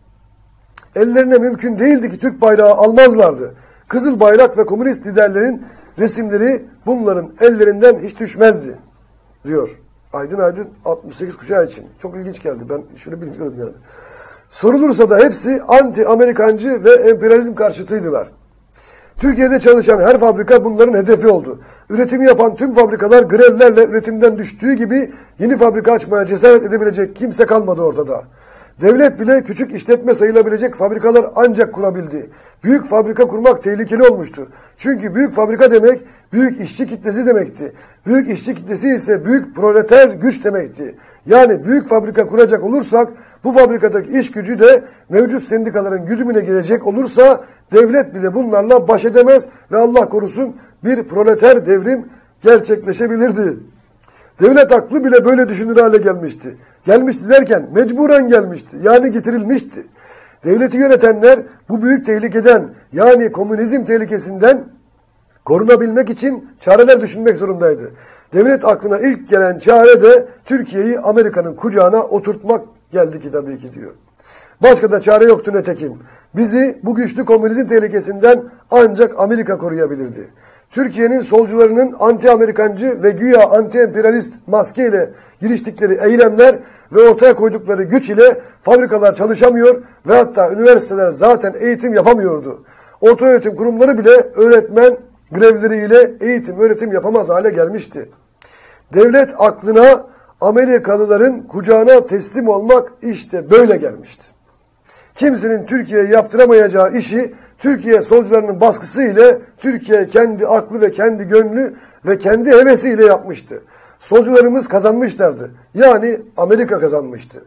B: ellerine mümkün değildi ki Türk bayrağı almazlardı. Kızıl bayrak ve komünist liderlerin resimleri bunların ellerinden hiç düşmezdi, diyor. Aydın Aydın altmış sekiz kuşağı için. Çok ilginç geldi. Ben şöyle bilmiyorum yani. Sorulursa da hepsi anti-Amerikancı ve emperyalizm karşıtıydılar. Türkiye'de çalışan her fabrika bunların hedefi oldu. Üretimi yapan tüm fabrikalar grevlerle üretimden düştüğü gibi yeni fabrika açmaya cesaret edebilecek kimse kalmadı ortada. Devlet bile küçük işletme sayılabilecek fabrikalar ancak kurabildi. Büyük fabrika kurmak tehlikeli olmuştu. Çünkü büyük fabrika demek büyük işçi kitlesi demekti. Büyük işçi kitlesi ise büyük proleter güç demekti. Yani büyük fabrika kuracak olursak bu fabrikadaki iş gücü de mevcut sendikaların güdümüne girecek olursa devlet bile bunlarla baş edemez ve Allah korusun bir proleter devrim gerçekleşebilirdi. Devlet aklı bile böyle düşünür hale gelmişti. Gelmişti derken mecburen gelmişti. Yani getirilmişti. Devleti yönetenler bu büyük tehlikeden, yani komünizm tehlikesinden korunabilmek için çareler düşünmek zorundaydı. Devlet aklına ilk gelen çare de Türkiye'yi Amerika'nın kucağına oturtmak geldi ki tabii ki, diyor. Başka da çare yoktu netekim. Bizi bu güçlü komünizm tehlikesinden ancak Amerika koruyabilirdi. Türkiye'nin solcularının anti-Amerikancı ve güya anti-emperyalist maskeyle giriştikleri eylemler ve ortaya koydukları güç ile fabrikalar çalışamıyor ve hatta üniversiteler zaten eğitim yapamıyordu. Ortaöğretim kurumları bile öğretmen grevleriyle eğitim, öğretim yapamaz hale gelmişti. Devlet aklına Amerikalıların kucağına teslim olmak işte böyle gelmişti. Kimsenin Türkiye'ye yaptıramayacağı işi Türkiye solcularının baskısı ile Türkiye kendi aklı ve kendi gönlü ve kendi hevesiyle yapmıştı. Solcularımız kazanmışlardı. Yani Amerika kazanmıştı.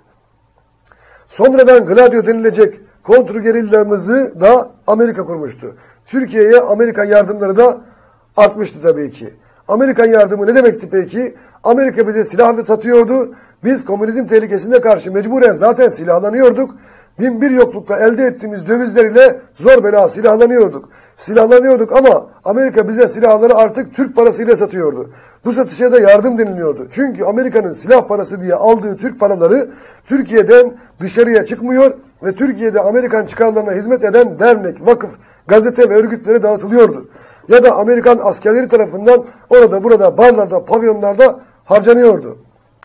B: Sonradan Gladio denilecek kontrgerillamızı da Amerika kurmuştu. Türkiye'ye Amerikan yardımları da artmıştı tabii ki. Amerikan yardımı ne demekti peki? Amerika bize silah satıyordu. Biz komünizm tehlikesine karşı mecburen zaten silahlanıyorduk. Bin bir yoklukla elde ettiğimiz dövizler ile zor bela silahlanıyorduk. Silahlanıyorduk ama Amerika bize silahları artık Türk parasıyla satıyordu. Bu satışa da yardım deniliyordu. Çünkü Amerika'nın silah parası diye aldığı Türk paraları Türkiye'den dışarıya çıkmıyor ve Türkiye'de Amerikan çıkarlarına hizmet eden dernek, vakıf, gazete ve örgütlere dağıtılıyordu. Ya da Amerikan askerleri tarafından orada burada barlarda, pavyonlarda harcanıyordu.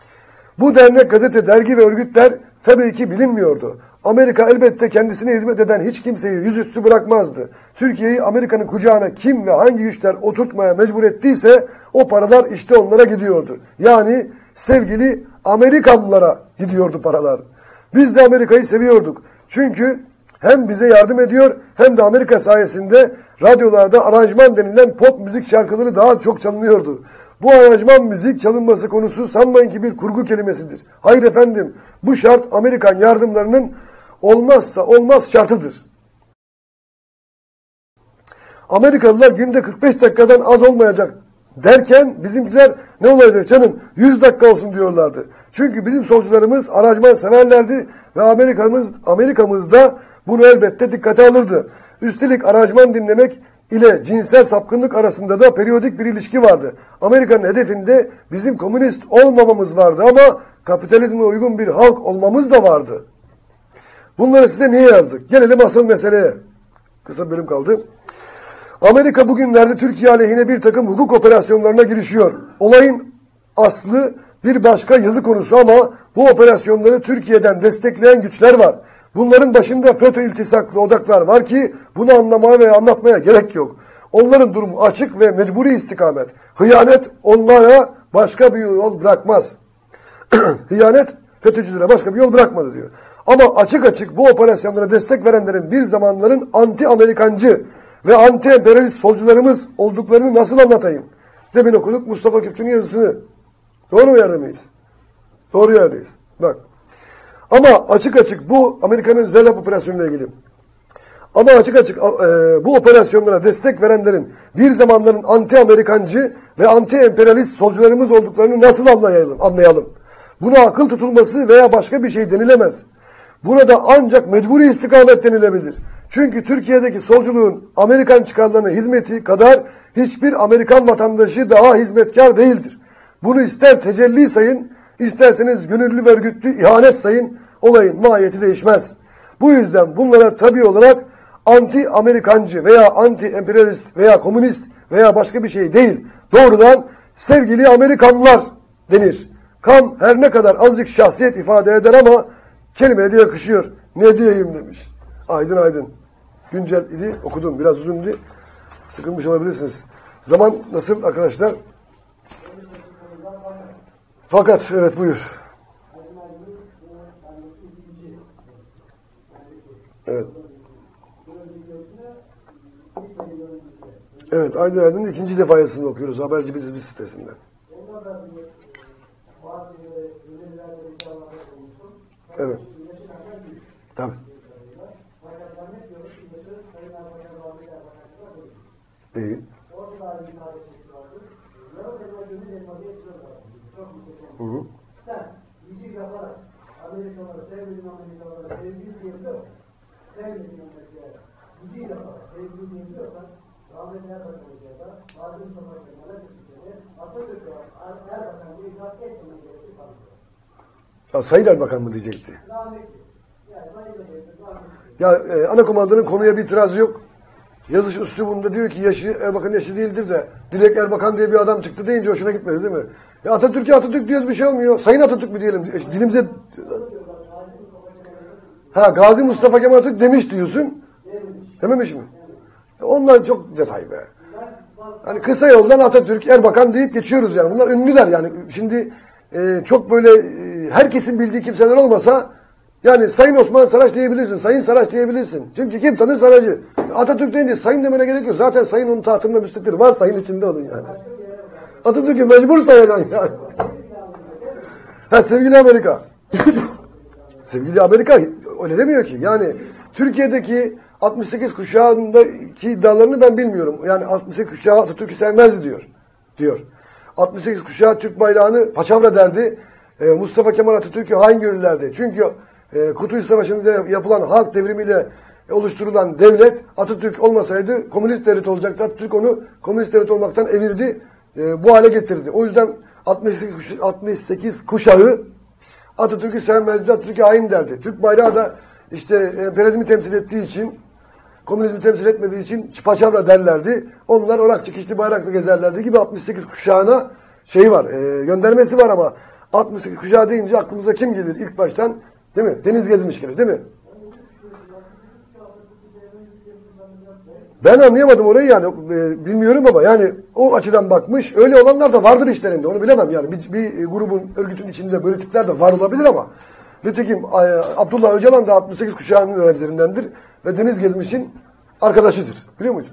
B: Bu dernek, gazete, dergi ve örgütler tabii ki bilinmiyordu. Amerika elbette kendisine hizmet eden hiç kimseyi yüzüstü bırakmazdı. Türkiye'yi Amerika'nın kucağına kim ve hangi güçler oturtmaya mecbur ettiyse o paralar işte onlara gidiyordu. Yani sevgili Amerikanlılara gidiyordu paralar. Biz de Amerika'yı seviyorduk. Çünkü hem bize yardım ediyor hem de Amerika sayesinde radyolarda aranjman denilen pop müzik şarkıları daha çok çalınıyordu. Bu aranjman müzik çalınması konusu sanmayın ki bir kurgu kelimesidir. Hayır efendim, bu şart Amerikan yardımlarının olmazsa olmaz şartıdır. Amerikalılar günde kırk beş dakikadan az olmayacak derken bizimkiler ne olacak canım yüz dakika olsun diyorlardı. Çünkü bizim solcularımız aranjman severlerdi ve Amerikamız, Amerikamızda bunu elbette dikkate alırdı. Üstelik aranjman dinlemek ile cinsel sapkınlık arasında da periyodik bir ilişki vardı. Amerika'nın hedefinde bizim komünist olmamamız vardı ama kapitalizme uygun bir halk olmamız da vardı. Bunları size niye yazdık? Gelelim asıl meseleye. Kısa bölüm kaldı. Amerika bugünlerde Türkiye aleyhine bir takım hukuk operasyonlarına girişiyor. Olayın aslı bir başka yazı konusu ama bu operasyonları Türkiye'den destekleyen güçler var. Bunların başında FETÖ iltisaklı odaklar var ki bunu anlamaya ve anlatmaya gerek yok. Onların durumu açık ve mecburi istikamet. Hıyanet onlara başka bir yol bırakmaz. Hıyanet FETÖ'cülere başka bir yol bırakmadı diyor. Ama açık açık bu operasyonlara destek verenlerin bir zamanların anti-Amerikancı ve anti-emperyalist solcularımız olduklarını nasıl anlatayım? Demin okuduk Mustafa Kökçü'nün yazısını. Doğru mu yerde miyiz? Doğru yerdeyiz. Bak. Ama açık açık bu Amerika'nın Zerlap operasyonuyla ilgili. Ama açık açık e, bu operasyonlara destek verenlerin bir zamanların anti-Amerikancı ve anti-emperyalist solcularımız olduklarını nasıl anlayalım? anlayalım? Buna akıl tutulması veya başka bir şey denilemez. Burada ancak mecburi istikamet denilebilir. Çünkü Türkiye'deki solculuğun Amerikan çıkarlarına hizmeti kadar hiçbir Amerikan vatandaşı daha hizmetkar değildir. Bunu ister tecelli sayın, isterseniz gönüllü ve örgütlü ihanet sayın, olayın mahiyeti değişmez. Bu yüzden bunlara tabii olarak anti-Amerikancı veya anti-emperyalist veya komünist veya başka bir şey değil, doğrudan sevgili Amerikanlılar denir. Kam her ne kadar azıcık şahsiyet ifade eder ama kelimeye de yakışıyor. Ne diyeyim demiş. Aydın aydın. Güncel idi, okudum. Biraz uzun idi. Sıkılmış olabilirsiniz. Zaman nasıl arkadaşlar? Fakat, evet buyur. Evet. Evet, Aydın Aydın'ın ikinci defa yazısını okuyoruz. Haberci Biz sitesinden. Evet. Tabii. Değil. Hı hı.
D: Sen işi yaparak Amerikalılara, sevmediğin Amerikalılara sevdiğin diyebiliyor musun? Sevmediğin Amerikalılara işi yaparak sevdiğin diyebiliyorsan rahmetli Erbakan'ın ya da Bazı Mustafa Kemal'e Türkiye'de Atatürk'e Erbakan'ı itaat etmemen gerektiği sanıyor.
B: Ya Sayın Erbakan mı diyecekti?
D: Rahmetli. Yani Sayın Erbakan, rahmetli.
B: Ya e, ana komandanın konuya bir itirazı yok. Yazış üslubunda diyor ki yaşı Erbakan yaşı değildir de direkt Erbakan diye bir adam çıktı deyince hoşuna gitmedi değil mi? Ya Atatürk'e Atatürk diyoruz bir şey olmuyor. Sayın Atatürk mü diyelim? E, dilimize... Ha Gazi Mustafa Kemal Atatürk demiş diyorsun. Dememiş mi? E, onlar çok detay be. Hani kısa yoldan Atatürk, Erbakan deyip geçiyoruz yani. Bunlar ünlüler yani. Şimdi e, çok böyle e, herkesin bildiği kimseler olmasa yani Sayın Osman Saraç diyebilirsin, Sayın Saraç diyebilirsin. Çünkü kim tanır Saraç'ı? Atatürk deyince Sayın demene gerek yok. Zaten Sayın onun tahtında müstakil. Var Sayın içinde onun yani. Atatürk'ü mecbur sayacaksın yani. Ha sevgili Amerika. Sevgili Amerika öyle demiyor ki. Yani Türkiye'deki altmış sekiz kuşağındaki iddialarını ben bilmiyorum. Yani altmış sekiz kuşağı Atatürk'ü sevmezdi diyor. Diyor. altmış sekiz kuşağı Türk bayrağını paçavra derdi. Ee, Mustafa Kemal Atatürk'ü hain görürlerdi. Çünkü e, Kurtuluş Savaşı'nda yapılan halk devrimiyle oluşturulan devlet Atatürk olmasaydı komünist devlet olacaktı. Atatürk onu komünist devlet olmaktan evirdi. E, bu hale getirdi. O yüzden altmış sekiz kuşağı Atatürk'ü sevmezdi, Atatürk'ü hain derdi. Türk bayrağı da işte emperyalizmi temsil ettiği için, komünizmi temsil etmediği için paçavra derlerdi. Onlar orak çıkışlı bayrakla gezerlerdi gibi altmış sekiz kuşağına şey var, e, göndermesi var ama altmış sekiz kuşağı deyince aklımıza kim gelir ilk baştan? Değil mi? Deniz gezmiş gelir, değil mi? Ben anlayamadım orayı yani. E, bilmiyorum ama yani o açıdan bakmış. Öyle olanlar da vardır işlerinde. Onu bilemem yani. Bir, bir grubun, örgütün içinde böyle tipler de var olabilir ama nitekim e, Abdullah Öcalan da altmış sekiz kuşağının öğrencilerindendir ve Deniz Gezmiş'in arkadaşıdır. Biliyor muydun?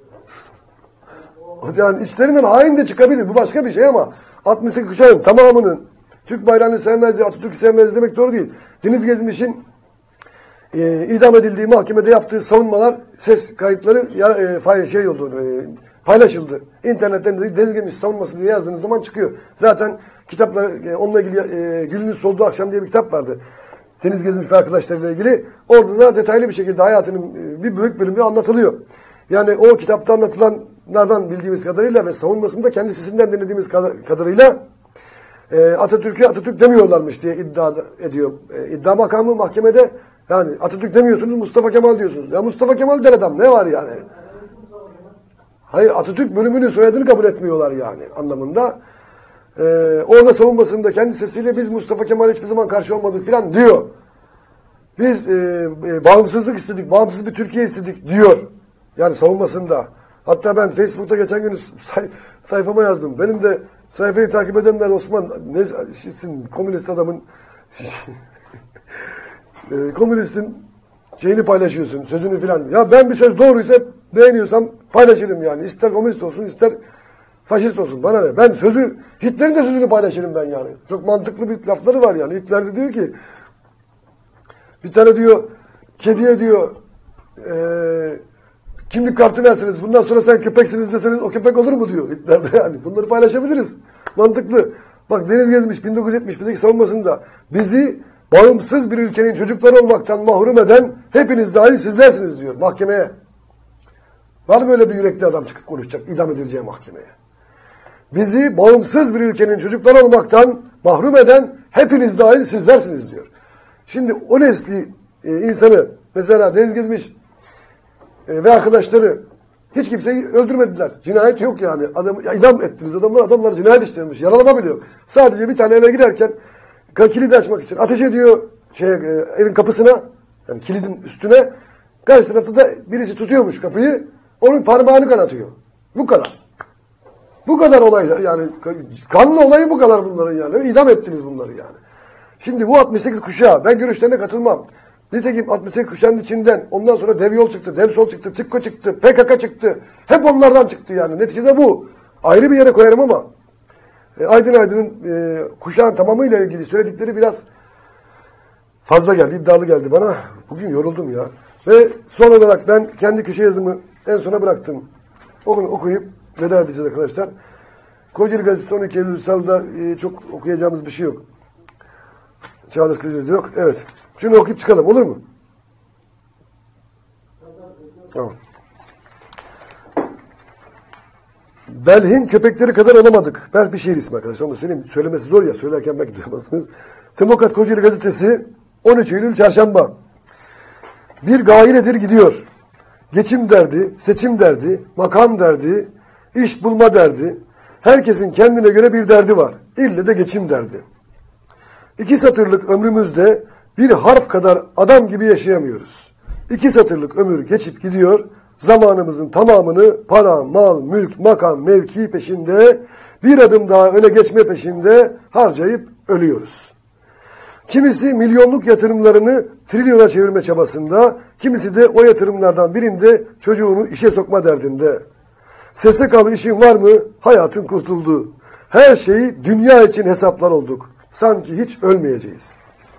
B: Yani içlerinden hain de çıkabilir. Bu başka bir şey ama altmış sekiz kuşağın tamamının Türk bayrağını sevmezdi, Atatürk'ü sevmezdi demek doğru değil. Deniz Gezmiş'in e, idam edildiği mahkemede yaptığı savunmalar, ses kayıtları ya, e, şey oldu, e, paylaşıldı. İnternetten de Deniz Gezmiş savunması diye yazdığınız zaman çıkıyor. Zaten kitaplar, e, onunla ilgili e, Gül'ün Solduğu Akşam diye bir kitap vardı. Deniz Gezmiş ve arkadaşlarıyla ilgili. Orada da detaylı bir şekilde hayatının e, bir büyük bölümü anlatılıyor. Yani o kitapta anlatılanlardan bildiğimiz kadarıyla ve savunmasında kendi sesinden dinlediğimiz kadarıyla e, Atatürk'ü Atatürk demiyorlarmış diye iddia ediyor. E, iddia makamı mahkemede yani Atatürk demiyorsunuz, Mustafa Kemal diyorsunuz. Ya Mustafa Kemal der adam, ne var yani? Hayır, Atatürk bölümünü, soyadını kabul etmiyorlar yani anlamında. E, orada savunmasında kendi sesiyle biz Mustafa Kemal'e hiçbir zaman karşı olmadık filan diyor. Biz e, e, bağımsızlık istedik, bağımsız bir Türkiye istedik diyor. Yani savunmasında. Hatta ben Facebook'ta geçen gün say, sayfama yazdım. Benim de sayfayı takip edenler Osman, ne şeysin, komünist adamın e, komünistin şeyini paylaşıyorsun, sözünü filan. Ya ben bir söz doğruysa beğeniyorsam paylaşırım yani. İster komünist olsun, ister faşist olsun. Bana ne? Ben sözü, Hitler'in de sözünü paylaşırım ben yani. Çok mantıklı bir lafları var yani. Hitler de diyor ki, bir tane diyor, kediye diyor, eee kimlik kartı verseniz, bundan sonra sen köpeksiniz deseniz o köpek olur mu diyor Hitler'de yani. Bunları paylaşabiliriz. Mantıklı. Bak Deniz Gezmiş bin dokuz yüz yetmiş birdeki savunmasında bizi bağımsız bir ülkenin çocukları olmaktan mahrum eden hepiniz dahil sizlersiniz diyor mahkemeye. Var mı öyle bir yürekli adam çıkıp konuşacak idam edileceği mahkemeye? Bizi bağımsız bir ülkenin çocukları olmaktan mahrum eden hepiniz dahil sizlersiniz diyor. Şimdi o nesli e, insanı mesela Deniz Gezmiş ve arkadaşları hiç kimseyi öldürmediler. Cinayet yok yani. Adam, idam ettiniz. Adamlar, adamlar cinayet işlemiş. Yaralama bile yok. Sadece bir tane eve girerken kilidi açmak için ateş ediyor şey, evin kapısına, yani kilidin üstüne. Karşı tarafta da birisi tutuyormuş kapıyı. Onun parmağını kanatıyor. Bu kadar. Bu kadar olaylar yani. Kanlı olayı bu kadar bunların yani. İdam ettiniz bunları yani. Şimdi bu altmış sekiz kuşağı, ben görüşlerine katılmam. Nitekim altmış sekiz kuşağının içinden ondan sonra Dev Yol çıktı, Dev Sol çıktı, TİKKO çıktı, P K K çıktı. Hep onlardan çıktı yani. Neticede bu. Ayrı bir yere koyarım ama e, Aydın Aydın'ın e, kuşağın tamamıyla ilgili söyledikleri biraz fazla geldi, iddialı geldi bana. Bugün yoruldum ya. Ve son olarak ben kendi köşe yazımı en sona bıraktım. Onu okuyup veda edeceğiz arkadaşlar. Kocaeli Gazetesi on iki Eylül Salı'da e, çok okuyacağımız bir şey yok. Çağdaş Kılıçdaroğlu yok. Evet. Şunu okuyup çıkalım, olur mu? Tamam. Belhin köpekleri kadar olamadık. Ben bir şehir ismi arkadaşlar. Onu söyleyeyim. Söylemesi zor ya. Söylerken belki duyamazsınız. Demokrat Kocaeli Gazetesi on üç Eylül Çarşamba. Bir gailedir gidiyor. Geçim derdi, seçim derdi, makam derdi, iş bulma derdi. Herkesin kendine göre bir derdi var. İlle de geçim derdi. İki satırlık ömrümüzde bir harf kadar adam gibi yaşayamıyoruz. İki satırlık ömür geçip gidiyor. Zamanımızın tamamını para, mal, mülk, makam, mevki peşinde, bir adım daha öne geçme peşinde harcayıp ölüyoruz. Kimisi milyonluk yatırımlarını trilyona çevirme çabasında, kimisi de o yatırımlardan birinde çocuğunu işe sokma derdinde. S S K'lı işin var mı? Hayatın kurtuldu. Her şeyi dünya için hesaplar olduk. Sanki hiç ölmeyeceğiz.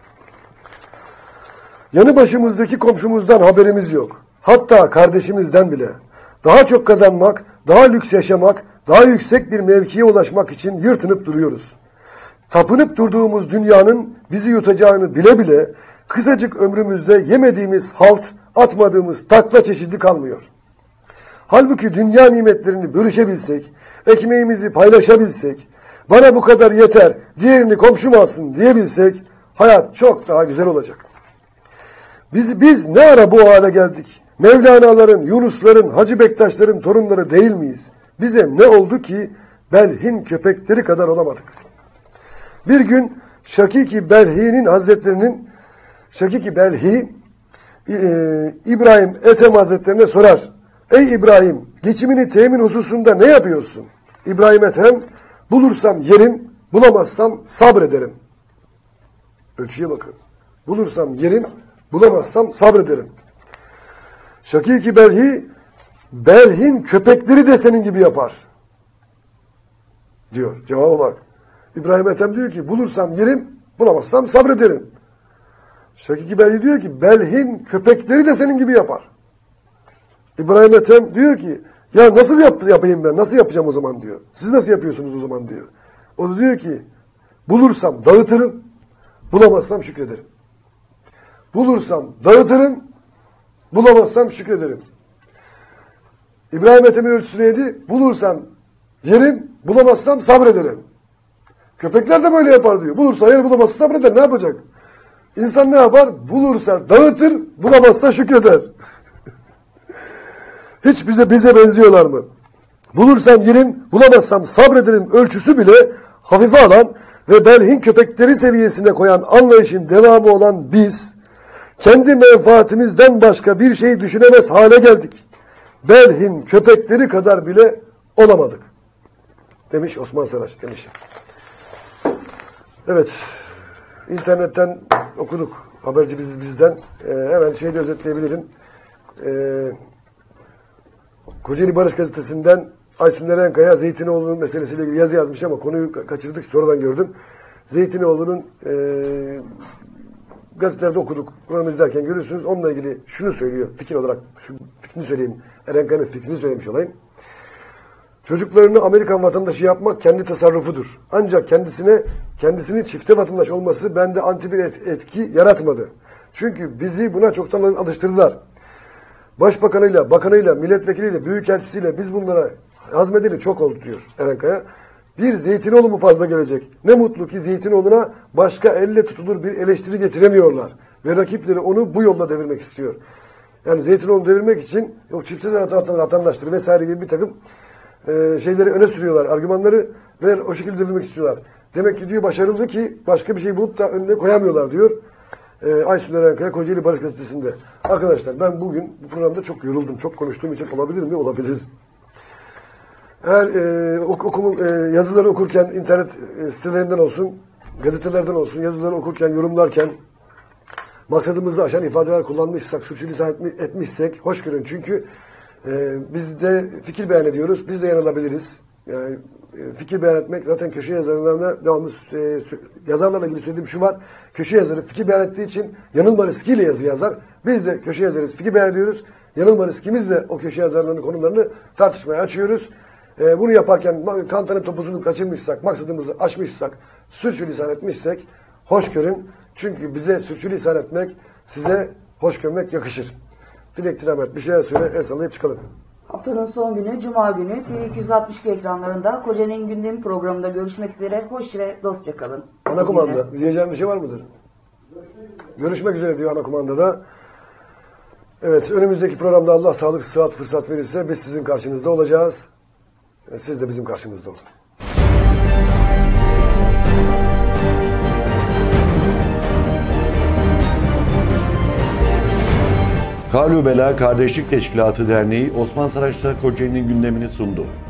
B: Yanı başımızdaki komşumuzdan haberimiz yok. Hatta kardeşimizden bile. Daha çok kazanmak, daha lüks yaşamak, daha yüksek bir mevkiye ulaşmak için yırtınıp duruyoruz. Tapınıp durduğumuz dünyanın bizi yutacağını bile bile kısacık ömrümüzde yemediğimiz halt, atmadığımız takla çeşidi kalmıyor. Halbuki dünya nimetlerini bölüşebilsek, ekmeğimizi paylaşabilsek, bana bu kadar yeter, diğerini komşum alsın diyebilsek, hayat çok daha güzel olacak. Biz, biz ne ara bu hale geldik? Mevlana'ların, Yunusların, Hacı Bektaşların torunları değil miyiz? Bize ne oldu ki Belhin köpekleri kadar olamadık? Bir gün Şakiki Belhi'nin Hazretlerinin, Şakiki Belhi, e, İbrahim Ethem Hazretlerine sorar. Ey İbrahim, geçimini temin hususunda ne yapıyorsun? İbrahim Ethem, bulursam yerim, bulamazsam sabrederim. Ölçüye bakın. Bulursam yerim, bulamazsam sabrederim. Şakiki Belhi, Belhin köpekleri de senin gibi yapar. Diyor. Cevaba bak. İbrahim Ethem diyor ki, bulursam yerim, bulamazsam sabrederim. Şakiki Belhi diyor ki, Belhin köpekleri de senin gibi yapar. İbrahim Ethem diyor ki, ya nasıl yaptı, yapayım ben, nasıl yapacağım o zaman diyor. Siz nasıl yapıyorsunuz o zaman diyor. O da diyor ki, bulursam dağıtırım, bulamazsam şükrederim. Bulursam dağıtırım, bulamazsam şükrederim. İbrahim Ethem'in ölçüsü neydi? Bulursam yerim, bulamazsam sabrederim. Köpekler de böyle yapar diyor. Bulursa yer, bulamazsa sabreder. Ne yapacak? İnsan ne yapar? Bulursa dağıtır, bulamazsa şükreder. Hiç bize bize benziyorlar mı? Bulursam yerim, bulamazsam sabrederim ölçüsü bile hafife alan ve Belhin köpekleri seviyesine koyan anlayışın devamı olan biz, kendi menfaatimizden başka bir şey düşünemez hale geldik. Belhin köpekleri kadar bile olamadık. Demiş Osman Saraç demiş. Evet, internetten okuduk. Haberci biz, bizden. Ee, hemen şeyi de özetleyebilirim. Ee, Kocaeli Barış Gazetesi'nden Aysun Erenkaya Zeytinoğlu'nun meselesiyle ilgili yazı yazmış ama konuyu kaçırdık, sonradan gördüm. Zeytinoğlu'nun e, gazetelerde okuduk. Programı izlerken görürsünüz. Onunla ilgili şunu söylüyor. Fikir olarak şu fikrini söyleyeyim. Erenkaya'nın fikrini söylemiş olayım. Çocuklarını Amerikan vatandaşı yapmak kendi tasarrufudur. Ancak kendisine kendisinin çifte vatandaş olması bende anti bir et, etki yaratmadı. Çünkü bizi buna çoktan alıştırdılar. Başbakanıyla, bakanıyla, milletvekiliyle, büyükelçisiyle biz bunlara hazmedeli çok oldu diyor Erenkaya. Bir Zeytinoğlu mu fazla gelecek? Ne mutlu ki Zeytinoğlu'na başka elle tutulur bir eleştiri getiremiyorlar. Ve rakipleri onu bu yolla devirmek istiyor. Yani Zeytinoğlu'nu devirmek için yok çifte vatandaştır vesaire gibi bir takım e, şeyleri öne sürüyorlar. Argümanları ve o şekilde devirmek istiyorlar. Demek ki diyor başarılı ki başka bir şey bulup da önüne koyamıyorlar diyor. E, Aysun Erenkaya Kocaeli Barış Gazetesi'nde. Arkadaşlar ben bugün bu programda çok yoruldum. Çok konuştuğum için olabilir mi? Olabilir. Eğer e, okum, e, yazıları okurken internet e, sitelerinden olsun, gazetelerden olsun, yazıları okurken, yorumlarken maksadımızı aşan ifadeler kullanmışsak, sürçülisan etmişsek hoş görün. Çünkü e, biz de fikir beyan ediyoruz. Biz de yanılabiliriz. Yani e, fikir beyan etmek zaten köşe yazarlarına devamlı e, yazarlarla ilgili söylediğim şu var. Köşe yazarı fikir beyan ettiği için yanılma riskiyle yazı yazar. Biz de köşe yazarız, fikir beyan ediyoruz. Yanılma riskimizle o köşe yazarlarının konularını tartışmaya açıyoruz. Ee, bunu yaparken kantanın topuzunu kaçırmışsak, maksadımızı aşmışsak, sürçülisan etmişsek hoş görün. Çünkü bize sürçülisan etmek, size hoş görmek yakışır. Dilek Dilamet bir şeyler söyle, el sallayıp çıkalım.
C: Haftanın son günü, Cuma günü T V iki yüz altmış iki ekranlarında Kocaeli'nin gündemi programında görüşmek üzere. Hoş ve dostça kalın.
B: Ana kumanda, diyeceğim bir şey var mıdır? Görüşmek üzere diyor ana kumandada. Evet, önümüzdeki programda Allah sağlık, sıhhat, fırsat verirse biz sizin karşınızda olacağız. Siz de bizim karşımızda olun.
A: Kalübela Kardeşlik Teşkilatı Derneği Osman Saraç'ta Kocaeli'nin gündemini sundu.